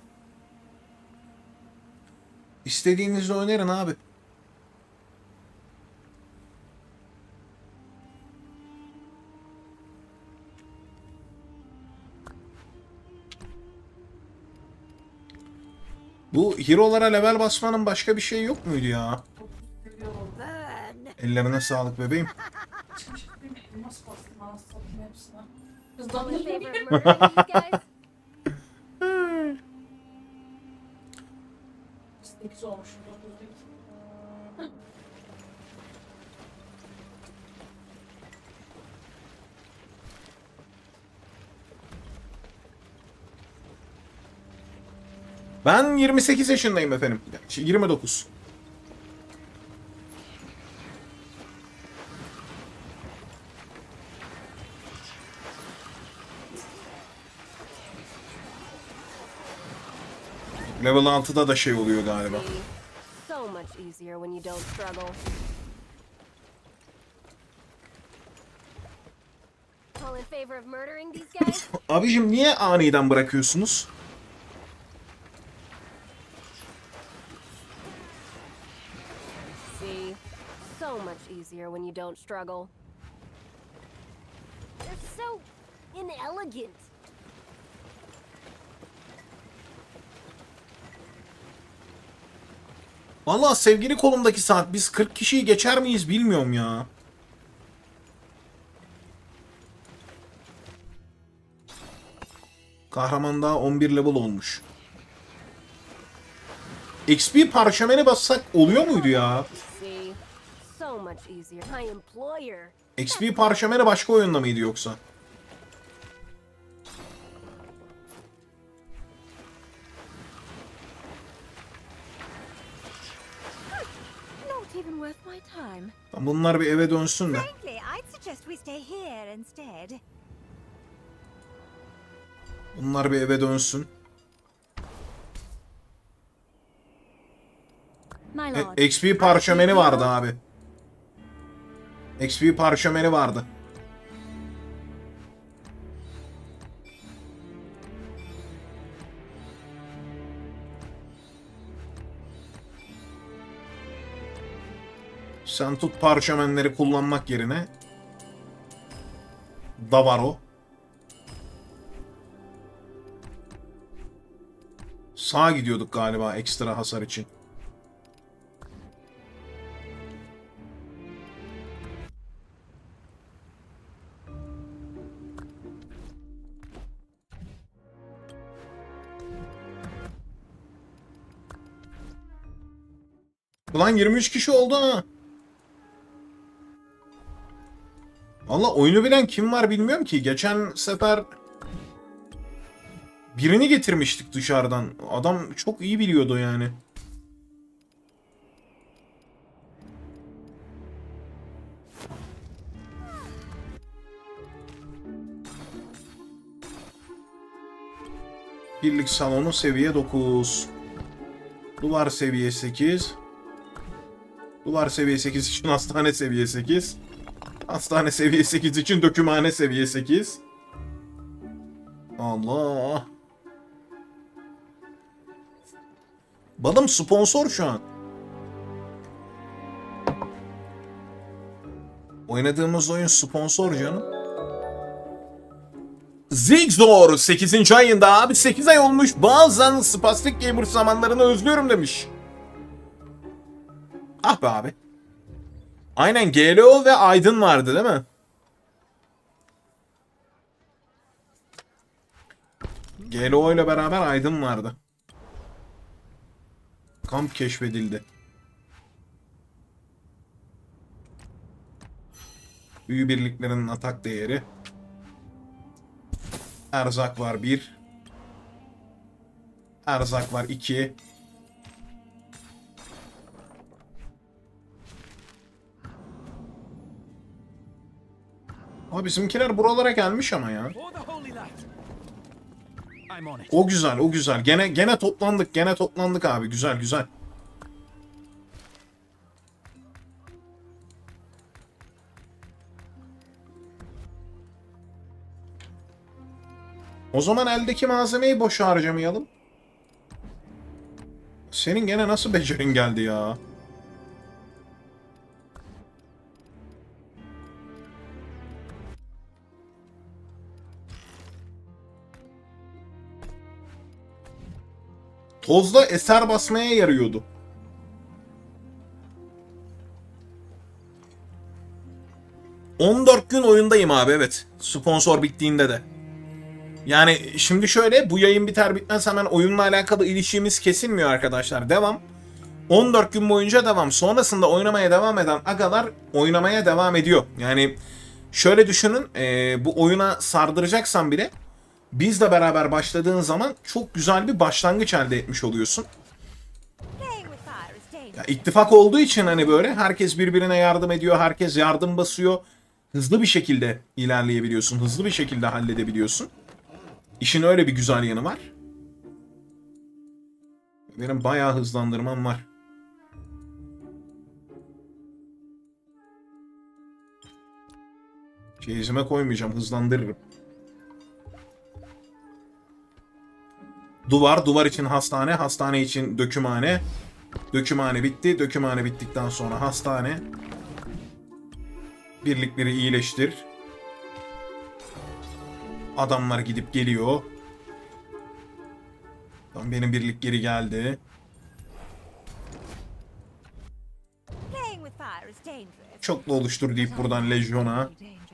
İstediğinizi önerin abi. Bu hero'lara level basmanın başka bir şey yok muydu ya? Ellerine sağlık bebeğim. Nasıl bastım anasını hepsine. Hızlandı. 8 olmuş. 9 değil. Ben 28 yaşındayım efendim. 29. Level 6'da da şey oluyor galiba. So much easier when you don't struggle. All in favor of murdering these guys? Abicim niye aniden bırakıyorsunuz? See, so much easier when you don't struggle. They're so inelegant. Vallahi sevgili kolumdaki saat biz 40 kişiyi geçer miyiz bilmiyorum ya. Kahraman daha 11 level olmuş. XP parşömeni bassak oluyor muydu ya? XP parşömeni başka oyunda mıydı yoksa? Bunlar bir eve dönsün de. Bunlar bir eve dönsün. XP parşömeni vardı abi. XP parşömeni vardı. Sen tut parşömenleri kullanmak yerine. Da var o. Sağa gidiyorduk galiba ekstra hasar için. Ulan 23 kişi oldu ha. Valla oyunu bilen kim var bilmiyorum ki. Geçen sefer birini getirmiştik dışarıdan. Adam çok iyi biliyordu yani. Birlik salonu seviye 9. Duvar seviye 8. Duvar seviye 8 için hastane seviye 8. Hastane seviye 8 için dökümhane seviye 8. Allah. Balım sponsor şu an. Oynadığımız oyun sponsor canım. Zigzor 8. ayında abi 8 ay olmuş. Bazen Spastic Gamer zamanlarını özlüyorum demiş. Ah be abi. Aynen GLO ve Aydın vardı değil mi? GLO ile beraber Aydın vardı. Kamp keşfedildi. Büyü birliklerinin atak değeri. Erzak var 1. Erzak var 2. Abi bizimkiler buralara gelmiş ama ya. O güzel, o güzel. Gene toplandık abi. Güzel, güzel. O zaman eldeki malzemeyi boş harcamayalım. Senin gene nasıl becerin geldi ya? Tozda eser basmaya yarıyordu. ...14 gün oyundayım abi, evet. Sponsor bittiğinde de. Yani şimdi şöyle, bu yayın biter bitmez hemen oyunla alakalı ilişkimiz kesilmiyor arkadaşlar. Devam. 14 gün boyunca devam. Sonrasında oynamaya devam eden agalar oynamaya devam ediyor. Yani şöyle düşünün, bu oyuna sardıracaksan bile bizle beraber başladığın zaman çok güzel bir başlangıç elde etmiş oluyorsun. Ya, ittifak olduğu için hani böyle herkes birbirine yardım ediyor, herkes yardım basıyor. Hızlı bir şekilde ilerleyebiliyorsun, hızlı bir şekilde halledebiliyorsun. İşin öyle bir güzel yanı var. Benim bayağı hızlandırmam var. Çeyizime koymayacağım, hızlandırırım. Duvar için hastane, hastane için dökümhane. Dökümhane bitti, dökümhane bittikten sonra hastane. Birlikleri iyileştir. Adamlar gidip geliyor. Tamam, benim birlik geri geldi. Çoklu oluştur deyip buradan Legion'a.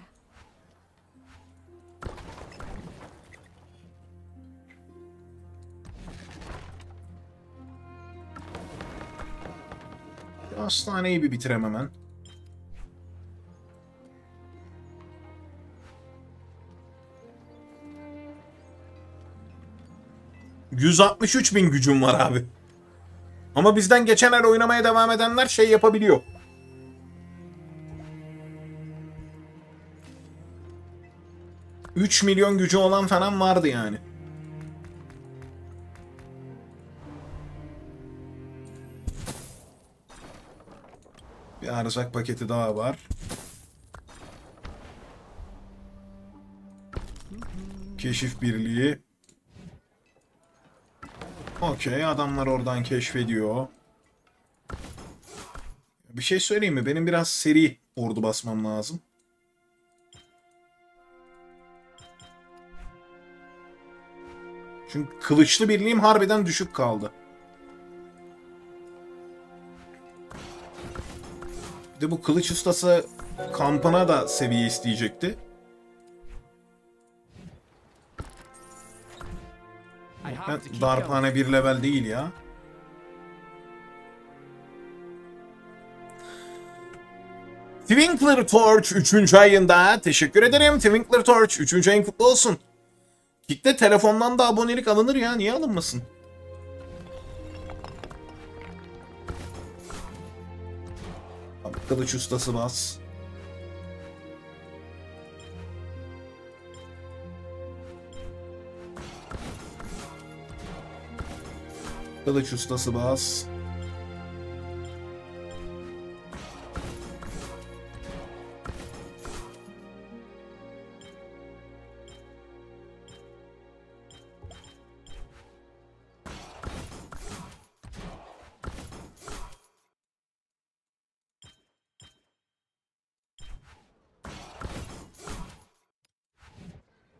Hastaneyi bir bitirem hemen. ...163.000 gücüm var abi. Ama bizden geçen el oynamaya devam edenler şey yapabiliyor. ...3 milyon gücü olan falan vardı yani. Bir erzak paketi daha var. Keşif birliği. Okey, adamlar oradan keşfediyor. Bir şey söyleyeyim mi? Benim biraz seri ordu basmam lazım. Çünkü kılıçlı birliğim harbiden düşük kaldı. Bir de bu kılıç ustası kampına da seviye isteyecekti. Darphane bir level değil ya. Twinkler Torch 3. ayında. Teşekkür ederim. Twinkler Torch 3. ayın kutlu olsun. Kick'te telefondan da abonelik alınır ya. Niye alınmasın? Abi, kılıç ustası bas. Kılıç ustası bas.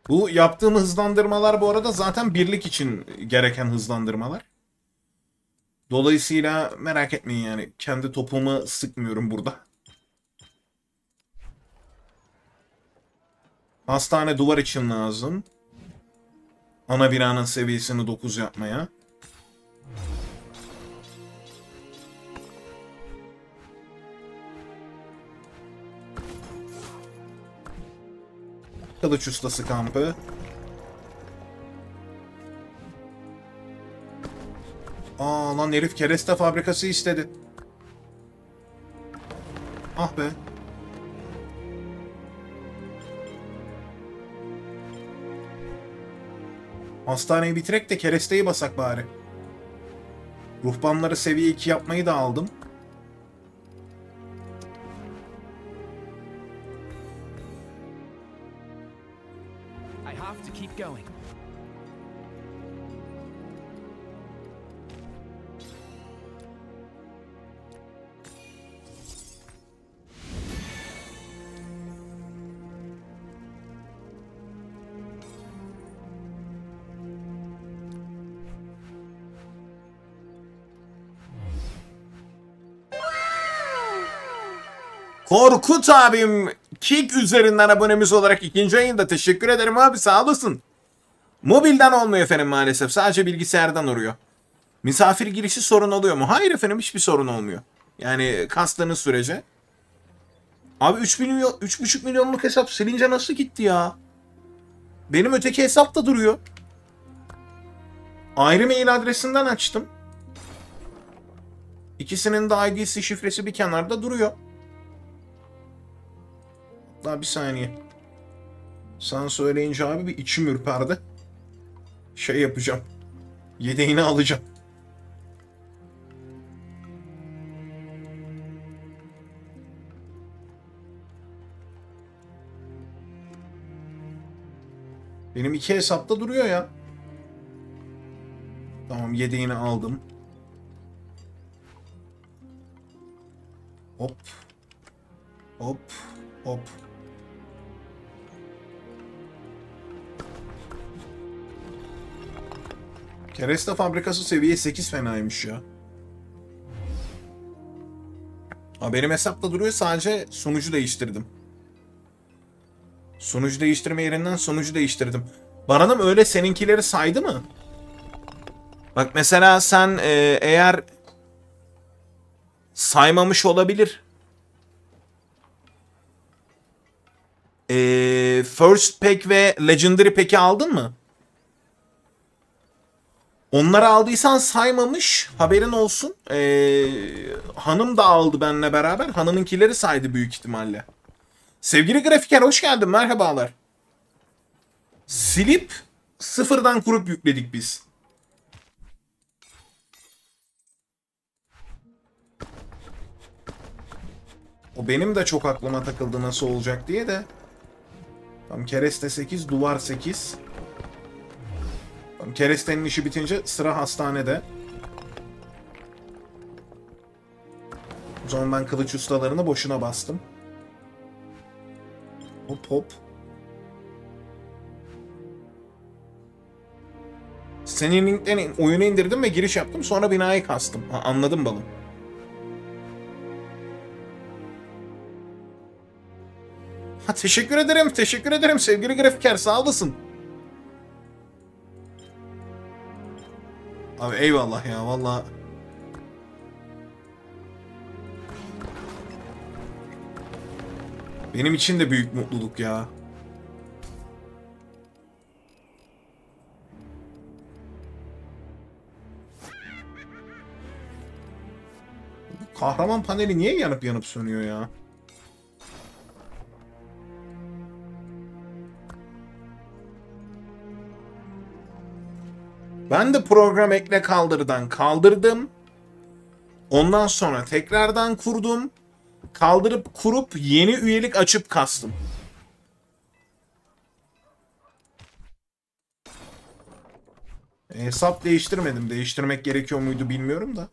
Bu yaptığım hızlandırmalar bu arada zaten birlik için gereken hızlandırmalar. Dolayısıyla merak etmeyin yani. Kendi topumu sıkmıyorum burada. Hastane duvar için lazım. Ana binanın seviyesini 9 yapmaya. Kılıç ustası kampı. Aa lan herif kereste fabrikası istedi. Ah be. Hastaneyi bitirek de keresteyi basak bari. Ruhbanları seviye 2 yapmayı da aldım. I have to keep going. Korkut abim Kick üzerinden abonemiz olarak ikinci ayında teşekkür ederim abi, sağ olasın. Mobilden olmuyor efendim maalesef, sadece bilgisayardan oluyor. Misafir girişi sorun oluyor mu? Hayır efendim, hiçbir sorun olmuyor. Yani kastığınız sürece. Abi 3,5 milyonluk hesap silince nasıl gitti ya? Benim öteki hesap da duruyor. Ayrı mail adresinden açtım. İkisinin de ID'si şifresi bir kenarda duruyor. Daha bir saniye. Sen söyleyince abi bir içim ürperdi. Şey yapacağım. Yedeğini alacağım. Benim iki hesapta duruyor ya. Tamam, yedeğini aldım. Hop. Hop. Hop. Kereste fabrikası seviye 8 fenaymış ya. Ha, benim hesapta duruyor, sadece sunucu değiştirdim. Sunucu değiştirme yerinden sunucu değiştirdim. Baranım öyle seninkileri saydı mı? Bak mesela sen eğer saymamış olabilir. First Pack ve Legendary Pack'i aldın mı? Onları aldıysan saymamış, haberin olsun. Hanım da aldı benimle beraber. Hanımınkileri saydı büyük ihtimalle. Sevgili grafiker hoş geldin, merhabalar. Silip sıfırdan kurup yükledik biz. O benim de çok aklıma takıldı nasıl olacak diye de. Tamam, kereste 8, duvar 8. Tamam, kerestenin işi bitince sıra hastanede. O zaman ben kılıç ustalarını boşuna bastım. Hop hop. Senin linkten oyunu indirdim ve giriş yaptım, sonra binayı kastım. Ha, anladım balım. Ha, teşekkür ederim, teşekkür ederim sevgili grafiker, sağ olasın. Abi eyvallah ya, vallahi. Benim için de büyük mutluluk ya. Bu kahraman paneli niye yanıp yanıp sönüyor ya? Ben de program ekle kaldırdan kaldırdım. Ondan sonra tekrardan kurdum. Kaldırıp kurup yeni üyelik açıp kastım. Hesap değiştirmedim. Değiştirmek gerekiyor muydu bilmiyorum da.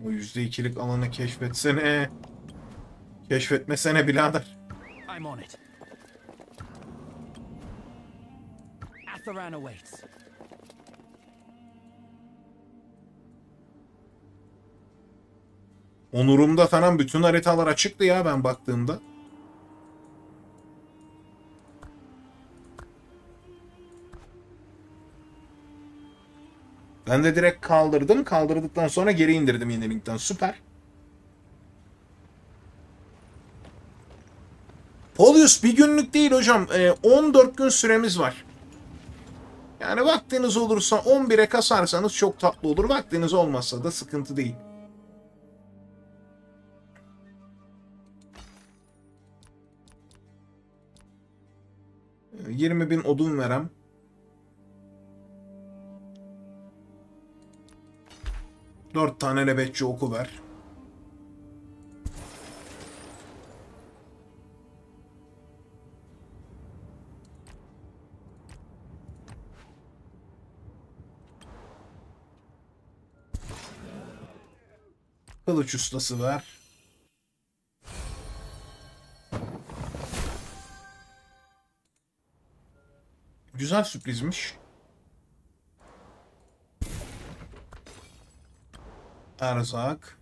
O %2'lik alanı keşfetsene. Keşfetmesene birader. I'm on it. Atheran awaits. Onurum'da falan bütün haritalar açıktı ya ben baktığımda. Ben de direkt kaldırdım. Kaldırdıktan sonra geri indirdim yine linkten. Süper. Polius bir günlük değil hocam. 14 gün süremiz var. Yani vaktiniz olursa 11'e kasarsanız çok tatlı olur. Vaktiniz olmazsa da sıkıntı değil. ...20.000 odun verem. Dört tane nöbetçi oku ver. Kılıç ustası ver. Güzel sürprizmiş. Erzak.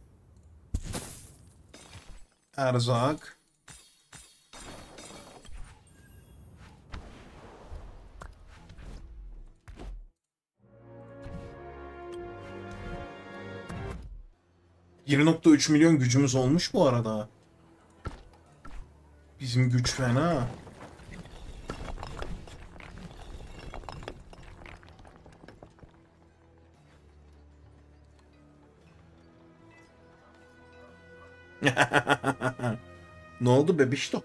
Erzak. ...1.3 milyon gücümüz olmuş bu arada. Bizim güç fena. Ne oldu bebişto?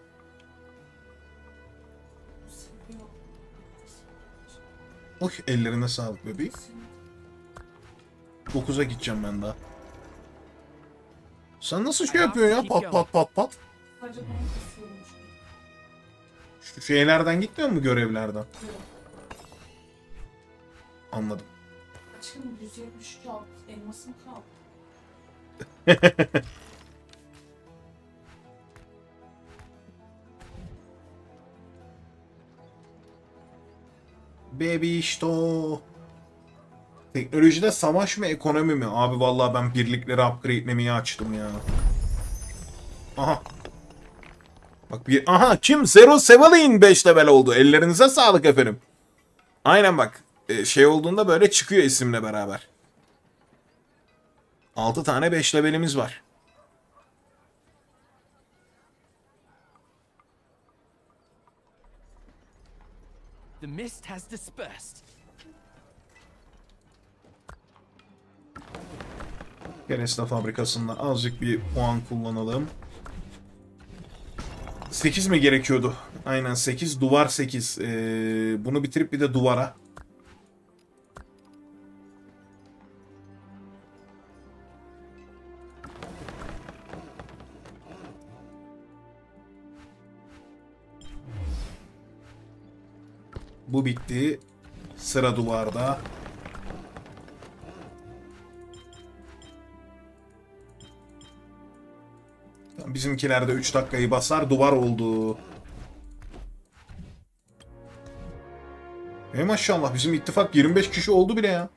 Oy ellerine sağlık bebeğim. 9'a gideceğim ben daha. Sen nasıl şey yapıyorsun ya? Pat pat pat pat. Sadece bana kısıyormuş. Şu şeylerden gitmiyor mu görevlerden? Anladım. Aşkım 173 alt elmasım kaldı. Bebişto. Teknolojide savaş mı ekonomi mi? Abi vallahi ben birlikleri upgrade'lemeyi açtım ya. Aha. Bak bir aha kim? Zero Sevalin 5 level oldu. Ellerinize sağlık efendim. Aynen bak. Şey olduğunda böyle çıkıyor isimle beraber. 6 tane 5 levelimiz var. The mist has dispersed. Kereste fabrikasında azıcık bir puan kullanalım. 8 mi gerekiyordu? Aynen 8. Duvar 8. Bunu bitirip bir de duvara. Bu bitti. Sıra duvarda. Bizimkiler de 3 dakikayı basar. Duvar oldu. Maşallah bizim ittifak 25 kişi oldu bile ya.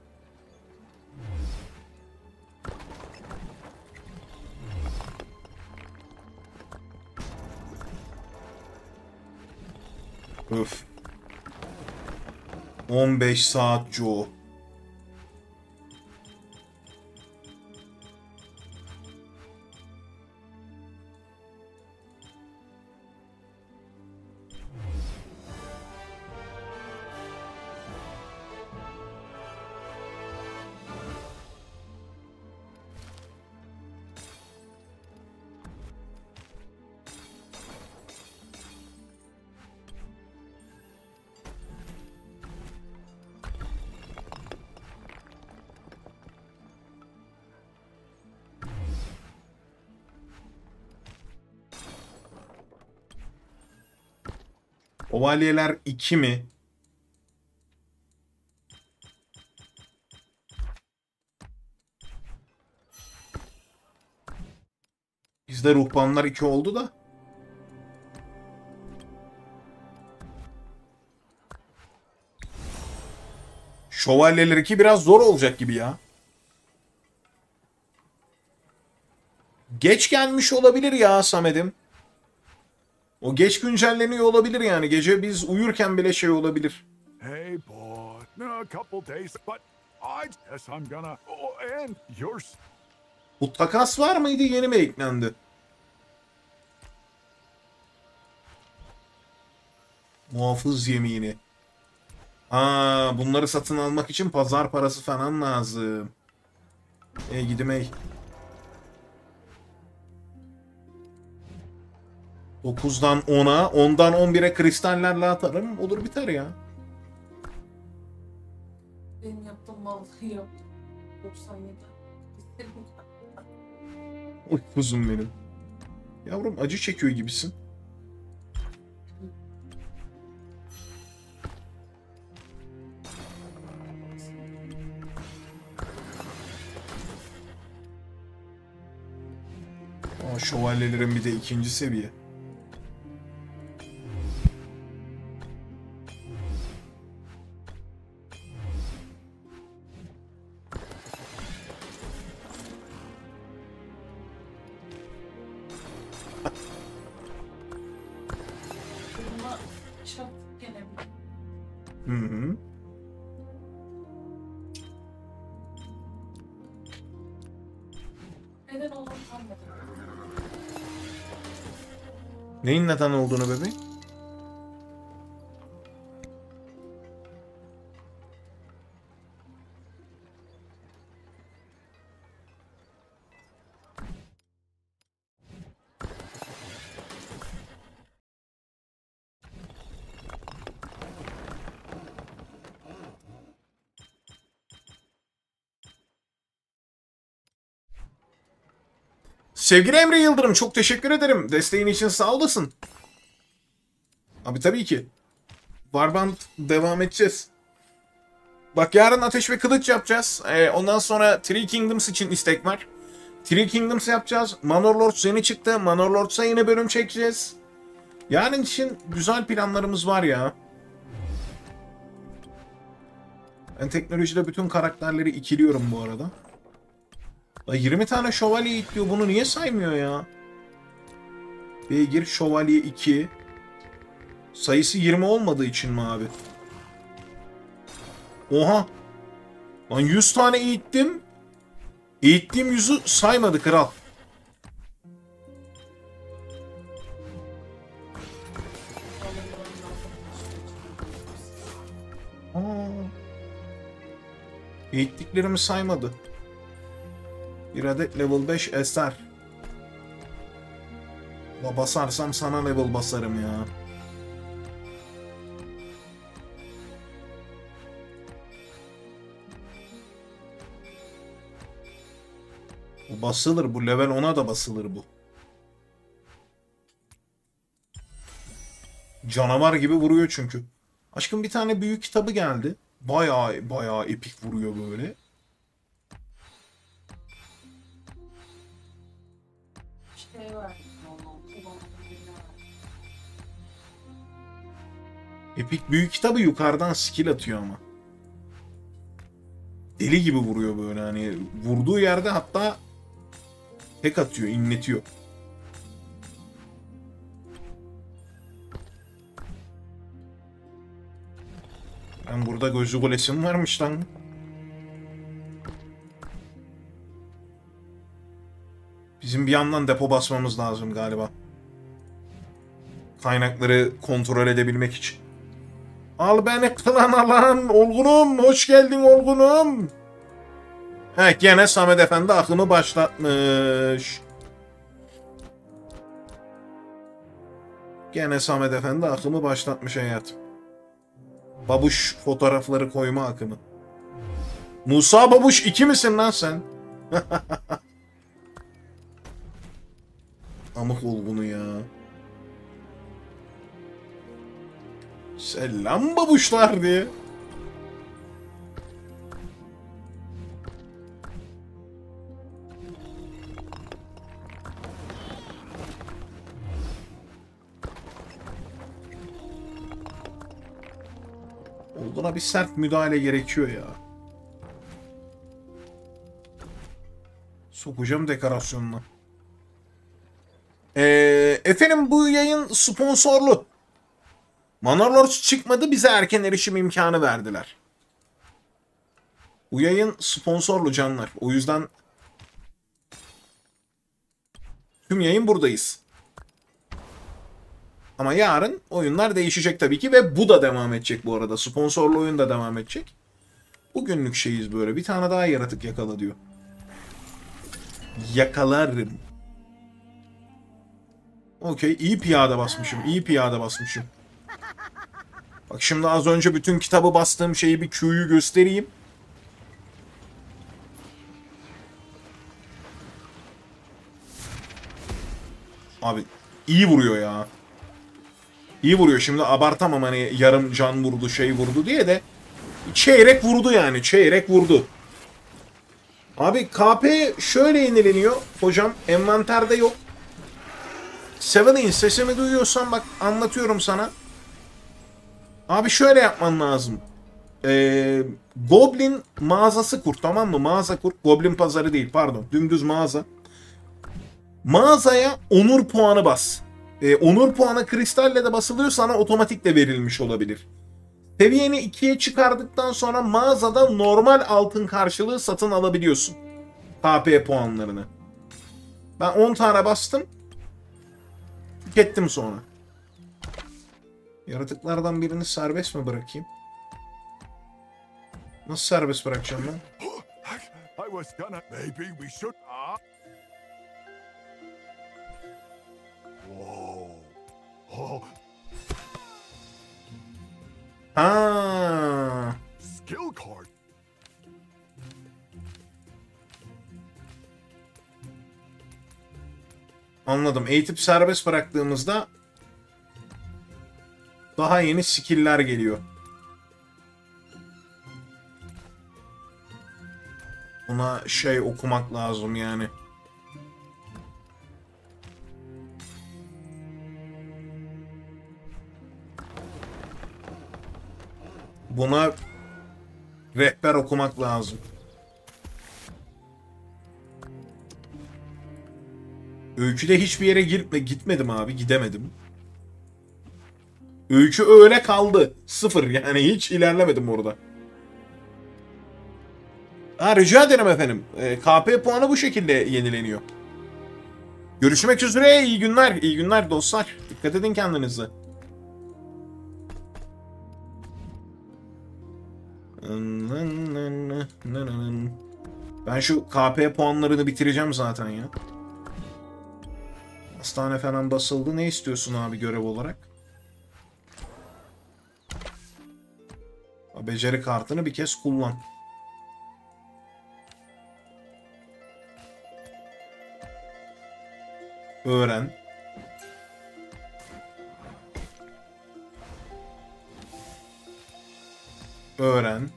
Öf. 15 saat Joe. Ovalyeler 2 mi? Bizde ruhbanlar 2 oldu da. Şövalyeler 2 biraz zor olacak gibi ya. Geç gelmiş olabilir ya Samet'im. O geç güncelleniyor olabilir yani. Gece biz uyurken bile şey olabilir. Hey, boy. A couple days, but I guess I'm gonna. Oh, and yours. Bu takas var mıydı? Yeni mi eklendi? Muhafız yemini. Aa, bunları satın almak için pazar parası falan lazım. Gidim ey. 9'dan 10'a, 10'dan 11'e kristallerle atarım. Olur biter ya. Benim yaptığım vallahi yaptım. 97. Oy kuzum benim. Yavrum acı çekiyor gibisin. Aa, şövalyelerin bir de 2. seviye. Buna çat gene bir. Hı hı. Neden olduğunu anlamadım. Neyin neden olduğunu bebeğim? Sevgili Emre Yıldırım çok teşekkür ederim. Desteğin için sağ olasın. Abi tabii ki. Warband devam edeceğiz. Bak yarın Ateş ve Kılıç yapacağız. Ondan sonra Three Kingdoms için istek var. Three Kingdoms yapacağız. Manor Lords yeni çıktı. Manor Lords'a yeni bölüm çekeceğiz. Yarın için güzel planlarımız var ya. Ben teknolojide bütün karakterleri ikiliyorum bu arada. 20 tane şövalye itliyor. Bunu niye saymıyor ya? Beygir şövalye 2. Sayısı 20 olmadığı için mi abi? Oha. Lan 100 tane eğittim. Eğittiğim 100'ü saymadı kral. Eğittiklerimi saymadı. Bir adet level 5 eser. Basarsam sana level basarım ya. Bu basılır. Bu level 10'a da basılır bu. Canavar gibi vuruyor çünkü. Aşkım bir tane büyük kitabı geldi. Bayağı epik vuruyor böyle. Şey var. Epik büyük kitabı yukarıdan skill atıyor ama. Deli gibi vuruyor böyle hani. Vurduğu yerde hatta tek atıyor, inletiyor. Ben burada gözü golesim varmış lan. Bizim bir yandan depo basmamız lazım galiba. Kaynakları kontrol edebilmek için. Al beni kılana lan Olgunum. Hoş geldin Olgunum. Heh, gene Samet Efendi akımı başlatmış. Gene Samet Efendi akımı başlatmış hayatım. Babuş fotoğrafları koyma akımı. Musa Babuş 2 misin lan sen? Amık ol bunu ya. Selam babuşlar diye. Olduğuna bir sert müdahale gerekiyor ya. Sokacağım dekorasyonuna. Efendim bu yayın sponsorlu. Manor çıkmadı, bize erken erişim imkanı verdiler. Bu yayın sponsorlu canlar. O yüzden tüm yayın buradayız. Ama yarın oyunlar değişecek tabii ki ve bu da devam edecek bu arada. Sponsorlu oyun da devam edecek. Bugünlük şeyiz böyle. Bir tane daha yaratık yakala diyor. Yakalarım. Okey. İyi piyade basmışım. İyi piyade basmışım. Bak şimdi az önce bütün kitabı bastığım şeyi bir Q'yu göstereyim. Abi iyi vuruyor ya. İyi vuruyor. Şimdi abartamam hani yarım can vurdu şey vurdu diye de çeyrek vurdu yani. Çeyrek vurdu. Abi KP şöyle yenileniyor. Hocam envanterde yok. Seven'in sesimi duyuyorsan bak anlatıyorum sana. Abi şöyle yapman lazım. Goblin mağazası kur, tamam mı? Mağaza kur. Goblin pazarı değil pardon. Dümdüz mağaza. Mağazaya onur puanı bas. Onur puanı kristalle de basılıyor, sana otomatik de verilmiş olabilir. Seviyeni 2'ye çıkardıktan sonra mağazada normal altın karşılığı satın alabiliyorsun. HP puanlarını. Ben 10 tane bastım. Tükettim sonra. Yaratıklardan birini serbest mi bırakayım? Nasıl serbest bırakacağım ben? I was gonna. Maybe we should. Whoa. Oh. Ha. Skill card. Anladım. Eğitip serbest bıraktığımızda daha yeni skill'ler geliyor. Buna şey okumak lazım yani. Buna rehber okumak lazım. Öyküde hiçbir yere gitmedim abi. Gidemedim. Öykü öyle kaldı. Sıfır yani hiç ilerlemedim orada. Ha, rica ederim efendim. KP puanı bu şekilde yenileniyor. Görüşmek üzere. İyi günler. İyi günler dostlar. Dikkat edin kendinize. Ben şu KP puanlarını bitireceğim zaten ya. Hastane falan basıldı. Ne istiyorsun abi görev olarak? Beceri kartını bir kez kullan. Öğren. Öğren.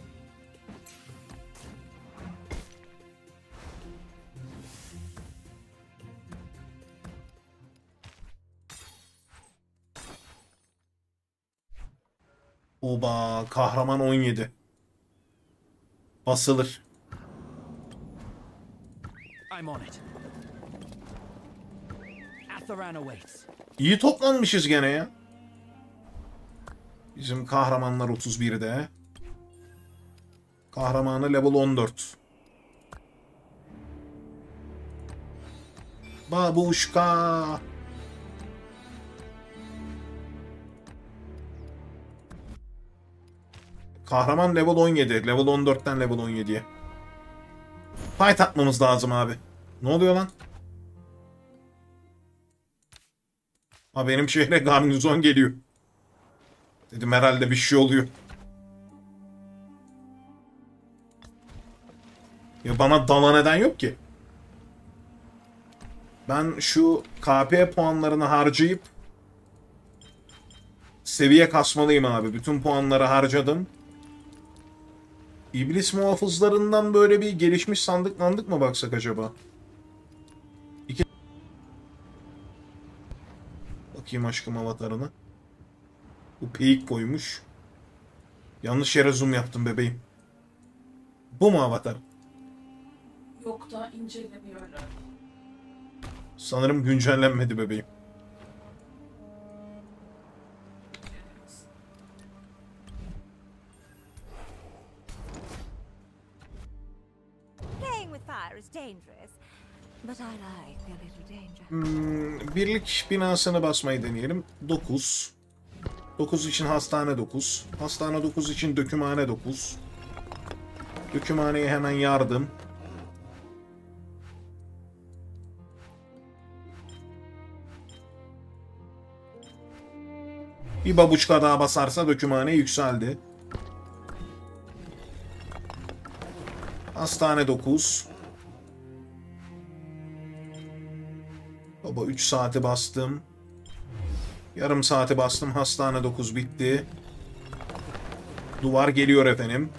Oba, kahraman 17. Basılır. I'm on it. Atharan awaits. İyi toplanmışız gene ya. Bizim kahramanlar 31'de. Kahramanı level 14. Babuşka. Kahraman level 17. Level 14'ten level 17'ye. Fight atmamız lazım abi. Ne oluyor lan? Ha, benim şehre garnizon geliyor. Dedim herhalde bir şey oluyor. Ya bana dalan eden yok ki. Ben şu KP puanlarını harcayıp seviye kasmalıyım abi. Bütün puanları harcadım. İblis muhafızlarından böyle bir gelişmiş sandık mı baksak acaba? Bakayım aşkım avatarını. Bu peyik koymuş. Yanlış yere zoom yaptım bebeğim. Bu mu avatar? Yok da inceleniyor herhalde. Sanırım güncellenmedi bebeğim. Playing with fire is dangerous, but I like a little danger. Birlik binasını basmayı deneyelim. 9. 9 için hastane 9. Hastane 9 için dökümhane 9. Dökümhaneye hemen yardım. Bir babuçka daha basarsa dökümhane yükseldi. Hastane 9. Baba 3 saati bastım. Yarım saati bastım. Hastane 9 bitti. Duvar geliyor efendim.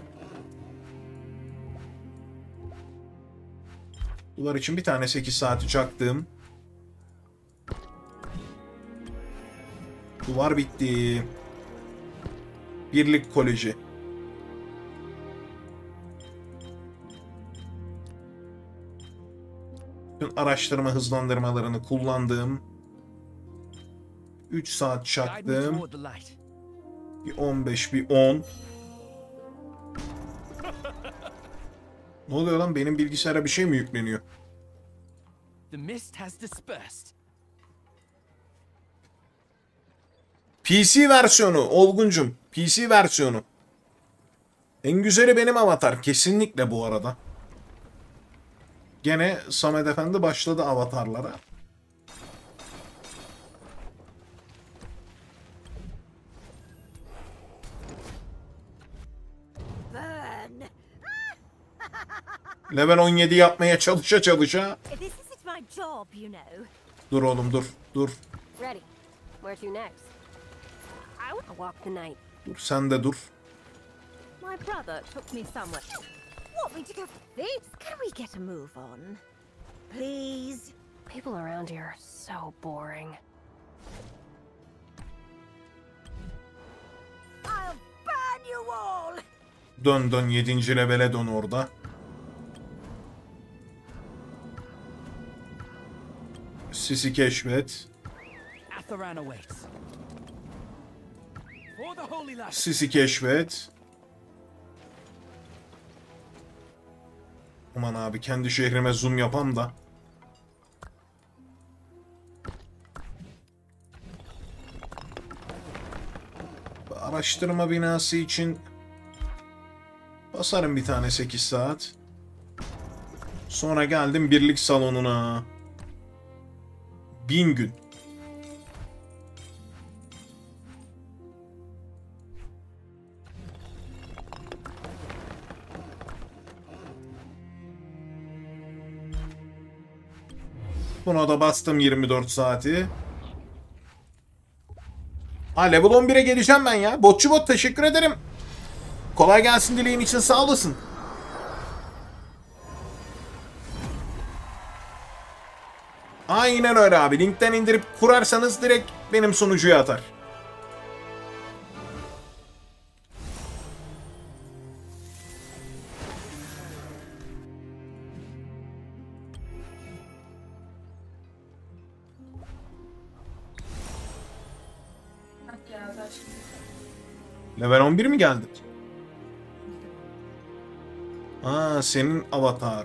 Duvar için bir tane 8 saati çaktım. Duvar bitti. Birlik Koleji. Bütün araştırma hızlandırmalarını kullandım. 3 saat çaktım. Bir 15, bir 10. Ne oluyor lan? Benim bilgisayara bir şey mi yükleniyor? PC versiyonu Olguncum. PC versiyonu. En güzeli benim avatar. Kesinlikle bu arada. Gene Samet Efendi başladı avatarlara. Level 17 yapmaya çalışa. This isn't my job, you know. Dur oğlum dur. Dur. Ready. Where to next? I'll walk the night. Dur sen de dur. My brother took me somewhere. Want me to go? This? Can we get a move on? Please? People around here are so boring. I'll burn you all! Dön 7. levele dön orada. Sisi keşfet. Sisi keşfet. Aman abi kendi şehrime zoom yapam da. Araştırma binası için basarım bir tane 8 saat. Sonra geldim birlik salonuna. 1000 gün. Buna da bastım 24 saati. Ha level 11'e geleceğim ben ya. Botçu bot teşekkür ederim. Kolay gelsin dileğin için sağ olasın. Aynen öyle abi. Linkten indirip kurarsanız direkt benim sunucuya atar. Level 11 mi geldi? Aa senin avatar.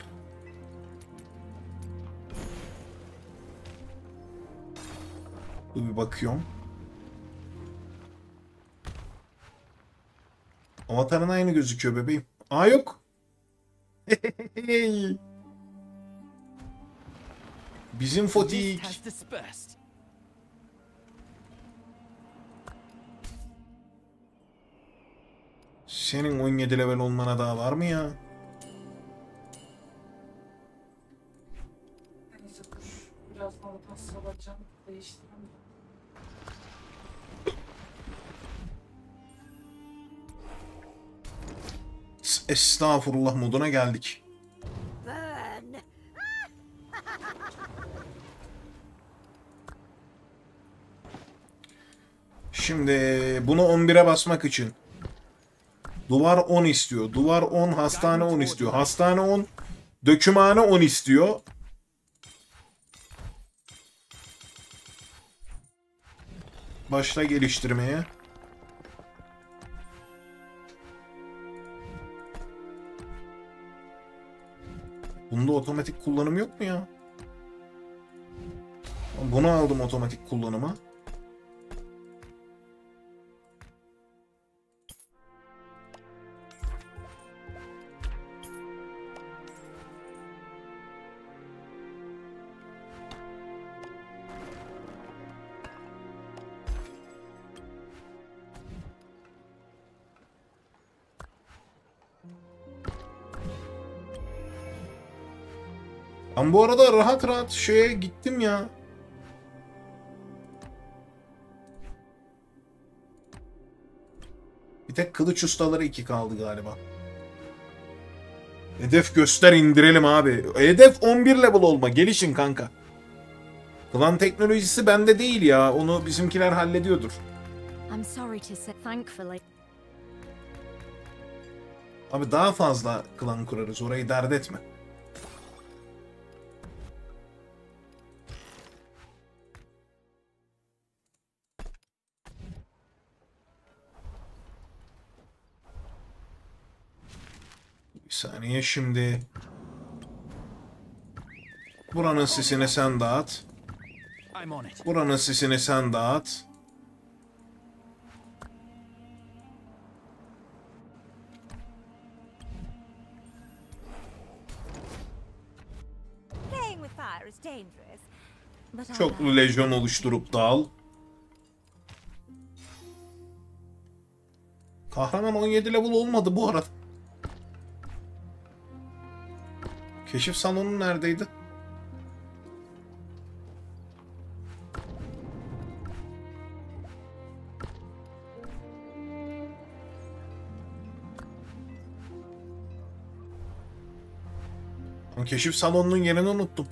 Dur bir bakıyorum. Avatarın aynı gözüküyor bebeğim. Aa yok. Bizim Fotik. Senin 17 level olmana daha var mı ya? Neyse dur. Biraz daha salacağım. Değiştireyim. Estağfurullah moduna geldik. Burn! Şimdi bunu 11'e basmak için Duvar 10 istiyor. Duvar 10, hastane 10 istiyor. Hastane 10, dökümhane 10 istiyor. Başla geliştirmeye. Bunda otomatik kullanım yok mu ya? Bunu aldım otomatik kullanıma. Ben bu arada rahat rahat şeye gittim ya. Bir tek kılıç ustaları 2 kaldı galiba. Hedef göster indirelim abi. Hedef 11 level olma. Gelişin kanka. Klan teknolojisi bende değil ya. Onu bizimkiler hallediyordur. I'm sorry to say, thankfully. Abi daha fazla klan kurarız. Orayı dert etme. Bir saniye şimdi. Buranın sisini sen dağıt. I'm on it. Buranın sisini sen dağıt. Playing with fire is dangerous. But I Çoklu lejyon oluşturup dağıl. Kahraman 17 level olmadı bu arada. Keşif salonu neredeydi? Keşif salonunun yerini unuttum.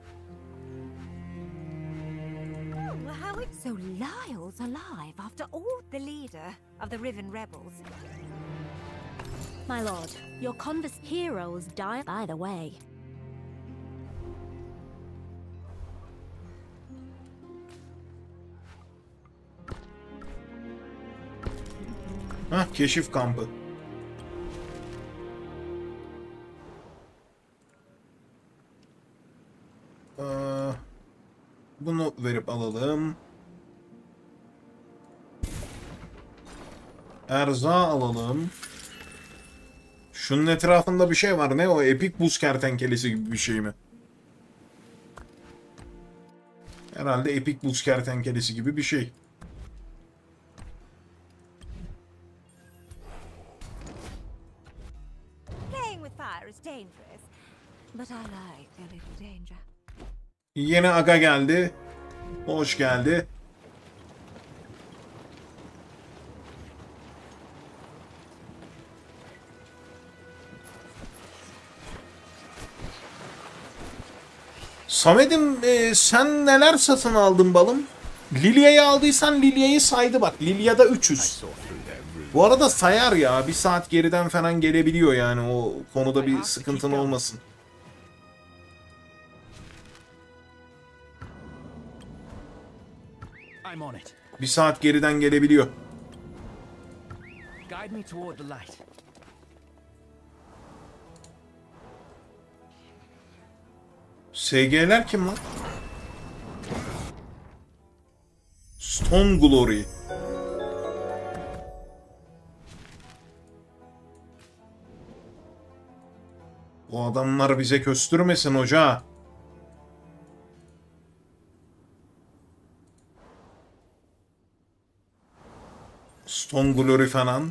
So Lyle's alive after all. The leader of the Riven rebels. My lord, your heroes die by the way. Hah, keşif kampı. Bunu verip alalım. Erzağı alalım. Şunun etrafında bir şey var. Ne o? Epik buz kertenkelesi gibi bir şey mi? Herhalde epik buz kertenkelesi gibi bir şey. Playing with fire is dangerous. But I like a little danger. Yeni aga geldi. Hoş geldi. Samet'im sen neler satın aldın balım? Lilia'yı aldıysan Lilia'yı saydı bak. Lilia'da 300. Bu arada sayar ya. 1 saat geriden falan gelebiliyor yani. O konuda bir sıkıntın olmasın. I'm on it. 1 saat geriden gelebiliyor. Guide me toward the light. SG'ler kim lan? Stone Glory. Bu adamlar bize köstürmesin hoca. Stone Glory falan.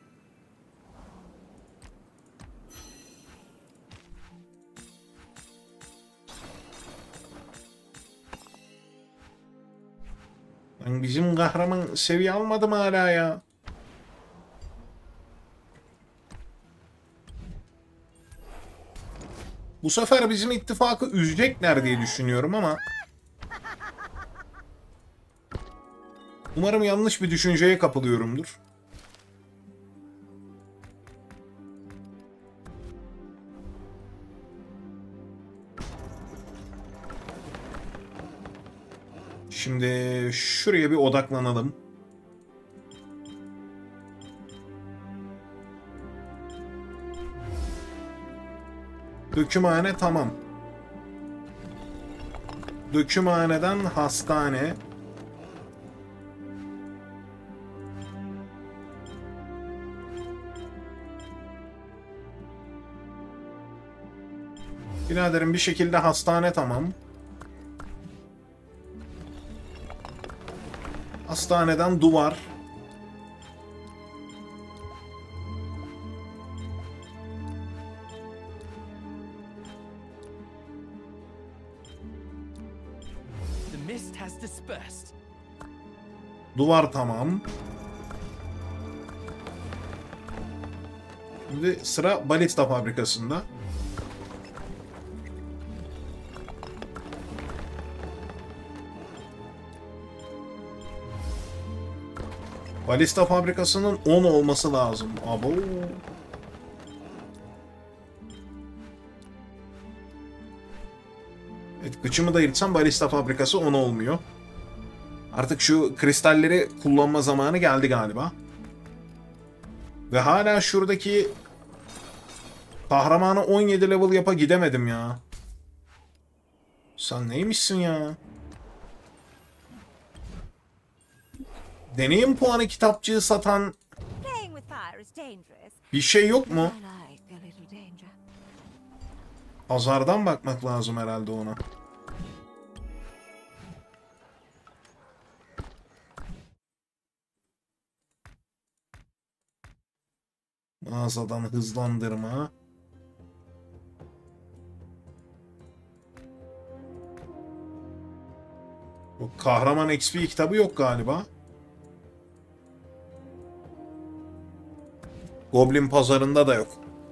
Lan bizim kahraman seviye almadı mı hala ya? Bu sefer bizim ittifakı üzecekler diye düşünüyorum ama umarım yanlış bir düşünceye kapılıyorumdur. Şimdi şuraya bir odaklanalım. Dökümhane tamam. Dökümhaneden hastane. Biraderim bir şekilde hastane tamam. Hastaneden duvar. The mist has dispersed. Duvar tamam. Şimdi sıra balista fabrikasında. Balista fabrikasının 10 olması lazım. Abo. Evet, kıçımı da yırtsam balista fabrikası 10 olmuyor. Artık şu kristalleri kullanma zamanı geldi galiba. Ve hala şuradaki kahramanı 17 level yapa gidemedim ya. Sen neymişsin ya? Deneyim puanı kitapçığı satan bir şey yok mu? Pazardan bakmak lazım herhalde ona. Mağazadan hızlandırma. Bu kahraman XP kitabı yok galiba. Goblin pazarında da yok.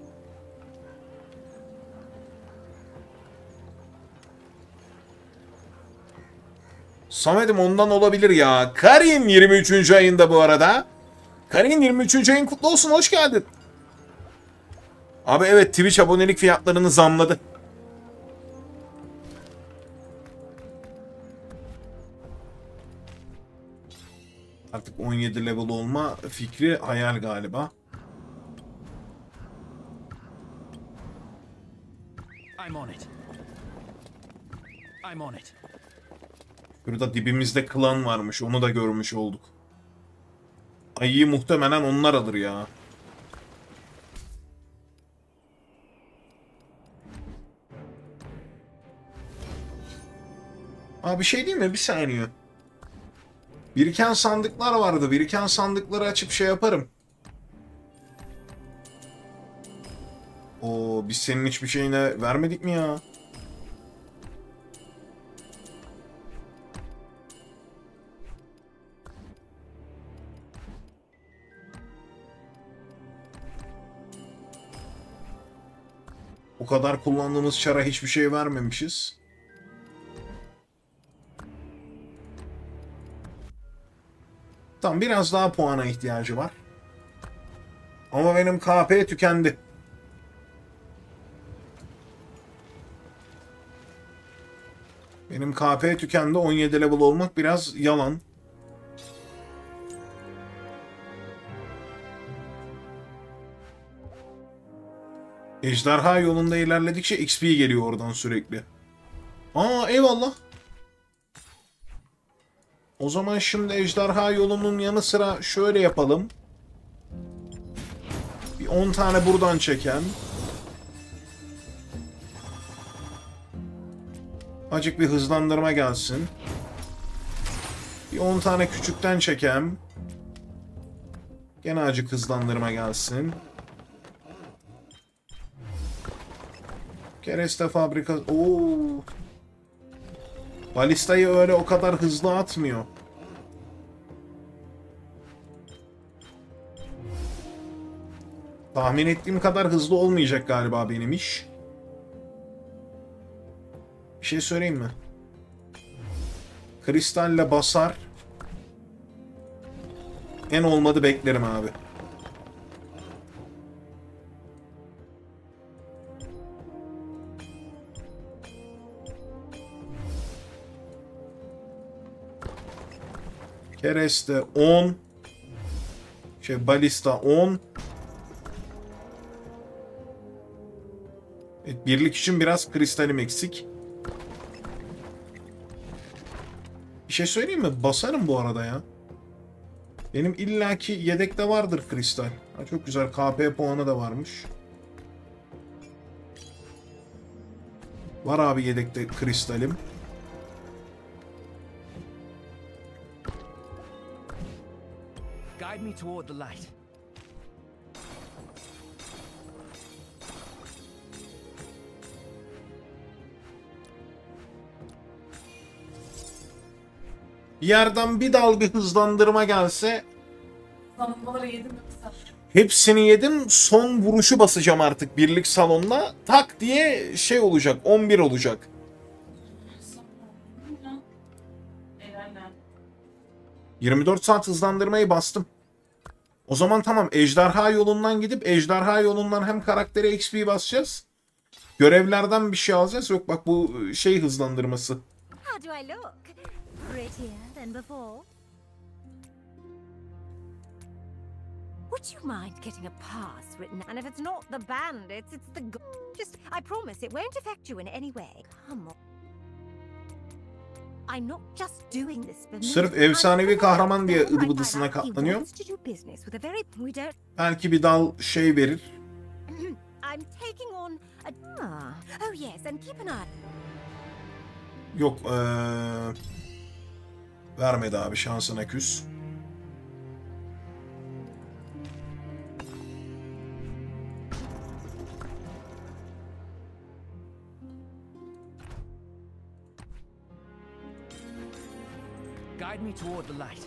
Samet'im ondan olabilir ya. Karin 23. ayında bu arada. Karin 23. ayın kutlu olsun. Hoş geldin. Abi evet, Twitch abonelik fiyatlarını zamladı. Artık 17 level olma fikri hayal galiba. I'm on it. I'm on it. Burada dibimizde klan varmış. Onu da görmüş olduk. Ayıyı muhtemelen onlar alır ya. Abi bir şey değil mi? Bir saniye. Biriken sandıklar vardı. Biriken sandıkları açıp şey yaparım. Oo, biz senin hiçbir şeyine vermedik mi ya? O kadar kullandığımız çara hiçbir şey vermemişiz. Tamam, biraz daha puana ihtiyacı var. Ama benim KP tükendi. Benim KP tükendi. 17 level olmak biraz yalan. Ejderha yolunda ilerledikçe XP geliyor oradan sürekli. Aa, eyvallah. O zaman şimdi ejderha yolunun yanı sıra şöyle yapalım. Bir 10 tane buradan çeken. Acık bir hızlandırma gelsin. Bir 10 tane küçükten çekem. Gene acık hızlandırma gelsin. Kereste fabrika... Oo. Balistayı öyle o kadar hızlı atmıyor. Tahmin ettiğim kadar hızlı olmayacak galiba benim iş. Bir şey söyleyeyim mi? Kristalle basar. En olmadı beklerim abi. Kereste 10. Balista 10. Evet, birlik için biraz kristalim eksik. Bir şey söyleyeyim mi? Basarım bu arada ya. Benim illaki yedekte vardır kristal. Ha, çok güzel. KP puanı da varmış. Var abi yedekte kristalim. Guide me toward the light. Bir yerden bir dal bir hızlandırma gelse Hızlandırmaları yedim mi sen? hepsini yedim. Son vuruşu basacağım artık birlik salonuna. Tak diye olacak. 11 olacak. Helal. 24 saat hızlandırmayı bastım. O zaman tamam, ejderha yolundan gidip ejderha yolundan hem karaktere XP basacağız. Görevlerden bir şey alacağız. Yok bak bu hızlandırması. How do I look? Prettier than before? Would you mind getting a pass written? And if it's not the bandits, it's the just I promise it won't affect you in any way. Come on. I'm not just doing this for me. Sırf efsanevi kahraman diye ıdıbıdısına katlanıyor. Belki bir dal verir. I'm taking on a oh yes, and keep an eye. Yok vermedi abi, şansına küs. Guide me toward the light.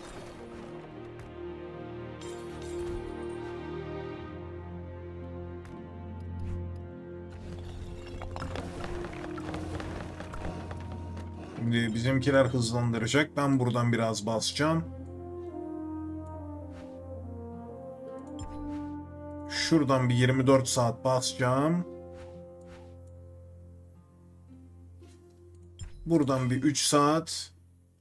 Şimdi bizimkiler hızlandıracak. Ben buradan biraz basacağım. Şuradan bir 24 saat basacağım. Buradan bir 3 saat.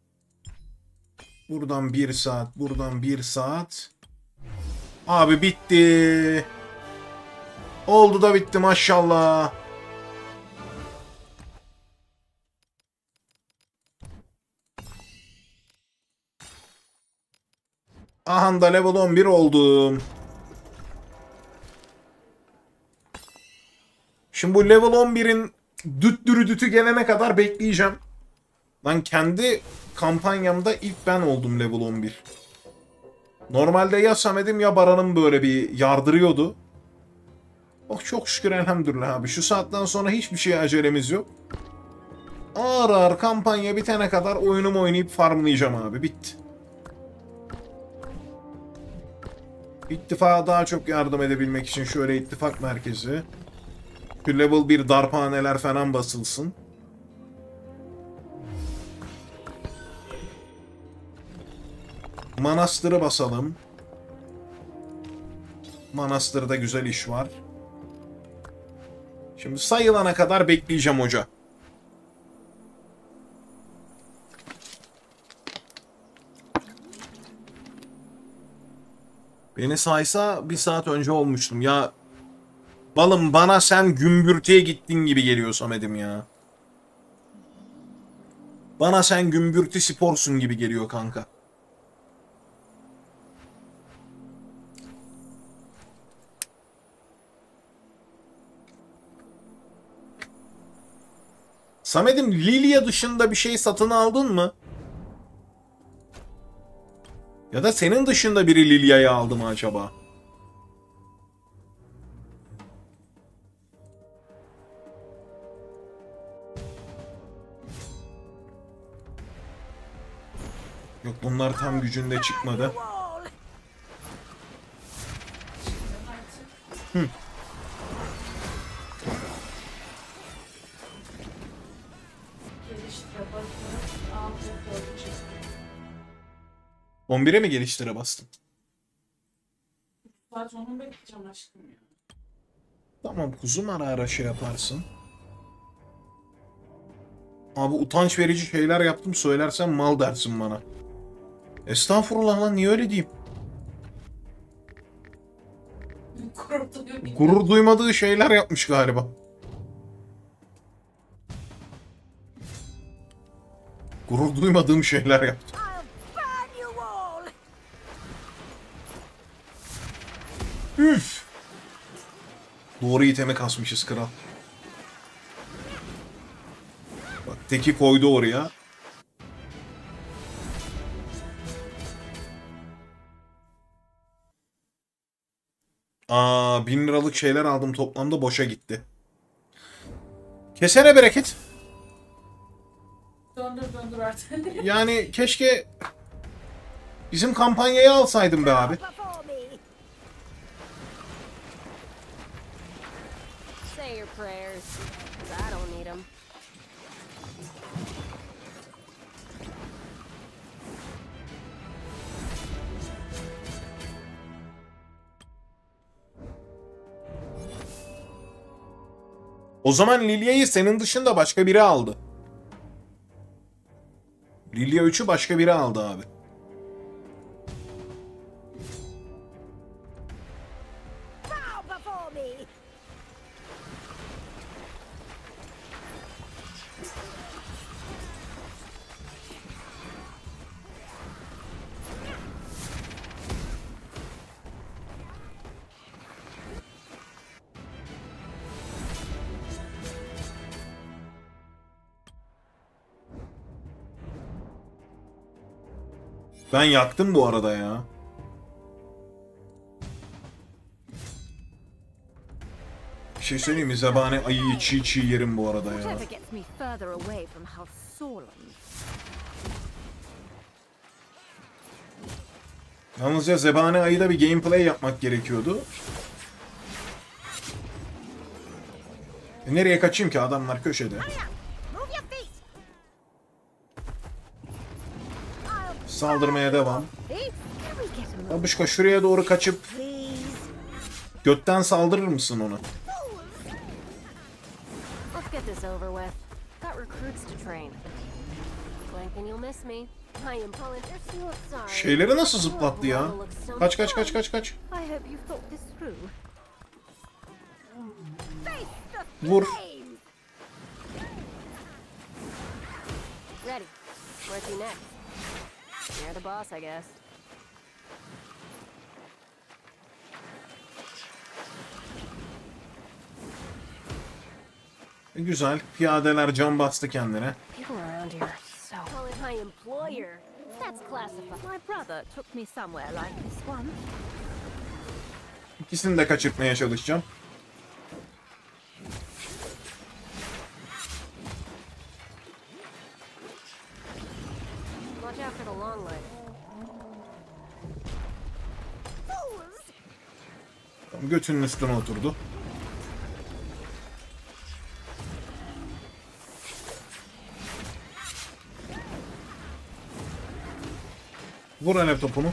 Buradan 1 saat. Buradan 1 saat. Abi bitti. Oldu da bitti maşallah. Aha da level 11 oldum. Şimdi bu level 11'in düttürü gelene kadar bekleyeceğim. Ben kendi kampanyamda ilk ben oldum level 11. Normalde ya Samet'im ya Baran'ım böyle bir yardırıyordu. Oh çok şükür elhamdülillah abi. Şu saatten sonra hiçbir şeye acelemiz yok. Ağır ağır kampanya bitene kadar oyunumu oynayıp farmlayacağım abi. Bitti. İttifaka daha çok yardım edebilmek için şöyle ittifak merkezi. Şu level 1 darphaneler falan basılsın. Manastırı basalım. Manastırda güzel iş var. Şimdi sayılana kadar bekleyeceğim hoca. Beni saysa 1 saat önce olmuştum. Ya balım bana sen gümbürtüye gittin gibi geliyor Samet'im ya. Bana sen gümbürtü sporsun gibi geliyor kanka. Samet'im Lilia dışında bir şey satın aldın mı? Ya da senin dışında biri Lilia'yı aldı mı acaba? Yok bunlar tam gücünde çıkmadı. Hı. Geliştire bakıyorum. 11'e mi geliştire bastın? Sadece onu bekleyeceğim aşkım ya. Tamam kuzum, ara ara şey yaparsın. Abi utanç verici şeyler yaptım, söylersen mal dersin bana. Estağfurullah lan, niye öyle diyeyim? Gurur duyuyor. Gurur duymadığı şeyler yapmış galiba. Gurur duymadığım şeyler yaptı. Üf. Doğru iteme kasmışız kral. Bak teki koydu oraya. Aa, 1000 liralık şeyler aldım, toplamda boşa gitti. Kesene bereket. Döndür artık. Yani keşke bizim kampanyayı alsaydım be abi. Say your prayers. 'Cause I don't need them. O zaman Lilia'yı senin dışında başka biri aldı. Lilia 3'ü başka biri aldı abi. Ben yaktım bu arada ya. Bir şey söyleyeyim mi? Zebani ayıyı çiğ çiğ yerim bu arada ya. Whatever gets me further away from House Solon. Yalnızca Zebani ayıda bir gameplay yapmak gerekiyordu. Nereye kaçayım ki? Adamlar köşede. Saldırmaya devam. Babuşka şuraya doğru kaçıp götten saldırır mısın onu? Let's get this over with. Got recruits to train. Blink and you'll miss me. I am Paul and you're so sorry. Şeyleri nasıl zıplattı ya? Kaç kaç kaç kaç kaç. I hope you've thought this through. Vur. Ready. Where to next? You're the boss, I guess. Güzel. Piyadeler can bastı kendine. People around here are so. Calling my employer. That's classified. My brother took me somewhere like this once. İkisini de kaçırtmaya çalışacağım. Watch out for the long leg. Tam götünün üstüne oturdu. Vur alev topunu.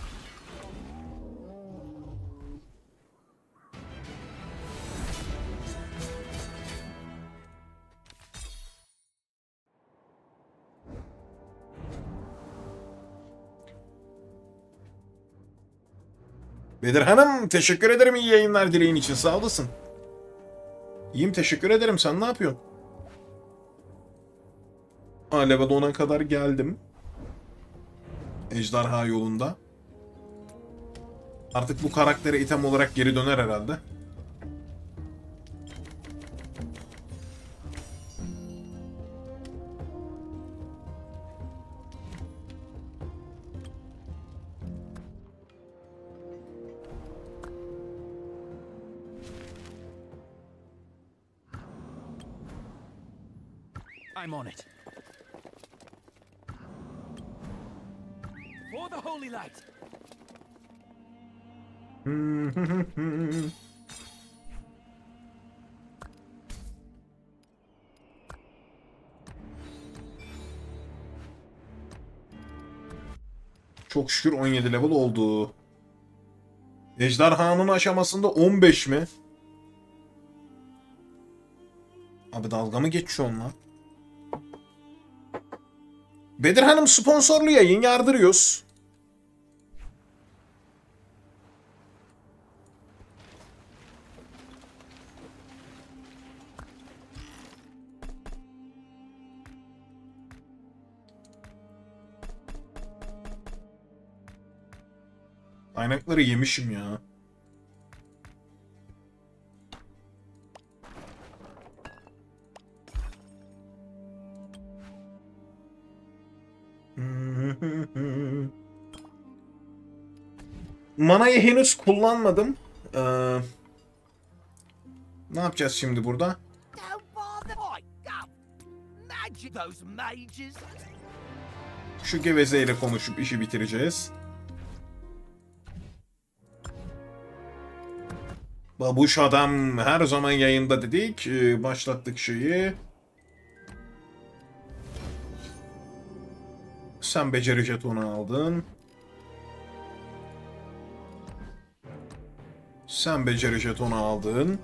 Bedir Hanım, teşekkür ederim iyi yayınlar dileğin için, sağ olasın. İyiyim, teşekkür ederim, sen ne yapıyorsun? Level 10'a kadar geldim. Ejderha yolunda. Artık bu karaktere item olarak geri döner herhalde. I'm on it. For the holy light. Çok şükür 17 level oldu. Ejderhanın aşamasında 15 mi? Abi dalga mı geçiyor onlar? Bedir Hanım sponsorlu yayın yardırıyoruz. Kaynakları yemişim ya. Manayı henüz kullanmadım. Ne yapacağız şimdi burada? Şu gevezeyle konuşup işi bitireceğiz. Babuş adam her zaman yayında dedik. Başlattık şeyi. Sen beceri jetonu aldın. Sen beceri jetonu aldın.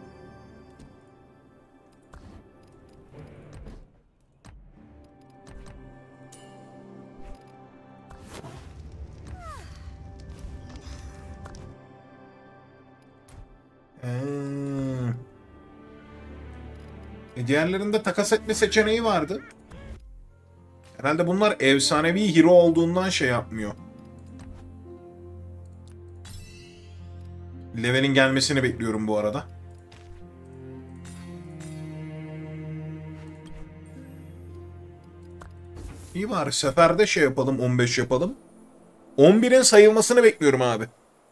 Diğerlerinde takas etme seçeneği vardı. Herhalde bunlar efsanevi hero olduğundan şey yapmıyor. Level'in gelmesini bekliyorum bu arada. İyi bari seferde şey yapalım, 15 yapalım. 11'in sayılmasını bekliyorum abi.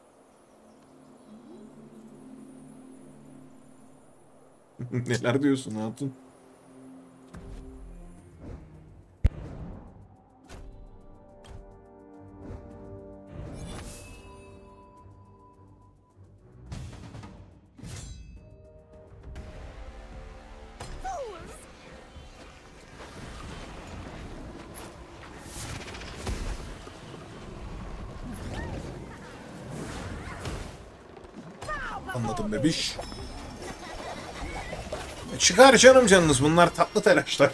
Neler diyorsun hatun? Anladım bebiş. Çıkar canım canınız, bunlar tatlı telaşlar.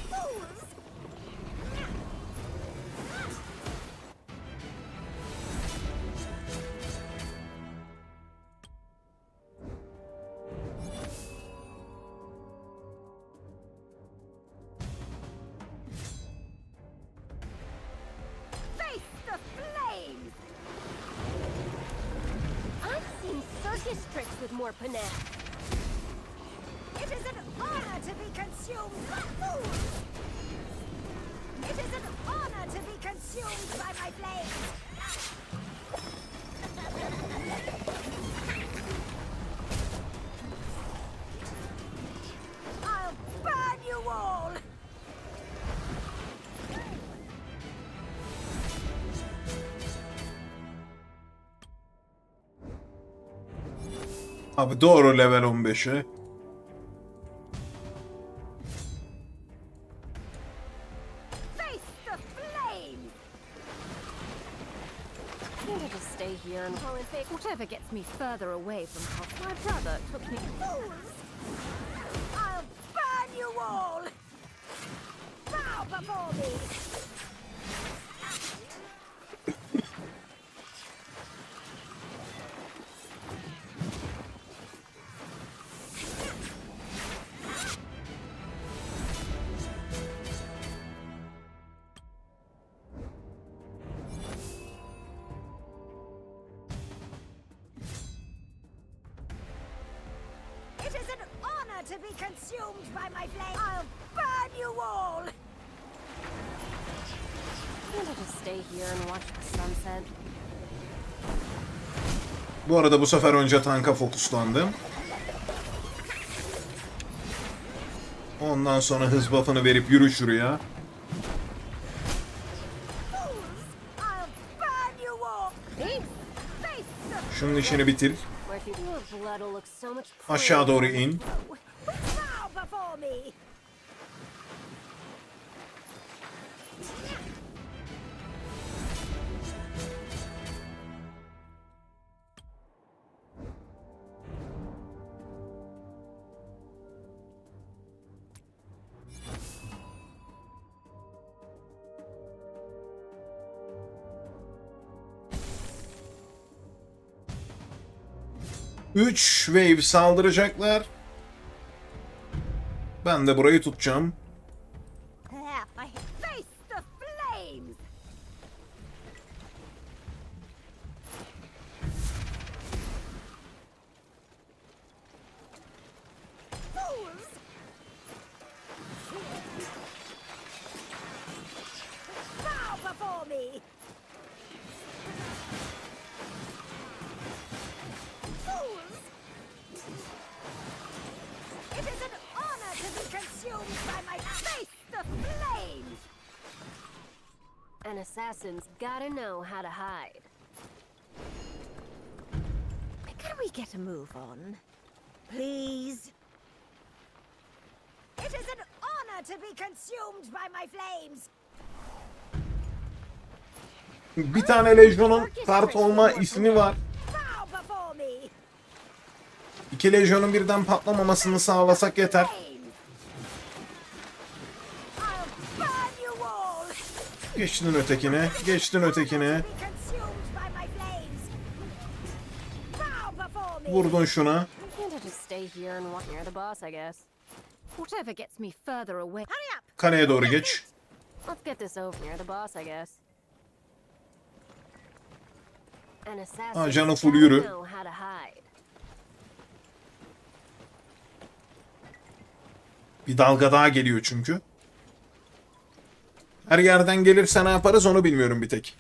Abi doğru level 15'e. Whatever gets me further away from Hoth. My brother took me. Fools! I'll burn you all! Bow before me! To be consumed by my flame. I'll burn you all. Can't I just stay here and watch the sunset? Bu arada bu sefer önce tanka fokuslandım. Ondan sonra hız buff'ını verip yürü şuraya. Şunun işini bitir. Aşağı doğru in. Üç wave saldıracaklar. Ben de burayı tutacağım. assassin's gotta know how to hide. Can we get a move on? Please? It is an honor to be consumed by my flames. Bir tane lejyonun kart olma ismi var. Bow before me. 2 lejyonun birden patlamamasını sağlasak yeter. I'll burn you all. Geçtin ötekine, geçtin ötekine. Be consumed by my flames. Bow before me. Vurdun şuna. Can't I just stay here and watch? You're the boss, I guess. Whatever gets me further away. Hurry up. Kaleye doğru geç. Let's get this over. You're the boss, I guess. An assassin. Ha, canı full yürü. Know how to hide. Bir dalga daha geliyor çünkü. Her yerden gelirse ne yaparız onu bilmiyorum bir tek.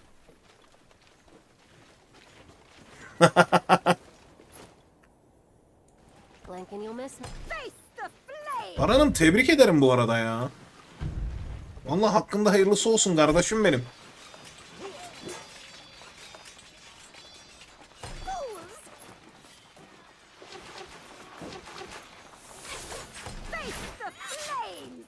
Blink and you'll miss it. Face the flame. Baran'ım tebrik ederim bu arada ya. Vallahi hakkında hayırlısı olsun kardeşim benim. Fools. Face the flames.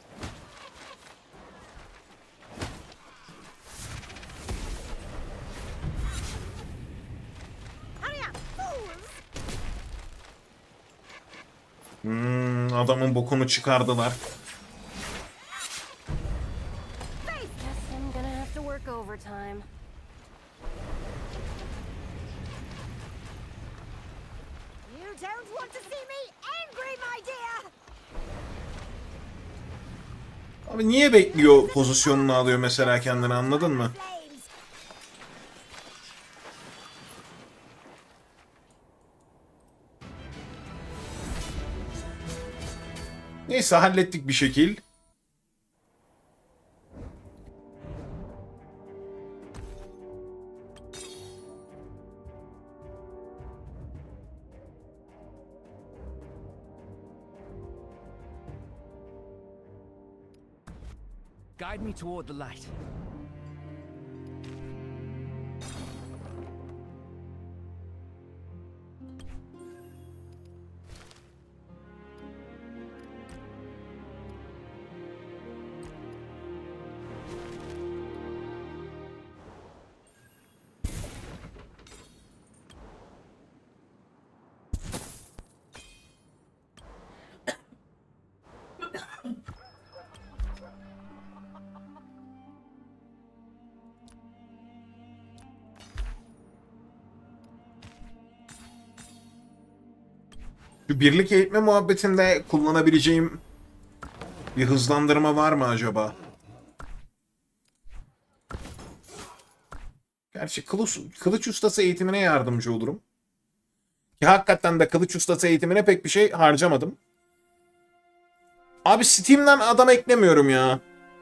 Hurry up, fools. Adamın bokunu çıkardılar. Guess I'm gonna have to work overtime. You don't want to see me angry, my dear. Abi niye bekliyor pozisyonunu alıyor mesela kendini, anladın mı? Flames. Neyse hallettik bir şekil. Guide me toward the light. Şu birlik eğitme muhabbetinde kullanabileceğim bir hızlandırma var mı acaba? Gerçi kılıç ustası eğitimine yardımcı olurum. Ki hakikaten de kılıç ustası eğitimine pek bir şey harcamadım. Abi Steam'den adam eklemiyorum ya.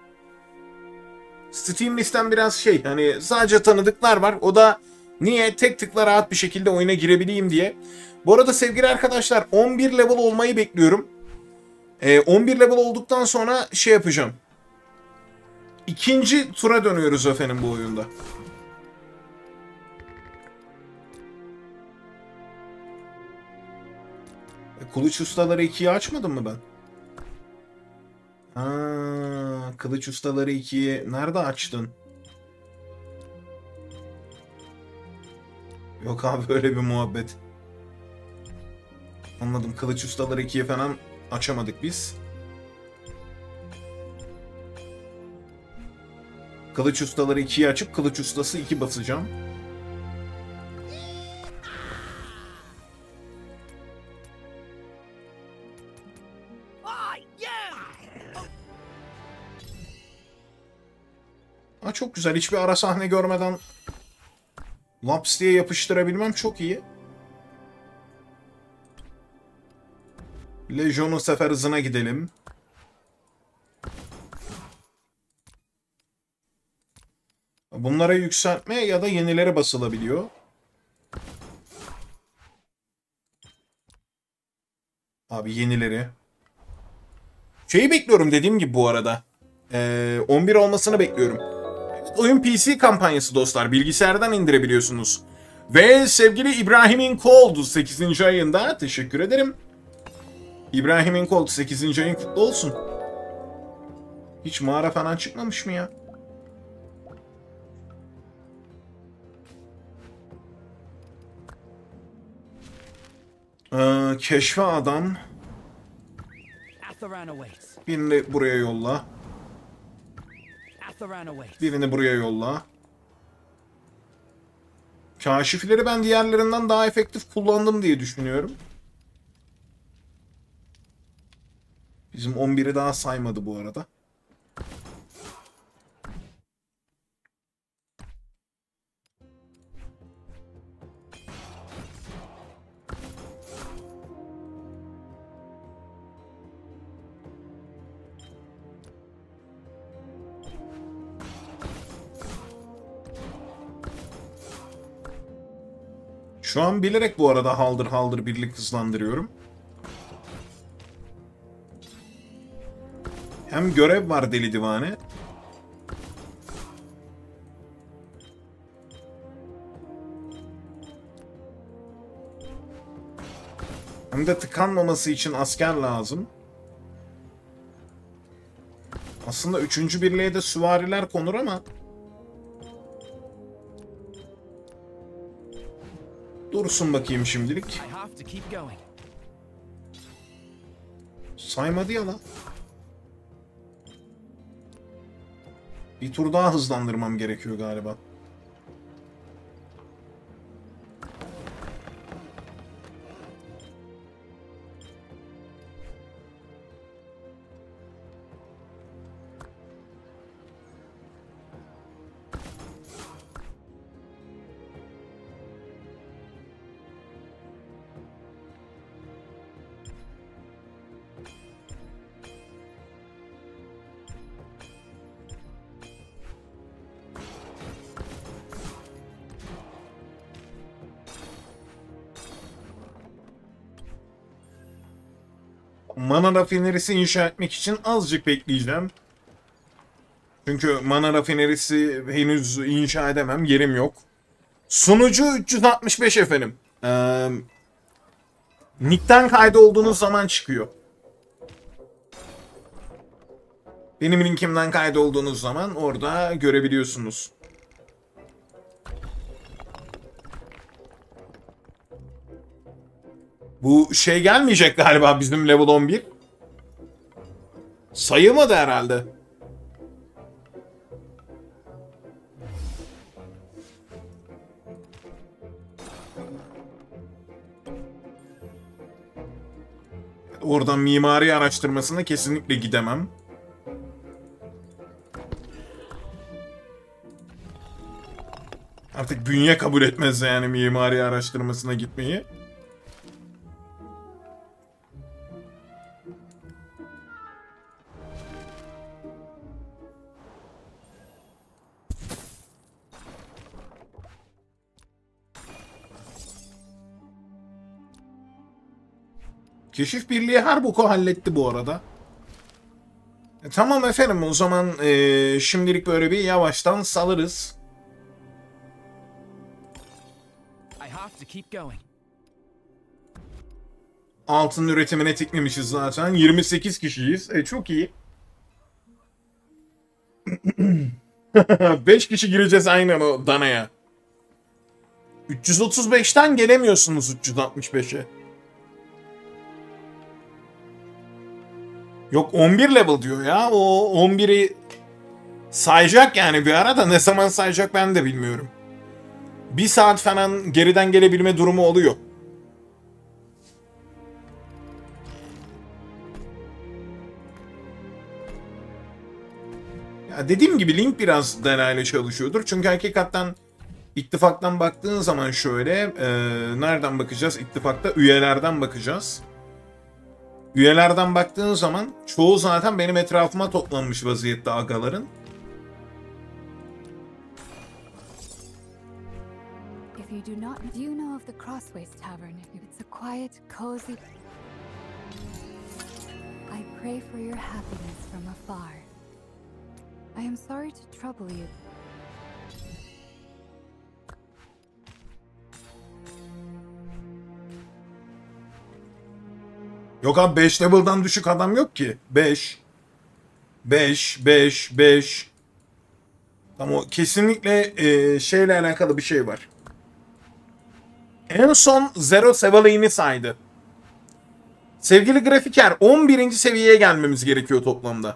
Steam listem biraz şey, hani sadece tanıdıklar var. O da niye? Tek tıkla rahat bir şekilde oyuna girebileyim diye. Bu arada sevgili arkadaşlar 11 level olmayı bekliyorum. 11 level olduktan sonra şey yapacağım. İkinci tura dönüyoruz efendim bu oyunda. Kılıç ustaları 2'yi açmadım mı ben? Kılıç ustaları 2'yi nerede açtın? Yok abi öyle bir muhabbet. Anladım. Kılıç ustaları 2'ye falan açamadık biz. Kılıç ustaları 2'yi açıp kılıç ustası 2 basacağım. Aa, çok güzel. Hiçbir ara sahne görmeden laps diye yapıştırabilmem çok iyi. Lejyon'un sefer hızına gidelim. Bunlara yükseltme ya da yenilere basılabiliyor. Abi yenileri. Şeyi bekliyorum dediğim gibi bu arada. 11 olmasını bekliyorum. oyun PC kampanyası dostlar. Bilgisayardan indirebiliyorsunuz. Ve sevgili İbrahim'in Cold 8. ayında teşekkür ederim. İbrahim'in Cold 8. ayın kutlu olsun. Hiç mağara falan çıkmamış mı ya? Keşfe adam. Birini buraya yolla. Birini buraya yolla. Kaşifleri ben diğerlerinden daha efektif kullandım diye düşünüyorum. Bizim 11'i daha saymadı bu arada. Şu an bilerek bu arada haldır haldır birlik hızlandırıyorum. Hem görev var deli divane. Hem de tıkanmaması için asker lazım. Aslında 3. birliğe de süvariler konur ama dursun bakayım şimdilik. Saymadı ya lan. Bir tur daha hızlandırmam gerekiyor galiba. Mana rafinerisi inşa etmek için azıcık bekleyeceğim. Çünkü mana rafinerisi henüz inşa edemem. Yerim yok. Sunucu 365 efendim. Nick'ten kaydolduğunuz zaman çıkıyor. Benim linkimden kaydolduğunuz zaman orada görebiliyorsunuz. Bu şey gelmeyecek galiba bizim level 11. Sayılmadı herhalde. Oradan mimari araştırmasına kesinlikle gidemem. Artık bünye kabul etmez yani mimari araştırmasına gitmeyi. Keşif Birliği her boku halletti bu arada. Tamam efendim, o zaman şimdilik böyle bir yavaştan salırız. Altın üretimine tiklemişiz zaten. 28 kişiyiz. Çok iyi. 5 kişi gireceğiz aynen o danaya. 335'ten gelemiyorsunuz 365'e. Yok 11 level diyor ya. O 11'i sayacak yani bir ara da ne zaman sayacak ben de bilmiyorum. Bir saat falan geriden gelebilme durumu oluyor. Ya dediğim gibi Link biraz denayla çalışıyordur. Çünkü hakikaten ittifaktan baktığın zaman şöyle nereden bakacağız? İttifakta üyelerden bakacağız. Üyelerden baktığın zaman çoğu zaten benim etrafıma toplanmış vaziyette agaların. If you do you know of the Crossways Tavern? It's a quiet, cozy. I pray for your happiness from afar. I am sorry to trouble you. Yok abi 5 level'dan düşük adam yok ki. 5. 5, 5, 5. Ama o kesinlikle şeyle alakalı bir şey var. En son Zero Sevale'ini saydı. Sevgili grafiker 11. seviyeye gelmemiz gerekiyor toplamda.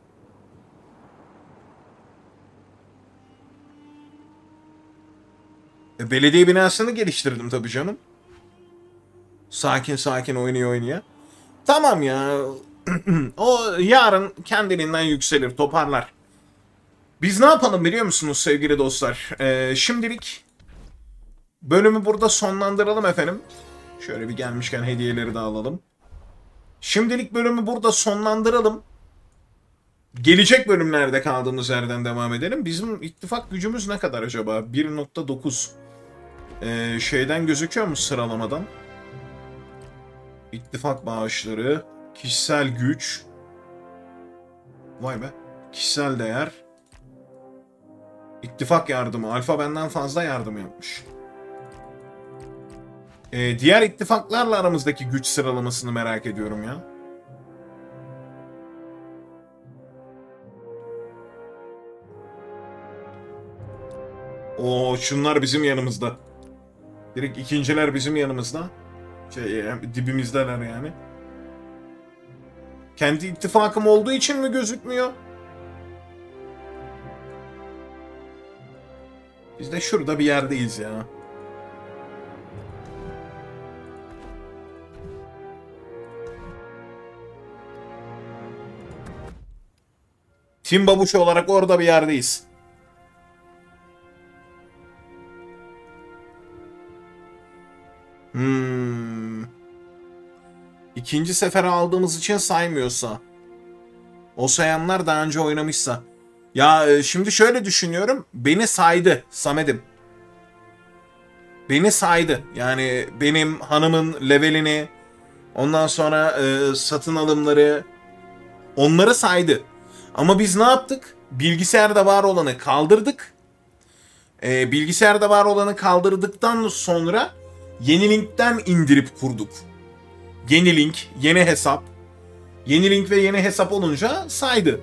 Belediye binasını geliştirdim tabii canım. Sakin sakin oynaya. Tamam ya. O yarın kendiliğinden yükselir, toparlar. Biz ne yapalım biliyor musunuz sevgili dostlar? Şimdilik bölümü burada sonlandıralım efendim. Şöyle bir gelmişken hediyeleri de alalım. Şimdilik bölümü burada sonlandıralım. Gelecek bölümlerde kaldığımız yerden devam edelim. Bizim ittifak gücümüz ne kadar acaba? 1.9 şeyden gözüküyor mu sıralamadan? İttifak bağışları, kişisel güç. Vay be. Kişisel değer. İttifak yardımı. Alfa benden fazla yardım yapmış. Diğer ittifaklarla aramızdaki güç sıralamasını merak ediyorum ya. Oo, şunlar bizim yanımızda. Direkt ikinciler bizim yanımızda. Dibimizdeler yani. Kendi ittifakım olduğu için mi gözükmüyor? Biz de şurada bir yerdeyiz ya. Tim Babuş olarak orada bir yerdeyiz. İkinci sefere aldığımız için saymıyorsa. O sayanlar daha önce oynamışsa. Ya şimdi şöyle düşünüyorum. Beni saydı Samet'im. Beni saydı. Yani benim hanımın levelini, ondan sonra satın alımları, onları saydı. Ama biz ne yaptık? Bilgisayarda var olanı kaldırdık. Bilgisayarda var olanı kaldırdıktan sonra yeni linkten indirip kurduk. Yeni link, yeni hesap. Yeni link ve yeni hesap olunca saydı.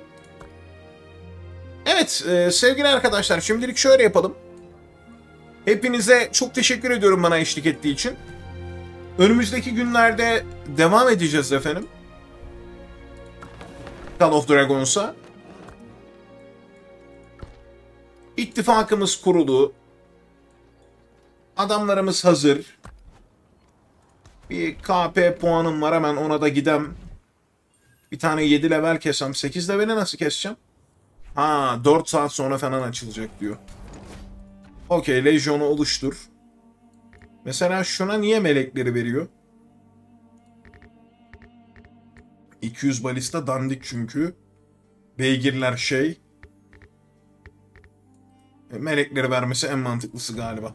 Evet sevgili arkadaşlar şimdilik şöyle yapalım. Hepinize çok teşekkür ediyorum bana eşlik ettiği için. Önümüzdeki günlerde devam edeceğiz efendim. Call of Dragons'a. İttifakımız kurulu. Adamlarımız hazır. Bir KP puanım var, hemen ona da gidem. Bir tane 7 level kesem. 8 leveli nasıl keseceğim? Ha 4 saat sonra falan açılacak diyor. Okey, Legion'u oluştur. Mesela şuna niye melekleri veriyor? 200 balista dandik çünkü. Beygirler şey. Melekleri vermesi en mantıklısı galiba.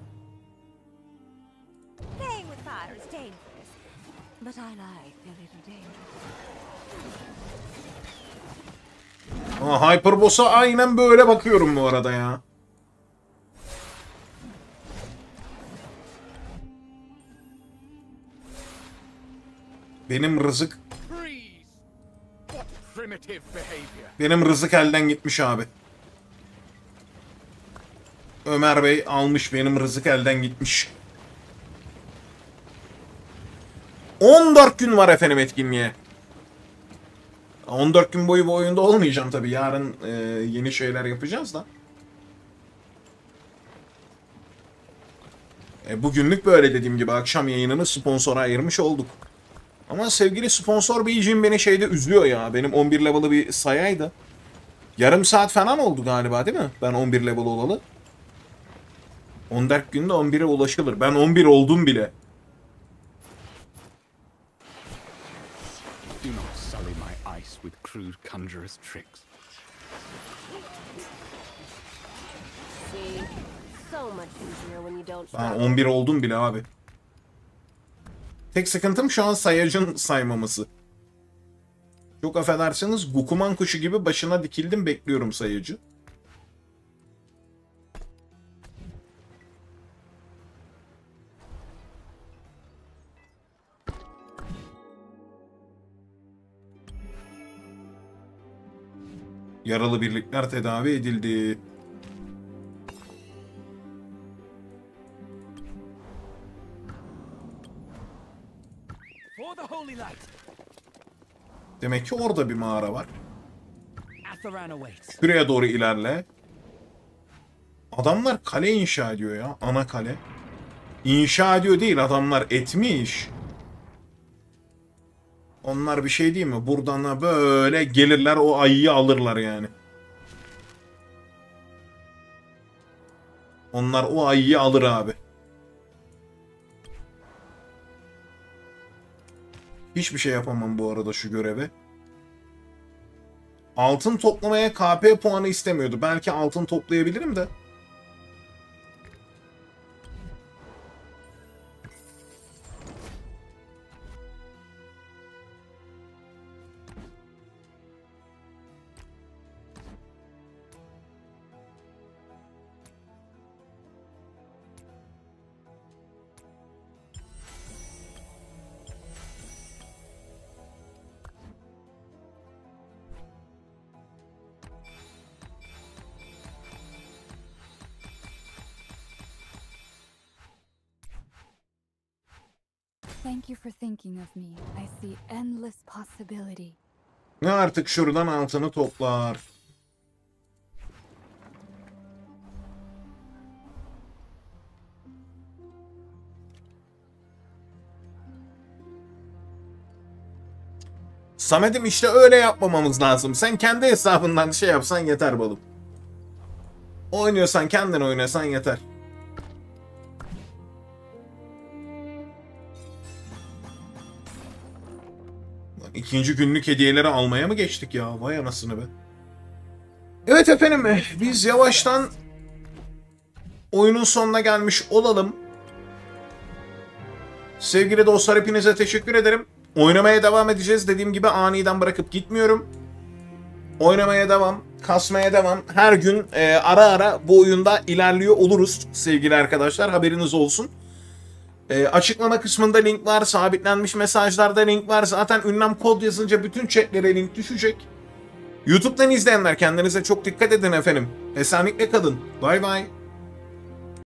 Hyperboss'a aynen böyle bakıyorum bu arada ya. Benim rızık elden gitmiş abi. Ömer Bey almış, benim rızık elden gitmiş. 14 gün var efendim etkinliğe. 14 gün boyu bu oyunda olmayacağım tabii. Yarın yeni şeyler yapacağız da. Bugünlük böyle dediğim gibi akşam yayınını sponsora ayırmış olduk. Ama sevgili sponsor beyciğim beni şeyde üzüyor ya. Benim 11 level'ı bir sayaydı. Yarım saat falan oldu galiba değil mi? Ben 11 level olalı. 14 günde 11'e ulaşılır. Ben 11 oldum bile. Do not sully my ice with crude conjurer's tricks. Ben 11 oldum bile abi. Tek sıkıntım şu an sayacın saymaması. Çok affedersiniz, Gukuman kuşu gibi başına dikildim, bekliyorum sayacı. Yaralı birlikler tedavi edildi. For the holy light. Demek ki orada bir mağara var. Atharan awaits. Şuraya doğru ilerle. Adamlar kale inşa ediyor ya. Ana kale. İnşa ediyor değil, adamlar etmiş. Onlar bir şey değil mi? Buradan da böyle gelirler, o ayıyı alırlar yani. Onlar o ayıyı alır abi. Hiçbir şey yapamam bu arada şu göreve. Altın toplamaya KP puanı istemiyordu. Belki altın toplayabilirim de. Thank you for thinking of me. I see endless possibility. Ne artık şuradan altını toplar. Samet'im işte öyle yapmamamız lazım. Sen kendi hesabından şey yapsan yeter balım. Oynuyorsan kendin oynasan yeter. İkinci günlük hediyeleri almaya mı geçtik ya? Vay anasını be. Evet efendim, biz yavaştan oyunun sonuna gelmiş olalım. Sevgili dostlar, hepinize teşekkür ederim. Oynamaya devam edeceğiz. Dediğim gibi aniden bırakıp gitmiyorum. Oynamaya devam, kasmaya devam. Her gün ara ara bu oyunda ilerliyor oluruz sevgili arkadaşlar. Haberiniz olsun. Açıklama kısmında link var. Sabitlenmiş mesajlarda link var. Zaten ünlem kod yazınca bütün chatlere link düşecek. YouTube'dan izleyenler kendinize çok dikkat edin efendim. Esenlikle kalın. Bay bay.